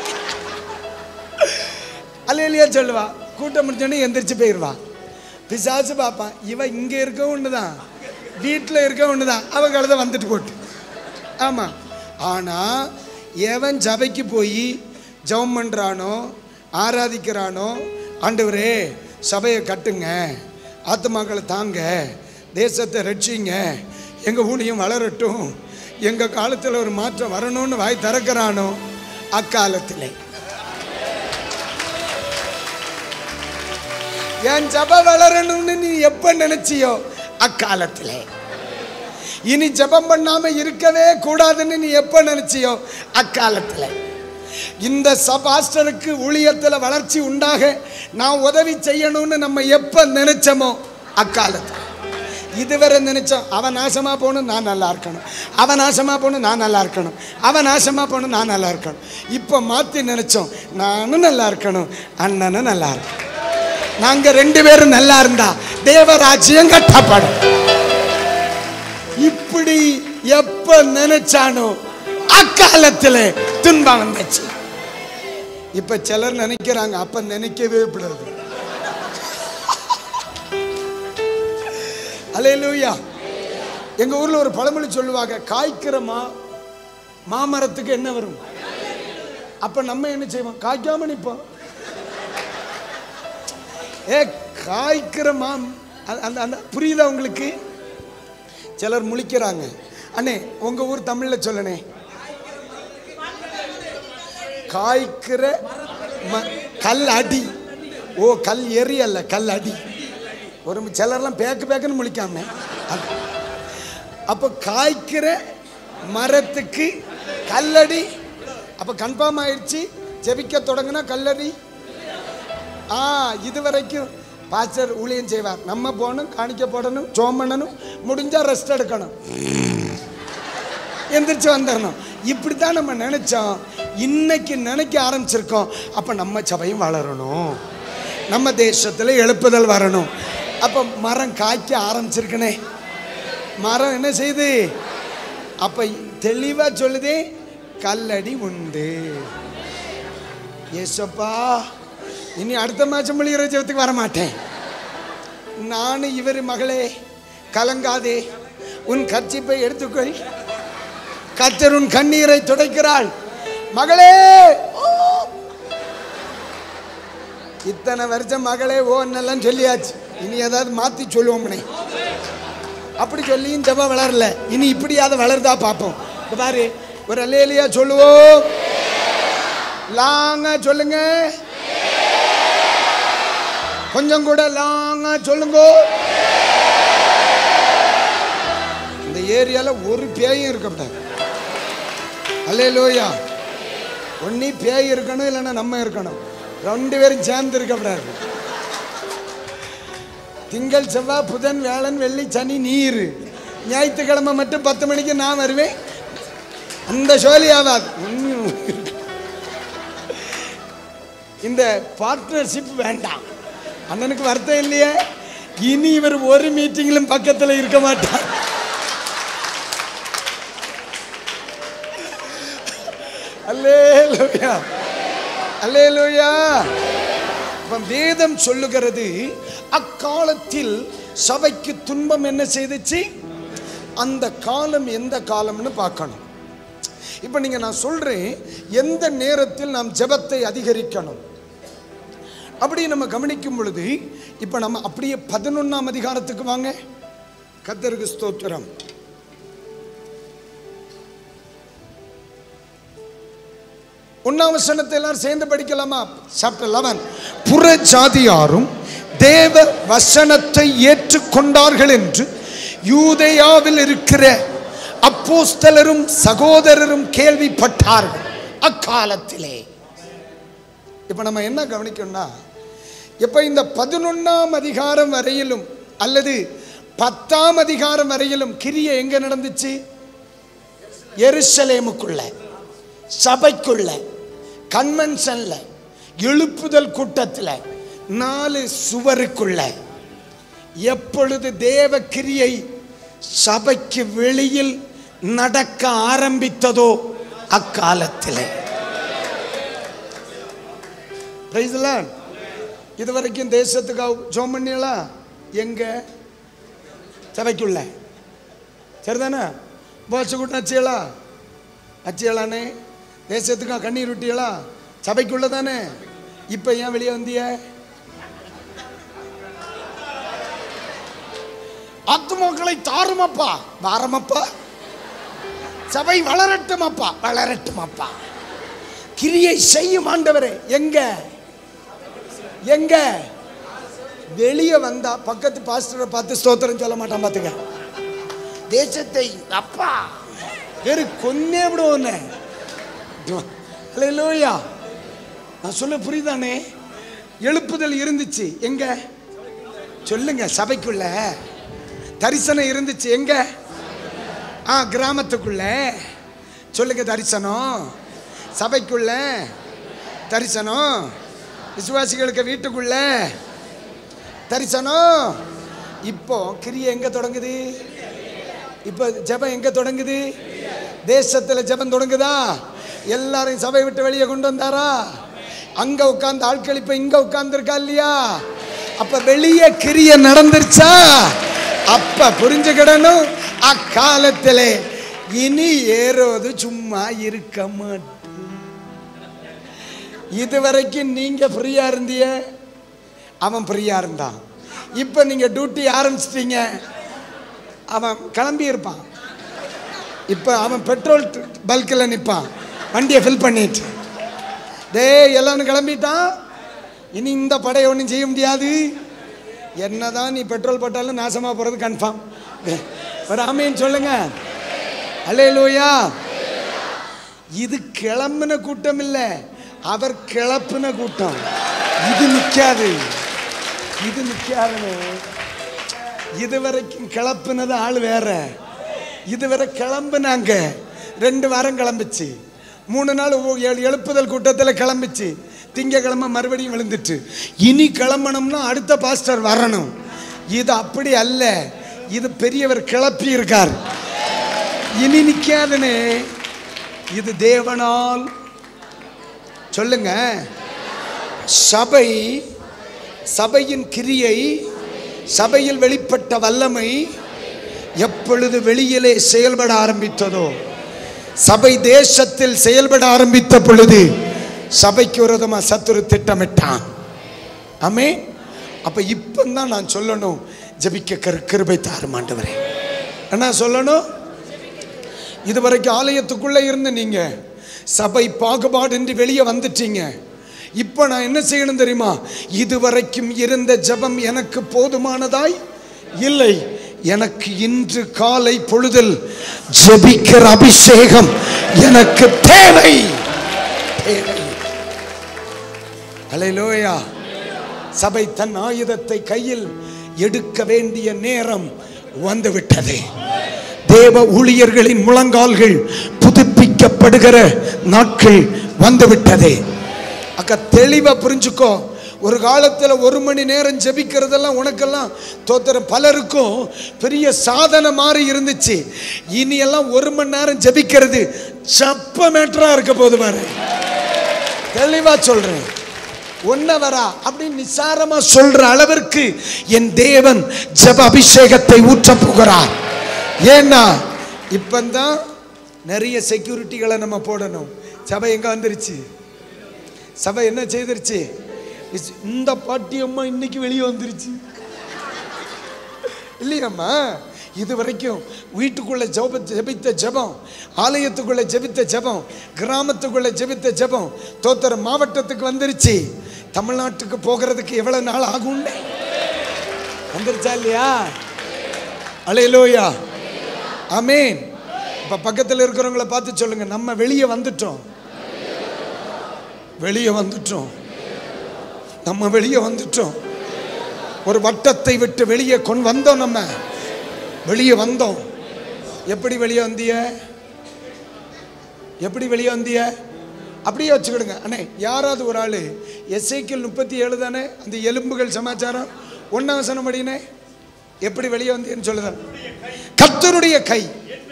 அல்லே இல்லையா சொல்லுவா. கூட்டம் முடிச்சோடனே எந்திரிச்சு போயிடுவா. பிசாசு பார்ப்பான், இவன் இங்கே இருக்க ஒன்று தான், வீட்டில் இருக்க ஒன்று தான், அவன் கழுத வந்துட்டு போட்டு. ஆமாம். ஆனால் எவன் சபைக்கு போய் ஜெபம் பண்ணுறானோ, ஆராதிக்கிறானோ, ஆண்டவரே சபையை கட்டுங்க, ஆத்துமாக்களை தாங்க, தேசத்தை ரட்சிங்க, எங்கள் ஊழியம் வளரட்டும், எங்கள் காலத்தில் ஒரு மாற்றம் வரணும்னு வாய் திறக்கிறானோ, அக்காலத்தில் என் ஜப வளரணும்னு நீ எப்ப நினைச்சியோ, அக்காலத்தில். இனி ஜபம் பண்ணாம இருக்கவே கூடாதுன்னு நீ எப்ப நினைச்சியோ, அக்காலத்தில். இந்த சபாஸ்டருக்கு ஊழியத்தில் வளர்ச்சி உண்டாக நான் உதவி செய்யணும்னு நம்ம எப்ப நினைச்சோமோ, அக்காலத்தில். இதுவரை நினைச்சோம், அவன் நாசமா போகணும் நான் நல்லா இருக்கணும், அவன் நாசமா போகணும் நான் நல்லா இருக்கணும், அவன் நாசமா போகணும் நான் நல்லா இருக்கணும். இப்போ மாற்றி நினைச்சோம், நானும் நல்லா இருக்கணும், அண்ணனும் நல்லா இருக்கணும். நாங்க ரெண்டு பேரும் நல்லா இருந்தா தேவராஜ்யம் கட்டப்படும். இப்படி எப்ப நினைச்சானோ, அக்காலத்தில் துன்பம் வந்துச்சு. இப்ப சிலர் நினைக்கிறாங்க, அப்ப நினைக்கவே கூடாது. அல்லேலூயா. எங்க ஊர்ல ஒரு பழமொழி சொல்லுவாங்க, காய்க்கிற மா மாமரத்துக்கு என்ன வரும்? அப்ப நம்ம என்ன செய்வோம்? காய்க்காம நிற்போம். ஏ காய்க்கிற மாம் அந்த அந்த புரியுதா உங்களுக்கு? சிலர் முழிக்கிறாங்க. அண்ணே உங்க ஊர் தமிழ்ல சொல்லணே, காய்க்கிற கல் அடி. ஓ கல் எரி அல்ல, கல் அடி. ஒரு சிலர்லாம் பேக்கு பேக்குன்னு முழிக்காம. அப்போ காய்க்கிற மரத்துக்கு கல்லடி. அப்போ கன்ஃபார்ம் ஆயிடுச்சு, ஜெபிக்க தொடங்கினா கல்லடி. ஆ இது வரைக்கும் பாஸ்டர் ஊழியம் செய்வார், நம்ம போகணும், காணிக்க போடணும், ஜெபம் பண்ணணும், முடிஞ்சா ரெஸ்ட் எடுக்கணும், எந்திரிச்சு வந்துடணும். இப்படி தான் நம்ம நினைச்சோம். இன்னைக்கு நினைக்க ஆரம்பிச்சிருக்கோம், அப்போ நம்ம சபையும் வளரணும், நம்ம தேசத்தில் எழுப்புதல் வரணும். அப்போ மரம் காய்க்க ஆரம்பிச்சிருக்கனே. மரம் என்ன செய்யுது? அப்போ தெளிவாக சொல்லுதே, கல்லடி உண்டு. ஏசப்பா இனி அடுத்த மாதம் மொழிகிற ஜெபத்துக்கு வரமாட்டேன். நான் இவர் மகளே கலங்காதே, உன் கர்ச்சிப்பை எடுத்துக்கொள், கர்த்தர் உன் கண்ணீரை துடைக்கிறாள். மகளே இத்தனை வருஷம் மகளே ஓன்னெல்லாம் சொல்லியாச்சு, இனி ஏதாவது மாற்றி சொல்லுவோம்னே. அப்படி சொல்லியும் ஜெபம் வளரல, இனி இப்படியாவது வளருதா பார்ப்போம். பாரு, ஒரு அல்லேலியா சொல்லுவோம், லாங்கா சொல்லுங்க, கொஞ்சம் கூட லாங்கா சொல்லுங்க. இந்த ஏரியால ஒரு பேயும் இருக்கக்கூடாது. அல்லேலூயா. ஒன்னி பேய் இருக்கணும், இல்லைன்னா நம்ம இருக்கணும், ரெண்டு பேரும் சேர்ந்து இருக்கக்கூடாது. திங்கள் செவ்வாய் புதன் வேளன் வெள்ளி சனி நீர், ஞாயிற்றுக்கிழமை மட்டும் பத்து மணிக்கு நான் வருவேன், அந்த சோழி ஆகாது. இந்த பார்ட்னர்ஷிப் வேண்டாம். அண்ணனுக்கு வருத்தம் இல்லையே, இனி இவர் ஒரு மீட்டிங்கிலும் பக்கத்தில் இருக்க மாட்டார். அல்லேலூயா, அல்லேலூயா. வேதம் சொல்லுகிறது, அக்காலத்தில் சபைக்கு துன்பம் என்ன செய்துச்சு? அந்த காலம் எந்த காலம்னு பார்க்கணும். இப்ப நீங்க நான் சொல்றேன், எந்த நேரத்தில் நாம் ஜெபத்தை அதிகரிக்கணும் அப்படி நம்ம கவனிக்கும் பொழுது, இப்ப நம்ம அப்படியே பதினொன்னாம் அதிகாரத்துக்கு வாங்க. கர்த்தருக்கு ஸ்தோத்திரம். ஒன்னாம் வசனத்தை எல்லாரும் சேர்ந்து படிக்கலாமா? Chapter eleven. புற ஜாதியாரும் தேவ வசனத்தை ஏற்றுக்கொண்டார்கள் என்று யூதேயாவில் இருக்கிற அப்போஸ்தலரும் சகோதரரும் கேள்விப்பட்டார்கள் அக்காலத்திலே. இப்ப நம்ம என்ன கவனிக்கணும்னா, இப்ப இந்த பதினொன்னாம் அதிகாரம் வரையிலும் அல்லது பத்தாம் அதிகாரம் வரையிலும் கிரியை எங்க நடந்துச்சு? எருசலேமுக்குள்ள, சபைக்குள்ள, கன்வென்ஷன்ல, எழுப்புதல் கூட்டத்தில், நாலு சுவருக்குள்ள. எப்பொழுது தேவ கிரியை சபைக்கு வெளியில் நடக்க ஆரம்பித்ததோ அக்காலத்திலே. இதுவரைக்கும் தேசத்துக்காக ஜெபம் பண்ணியலா? எங்க? சபைக்குள்ள. சரிதானே? போச்சு கூட்டம் அச்சியலா? அச்சியலானே. தேசத்துக்காக கண்ணீர் விட்டியலா? சபைக்குள்ள தானே. இப்ப ஏன் வெளியே வந்திய? ஆத்துமாக்களை தாருமப்பா, வாரமப்பா. சபை வளரட்டுமப்பா, வளரட்டுமப்பா. கிரியை செய்யும் ஆண்டவரே. எங்க எங்க? வெளியே வந்தா பக்கத்து பாஸ்டரை பார்த்து ஸ்தோத்திரம் சொல்ல மாட்டான். பாத்துக்க, தேசத்தை அப்பா வேறு கொன்னே விடுவோம். அல்லேலூயா. நான் சொல்ல புரியுதானே? எழுப்புதல் இருந்துச்சு எங்க? சொல்லுங்க. சபைக்குள்ள. தரிசனம் இருந்துச்சு எங்க? ஆ, கிராமத்துக்குள்ள. சொல்லுங்க. தரிசனம் சபைக்குள்ள, தரிசனம் விசுவாசிகளுக்கு வீட்டுக்குள்ள, தரிசனம். இப்போ கிரியை எங்க தொடங்குது? இப்போ ஜெபம் எங்க தொடங்குது? தேசத்துல ஜெபம் தொடங்குதா? எல்லாரையும் சபை விட்டு வெளியே கொண்டு வந்தாரா? அங்க உட்கார்ந்து ஆட்கள் இப்ப இங்க உட்கார்ந்து இருக்கா இல்லையா? அப்ப வெளியே கிரியை நடந்துருச்சா? அப்ப புரிஞ்சுக்கிடணும், அக்காலத்திலே இனி ஏறோது சும்மா இருக்க மாட்டேன். இதுவரைக்கும் நீங்க ஃப்ரீயா இருந்தீங்க, அவன் ஃப்ரீயா இருந்தான். இப்ப நீங்க டியூட்டி ஆரம்பிச்சிட்டீங்க, அவன் கிளம்பி இருப்பான். இப்ப அவன் பெட்ரோல் பல்கில் நிற்பான், வண்டியை ஃபில் பண்ணிட்டு. டே எல்லாரும் கிளம்பிட்டான். இனி இந்த படையை ஒன்றும் செய்ய முடியாது. என்னதான் நீ பெட்ரோல் போட்டாலும் நாசமா போறது கன்ஃபார்ம். ஒரு ஆமீன் சொல்லுங்க. அல்லேலூயா. இது கிளம்பின கூட்டம் இல்ல, அவர் கிளப்பின கூட்டம். இது நிக்காது, இது நிக்காதுன்னு. இதுவரைக்கும் கிளப்புனது ஆள் வேற. இதுவரை கிளம்புனாங்க, ரெண்டு வாரம் கிளம்பிச்சு, மூணு நாள் எழுப்புதல் கூட்டத்தில் கிளம்பிச்சு, திங்கக்கிழமை மறுபடியும் விழுந்துட்டு. இனி கிளம்பணும்னா அடுத்த பாஸ்டர் வரணும். இது அப்படி அல்ல, இது பெரியவர் கிளப்பி இருக்கார். இனி நிக்காதுன்னு. இது தேவனால். சொல்லுங்க. சபை, சபையின் கிரியை, சபையில் வெளிப்பட்ட வல்லமை எப்பொழுது வெளியிலே செயல்பட ஆரம்பித்ததோ, சபை தேசத்தில் செயல்பட ஆரம்பித்த பொழுது சபைக்கு விரோதமா சத்துரு திட்டமிட்டான். ஆமே. அப்ப இப்பதான் நான் சொல்லணும், ஜெபிக்க கிருபை தாரும் ஆண்டவரே. என்ன சொல்லணும்? இதுவரைக்கும் ஆலயத்துக்குள்ள இருந்து நீங்க சபை பாகுபாடு என்று வெளியே வந்துட்டீங்க. இப்ப நான் என்ன செய்யணும் தெரியுமா? இதுவரைக்கும் இருந்த ஜெபம் எனக்கு போதுமானதாய் இல்லை. எனக்கு இன்று காலை பொழுதில் ஜெபிக்கிற அபிஷேகம் எனக்கு தேவை. அல்லேலூயா. சபை தன் ஆயுதத்தை கையில் எடுக்க வேண்டிய நேரம் வந்துவிட்டது. தேவ ஊழியர்களின் முழங்கால்கள் புதுப்பிக்கப்படுகிற நாட்கள் வந்துவிட்டது. அக்கா தெளிவா புரிஞ்சுக்கோ. ஒரு காலத்துல ஒரு மணி நேரம் ஜெபிக்கிறதெல்லாம் உனக்கெல்லாம் தோத்திரம் பலருக்கும் பெரிய சாதனை மாதிரி இருந்துச்சு. இனி எல்லாம் ஒரு மணி நேரம் ஜெபிக்கிறது சப்ப மேட்டரா இருக்க போது பாரு. தெளிவா சொல்றேன். ஒன்னவரா அப்படின்னு நிசாரமா சொல்ற அளவிற்கு என் தேவன் ஜெப அபிஷேகத்தை ஊற்ற போகிறார். ஏன்னா இப்பந்தான் நிறைய செக்யூரிட்டிகளை நம்ம போடணும். சபை எங்க வந்துருச்சு? சபை என்ன செய்திருச்சு? இந்த பாட்டியம்மா இன்னைக்கு வெளியே வந்துருச்சு இல்லையம்மா? இது வரைக்கும் வீட்டுக்குள்ள ஜெப ஜெபித்த ஜெபம், ஆலயத்துக்குள்ள ஜெபித்த ஜெபம், கிராமத்துக்குள்ள ஜெபித்த ஜெபம் தோத்தர மாவட்டத்துக்கு வந்துருச்சு. தமிழ்நாட்டுக்கு போகிறதுக்கு எவ்வளவு நாள் ஆகும்? வந்துருச்சா இல்லையா? அல்லேலூயா, ஆமென். இப்ப பக்கத்தில் இருக்கிறவங்கள பார்த்து சொல்லுங்க, நம்ம வெளியே வந்துட்டோம். வெளியே வந்துட்டோம். நம்ம வெளியே வந்துட்டோம். ஒரு வட்டத்தை விட்டு வெளியே கொண்டு வந்தோம். நம்ம வெளியே வந்தோம். எப்படி வெளியே வந்திய? எப்படி வெளியே வந்திய? அப்படியே வச்சுக்கிடுங்க அண்ணே. யாராவது ஒரு ஆளு எசேக்கியேல் முப்பத்தி ஏழு தானே அந்த எலும்புகள் சமாச்சாரம் ஒன்னாம் வசனம் படினே. எப்படி வெளியே வந்தேன்னு சொல்லுதான். கர்த்தருடைய கை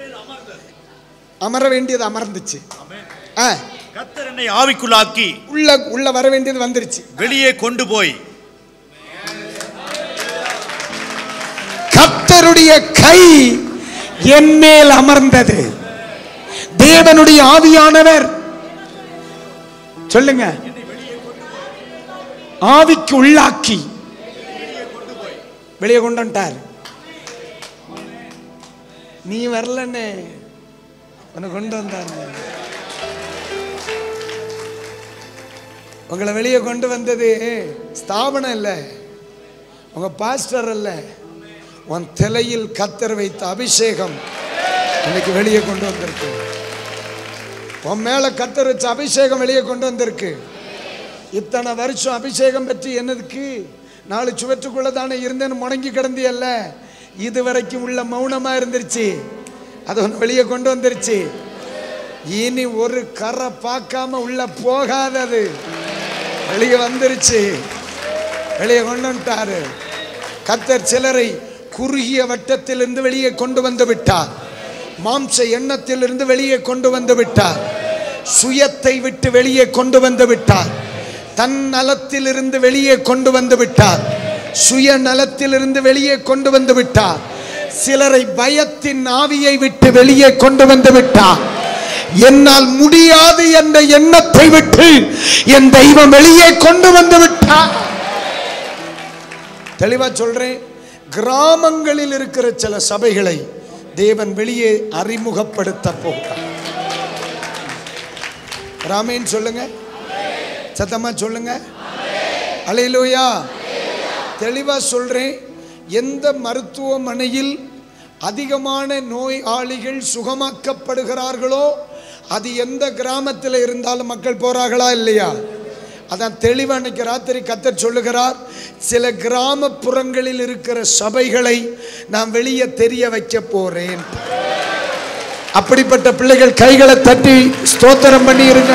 அமர வேண்டியது அமர்ந்துச்சு.
கர்த்தர் என்னை ஆவிக்குள்ளாக்கி
உள்ள உள்ள வர வேண்டியது வந்துருச்சு.
வெளியே கொண்டு போய்
கர்த்தருடைய கை என் மேல் அமர்ந்தது. தேவனுடைய ஆவியானவர் சொல்லுங்க, ஆவிக்கு உள்ளாக்கி வெளியே கொண்டு வந்துட்டார். நீ வரலன்னு கொண்டு வந்தார். உங்களை வெளியே கொண்டு வந்தது ஸ்தாபனம் இல்லை, உங்க பாஸ்டர் அல்ல, உன் தலையில் கர்த்தர் வைத்த அபிஷேகம் இன்னைக்கு வெளியே கொண்டு வந்திருக்கு. உன் மேல கர்த்தர் வச்ச அபிஷேகம் வெளியே கொண்டு வந்திருக்கு. இத்தனை வருஷம் அபிஷேகம் பற்றி என்னதுக்கு? நாலு சுவற்றுக்குள்ள தானே இருந்தேன்னு முடங்கி கிடந்தியல்ல, இது வரைக்கும் உள்ள மௌனமா இருந்துருச்சு. அது ஒன்று வெளியே கொண்டு வந்துருச்சு. இனி ஒரு கரை பார்க்காம உள்ள போகாதது வெளியே வந்துருச்சு. வெளியே கொண்டு வந்துட்டாரு கர்த்தர். சிலரை குறுகிய வட்டத்திலிருந்து வெளியே கொண்டு வந்து விட்டார். மாம்ச எண்ணத்திலிருந்து வெளியே கொண்டு வந்து விட்டார். சுயத்தை விட்டு வெளியே கொண்டு வந்து விட்டார். தன் நலத்திலிருந்து வெளியே கொண்டு வந்து விட்டார். சுய நலத்திலிருந்து வெளியே கொண்டு வந்து விட்டார். சிலரை பயத்தின் ஆவியை விட்டு வெளியே கொண்டு வந்து விட்டார். என்னால் முடியாது என்ற எண்ணத்தை விட்டு என் தெய்வம் வெளியே கொண்டு வந்து விட்டார். தெளிவா சொல்றேன். கிராமங்களில் இருக்கிற சில சபைகளை தேவன் வெளியே அறிமுகப்படுத்த போகிறார். ராமேன் சொல்லுங்க, சத்தமா சொல்லுங்க. அல்லேலூயா. தெளிவா சொல்றேன். எந்த மருத்துவமனையில் அதிகமான நோயாளிகள் சுகமாக்கப்படுகிறார்களோ அது எந்த கிராமத்தில் இருந்தாலும் மக்கள் போறார்களா இல்லையா? அதான் தெளிவா இன்னைக்கு ராத்திரி கர்த்தர் சொல்லுகிறார். சில கிராமப்புறங்களில் இருக்கிற சபைகளை நான் வெளியே தெரிய வைக்க போறேன். அப்படிப்பட்ட பிள்ளைகள் கைகளை தட்டி ஸ்தோத்திரம் பண்ணி இருங்க.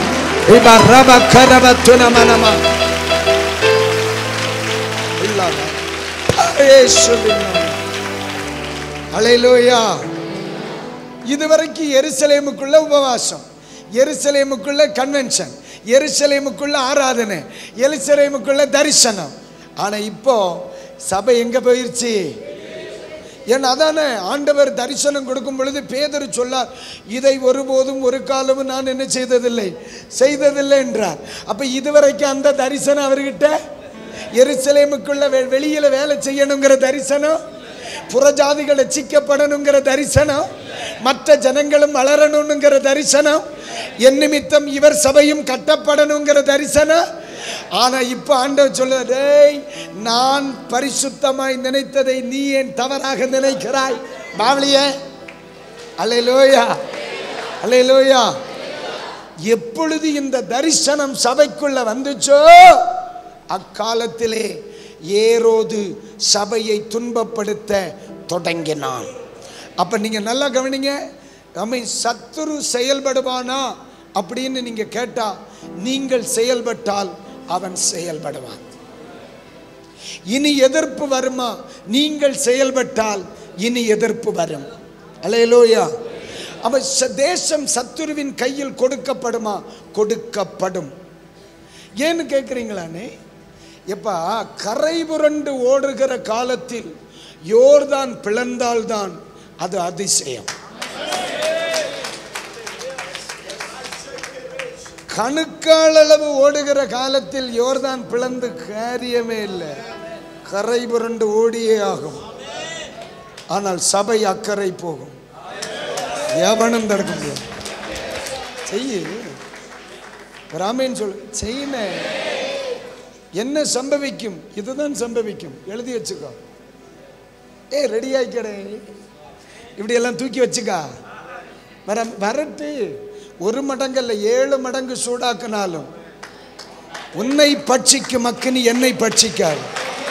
அல்லேலூயா. இதுவரைக்கும் எருசலேமுக்குள்ள உபவாசம், எருசலேமுக்குள்ள கன்வென்ஷன், எருசலேமுக்குள்ள ஆராதனை, எருசலேமுக்குள்ள தரிசனம். ஆனா இப்போ சபை எங்க போயிருச்சு? ஏன்னா அதானே ஆண்டவர் தரிசனம் கொடுக்கும் பொழுது பேதுரு சொல்லார், இதை ஒருபோதும் ஒரு காலமும் நான் என்ன செய்ததில்லை செய்ததில்லை என்றார். அப்ப இதுவரைக்கும் அந்த தரிசனம் அவர்கிட்ட எருசலேமுக்குள்ள வெளியில வேலை செய்யணுங்கிற தரிசனம், புறஜாதிகள் ரட்சிக்கப்படணுங்கிற தரிசனம், மற்ற ஜனங்களும் வளரணுங்கிற தரிசனம், என் நிமித்தம் இவர் சபையும் கட்டப்படணுங்கிற தரிசனம். ஆனா இப்ப ஆண்டவர் சொல்லுதே, நான் பரிசுத்தமாய் நினைத்ததை நீ ஏன் தவறாக நினைக்கிறாய்? பாவலியே. அல்லேலூயா, அல்லேலூயா. எப்பொழுது இந்த தரிசனம் சபைக்குள்ள வந்துச்சோ அக்காலத்திலே ஏரோது சபையை துன்பப்படுத்த தொடங்கினான். அப்ப நீங்க நல்லா கவனிங்க. நம்ம சத்துரு செயல்படுவானா அப்படின்னு நீங்க கேட்டா நீங்கள் செயல்பட்டால் அவன் செயல்படுவான். இனி எதிர்ப்பு வருமா? நீங்கள் செயல்பட்டால் இனி எதிர்ப்பு வரும். அல்லேலூயா. அவ தேசம் சத்துருவின் கையில் கொடுக்கப்படுமா? கொடுக்கப்படும். ஏன்னு கேட்குறீங்களானே? எப்பா, கரை புரண்டு ஓடுகிற காலத்தில் யோர்தான் பிளந்தால்தான் அது அதிசயம். கணுக்கால் அளவு ஓடுகிற காலத்தில் யோர்தான் பிளந்து காரியமே இல்லை, கரை புரண்டு ஓடியே ஆகும். ஆனால் சபை அக்கறை போகும், எவனும் தடுக்க முடியாது. செய்ய ராமேன்னு சொல்லு, செய்யன என்ன சம்பவிக்கும்? இதுதான் சம்பவிக்கும். எழுதி வச்சுக்கோ. ஏ ரெடி ஆயிக்கடே, இப்படி எல்லாம் தூக்கி வச்சுக்கா. வர வரட்டு ஒரு மடங்கல்ல ஏழு மடங்கு சூடாக்குனாலும் உன்னை பட்சிக்கும் அக்கினி என்னை பட்சிக்காது.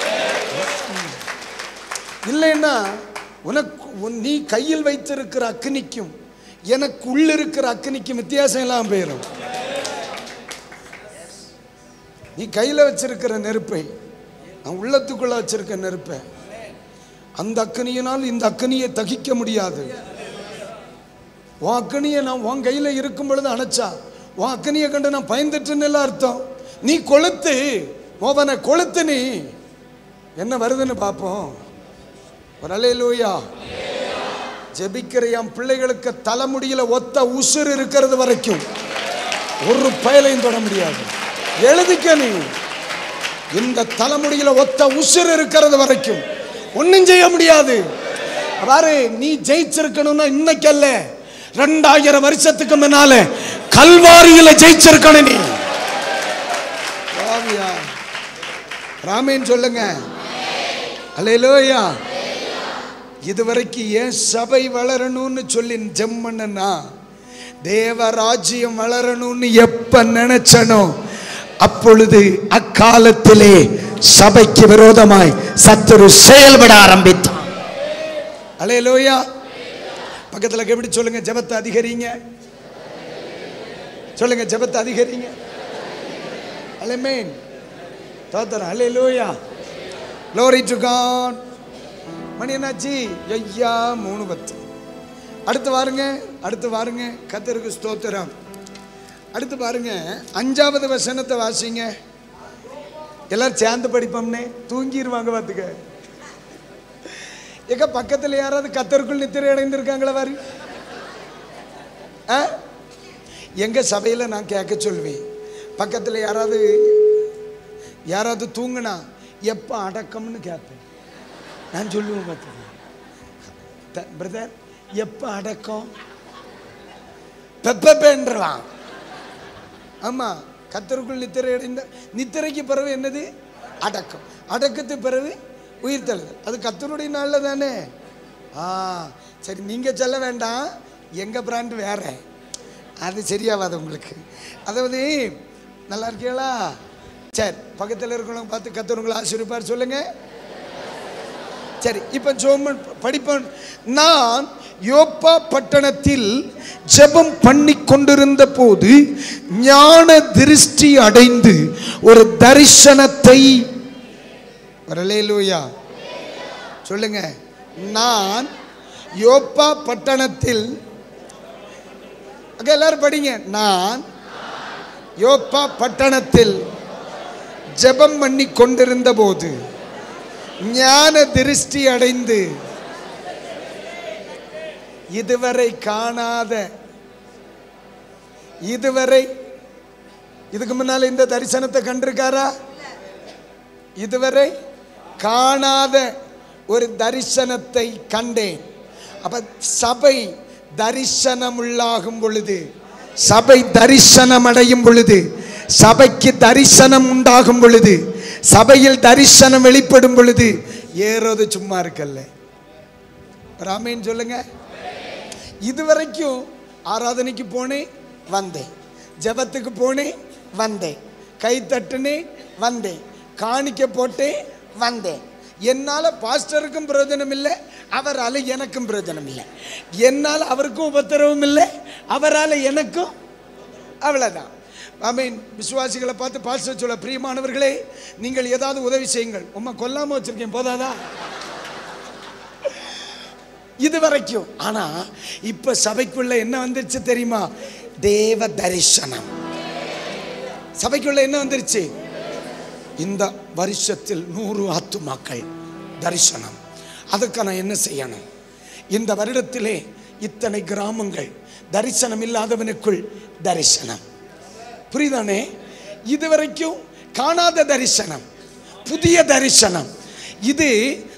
இல்லைன்னா உனக்கு நீ கையில் வைத்திருக்கிற அக்கினிக்கும் எனக்கு உள்ளிருக்கிற அக்கினிக்கும் வித்தியாசம் எல்லாம் போயிடும். நீ கையில் வச்சிருக்கிற நெருப்பை நான் உள்ளத்துக்குள்ள வச்சிருக்க நெருப்பை அந்த அக்கினியினால் இந்த அக்கினியை தகிக்க முடியாது. உன் அக்கினியை நான் உன் கையில் இருக்கும் பொழுது அணைச்சா உன் அக்கினியை கண்டு நான் பயந்துட்டுன்னு அர்த்தம். நீ கொளுத்து, மோவனை கொளுத்து, நீ என்ன வருதுன்னு பார்ப்போம். ஒரு அல்லேலூயா. ஜெபிக்கிற என் பிள்ளைகளுக்கு தலைமுடியில ஒத்த உசுறு இருக்கிறது வரைக்கும் ஒரு பயலையும் தொட முடியாது. எழுதிக்க, நீ இந்த தலைமுடியில ஒத்த உசுறு இருக்கிறது வரைக்கும் ஒன்னும் செய்ய முடியாது. பாரு, நீ ஜெயிச்சிருக்கணும்னா இன்னைக்கு அல்ல, ரெண்டாயிரம் வருஷத்துக்கு முன்னால கல்வாரியில ஜெயிச்சிருக்கணும். நீ ராமேன் சொல்லுங்க. அல்லேலூயா. இதுவரைக்கும் ஏன் சபை வளரணும்னு சொல்லி ஜெம்மன்னா, தேவராஜ்யம் வளரணும்னு எப்ப நினைச்சனோ அப்பொழுது அக்காலத்திலே சபைக்கு விரோதமாய் சத்துரு செயல்பட ஆரம்பித்தான். அல்லேலூயா. பக்கத்துல எப்படி சொல்லுங்க, ஜெபத்தை அதிகரிங்க. சொல்லுங்க, ஜெபத்தை அதிகரிங்க. ஆமென். தோத்திரம். அல்லேலூயா. Glory to God. மணி என்னாச்சு? ஐயா மூணு பத்து. அடுத்து பாருங்க, அடுத்து பாருங்க. கர்த்தருக்கு ஸ்தோத்திரம். அடுத்து பாருங்க, அஞ்சாவது வசனத்தை வாசிங்க. எல்லாரும் சேர்ந்து படிப்போம்னே, தூங்கிடுவாங்க பார்த்துக்க. எங்க பக்கத்தில் யாராவது கர்த்தருக்குள் நித்திரை அடைந்திருக்காங்களா பாரு. எங்க சபையில் நான் கேட்க சொல்வேன், பக்கத்தில் யாராவது யாராவது தூங்கினா எப்போ அடக்கம்னு கேட்பேன். நான் சொல்லுவேன், பார்த்துக்க பிரதர் எப்போ அடக்கம்? பெப்பேன்றான். ஆமாம், கர்த்தருக்குள் நித்திரை அடைந்த நித்திரைக்கு பிறகு என்னது? அடக்கம். அடக்கத்துக்கு பிறகு உயிர் தழுதல். அது கர்த்தருடைய நாளில் தானே. ஆ சரி, நீங்கள் சொல்ல வேண்டாம், எங்கள் பிராண்டு வேற, அது சரியாவாது உங்களுக்கு. அதாவது நல்லா இருக்கீங்களா? சரி, பக்கத்தில் இருக்கிறவங்க பார்த்து கர்த்தர் உங்களை ஆசீர்வதிப்பார் சொல்லுங்க. சரி, இப்போ ஜோமன் படிப்போம். நான் யோப்பா பட்டணத்தில் ஜெபம் பண்ணி கொண்டிருந்த போது ஞான திருஷ்டி அடைந்து ஒரு தரிசனத்தை, அல்லேலூயா சொல்லுங்க. நான் யோப்பா பட்டணத்தில், எல்லாரும் படிங்க. நான் யோப்பா பட்டணத்தில் ஜெபம் பண்ணி கொண்டிருந்த போது ஞான திருஷ்டி அடைந்து இதுவரை காணாத, இதுவரை இதுக்கு முன்னால இந்த தரிசனத்தை கண்டிருக்காரா? இதுவரை காணாத ஒரு தரிசனத்தை கண்டேன். அப்ப சபை தரிசனம் உள்ளாகும் பொழுது, சபை தரிசனம் அடையும் பொழுது, சபைக்கு தரிசனம் உண்டாகும் பொழுது, சபையில் தரிசனம் வெளிப்படும் பொழுது ஏறது சும்மா இருக்கல்ல. ராமேன் சொல்லுங்க. இதுவரைக்கும் ஆராதனைக்கு போனேன், வந்தேன். ஜெபத்துக்கு போனேன், வந்தேன். கை தட்டுனேன், வந்தேன். காணிக்க போட்டேன், வந்தேன். என்னால் பாஸ்டருக்கும் பிரயோஜனம் இல்லை, அவரால் எனக்கும் பிரயோஜனம் இல்லை. என்னால் அவருக்கும் உபத்திரவும் இல்லை, அவரால் எனக்கும், அவ்வளோதான். ஆமீன். விசுவாசிகளை பார்த்து பாஸ்டர் சொல்ல, பிரியமானவர்களே நீங்கள் ஏதாவது உதவி செய்யுங்கள். உம்மா கொல்லாம வச்சிருக்கேன் போதாதா? இது வரைக்கும். ஆனா இப்ப சபைக்குள்ள என்ன வந்துருச்சு தெரியுமா? தேவ தரிசனம். சபைக்குள்ள என்ன வந்துருச்சு? இந்த வருஷத்தில் நூறு ஆத்துமாக்கள் தரிசனம். அதுக்கு நான் என்ன செய்யணும்? இந்த வருடத்திலே இத்தனை கிராமங்கள் தரிசனம் இல்லாதவனுக்குள் தரிசனம். புரியுதானே? இதுவரைக்கும் காணாத தரிசனம், புதிய தரிசனம். இது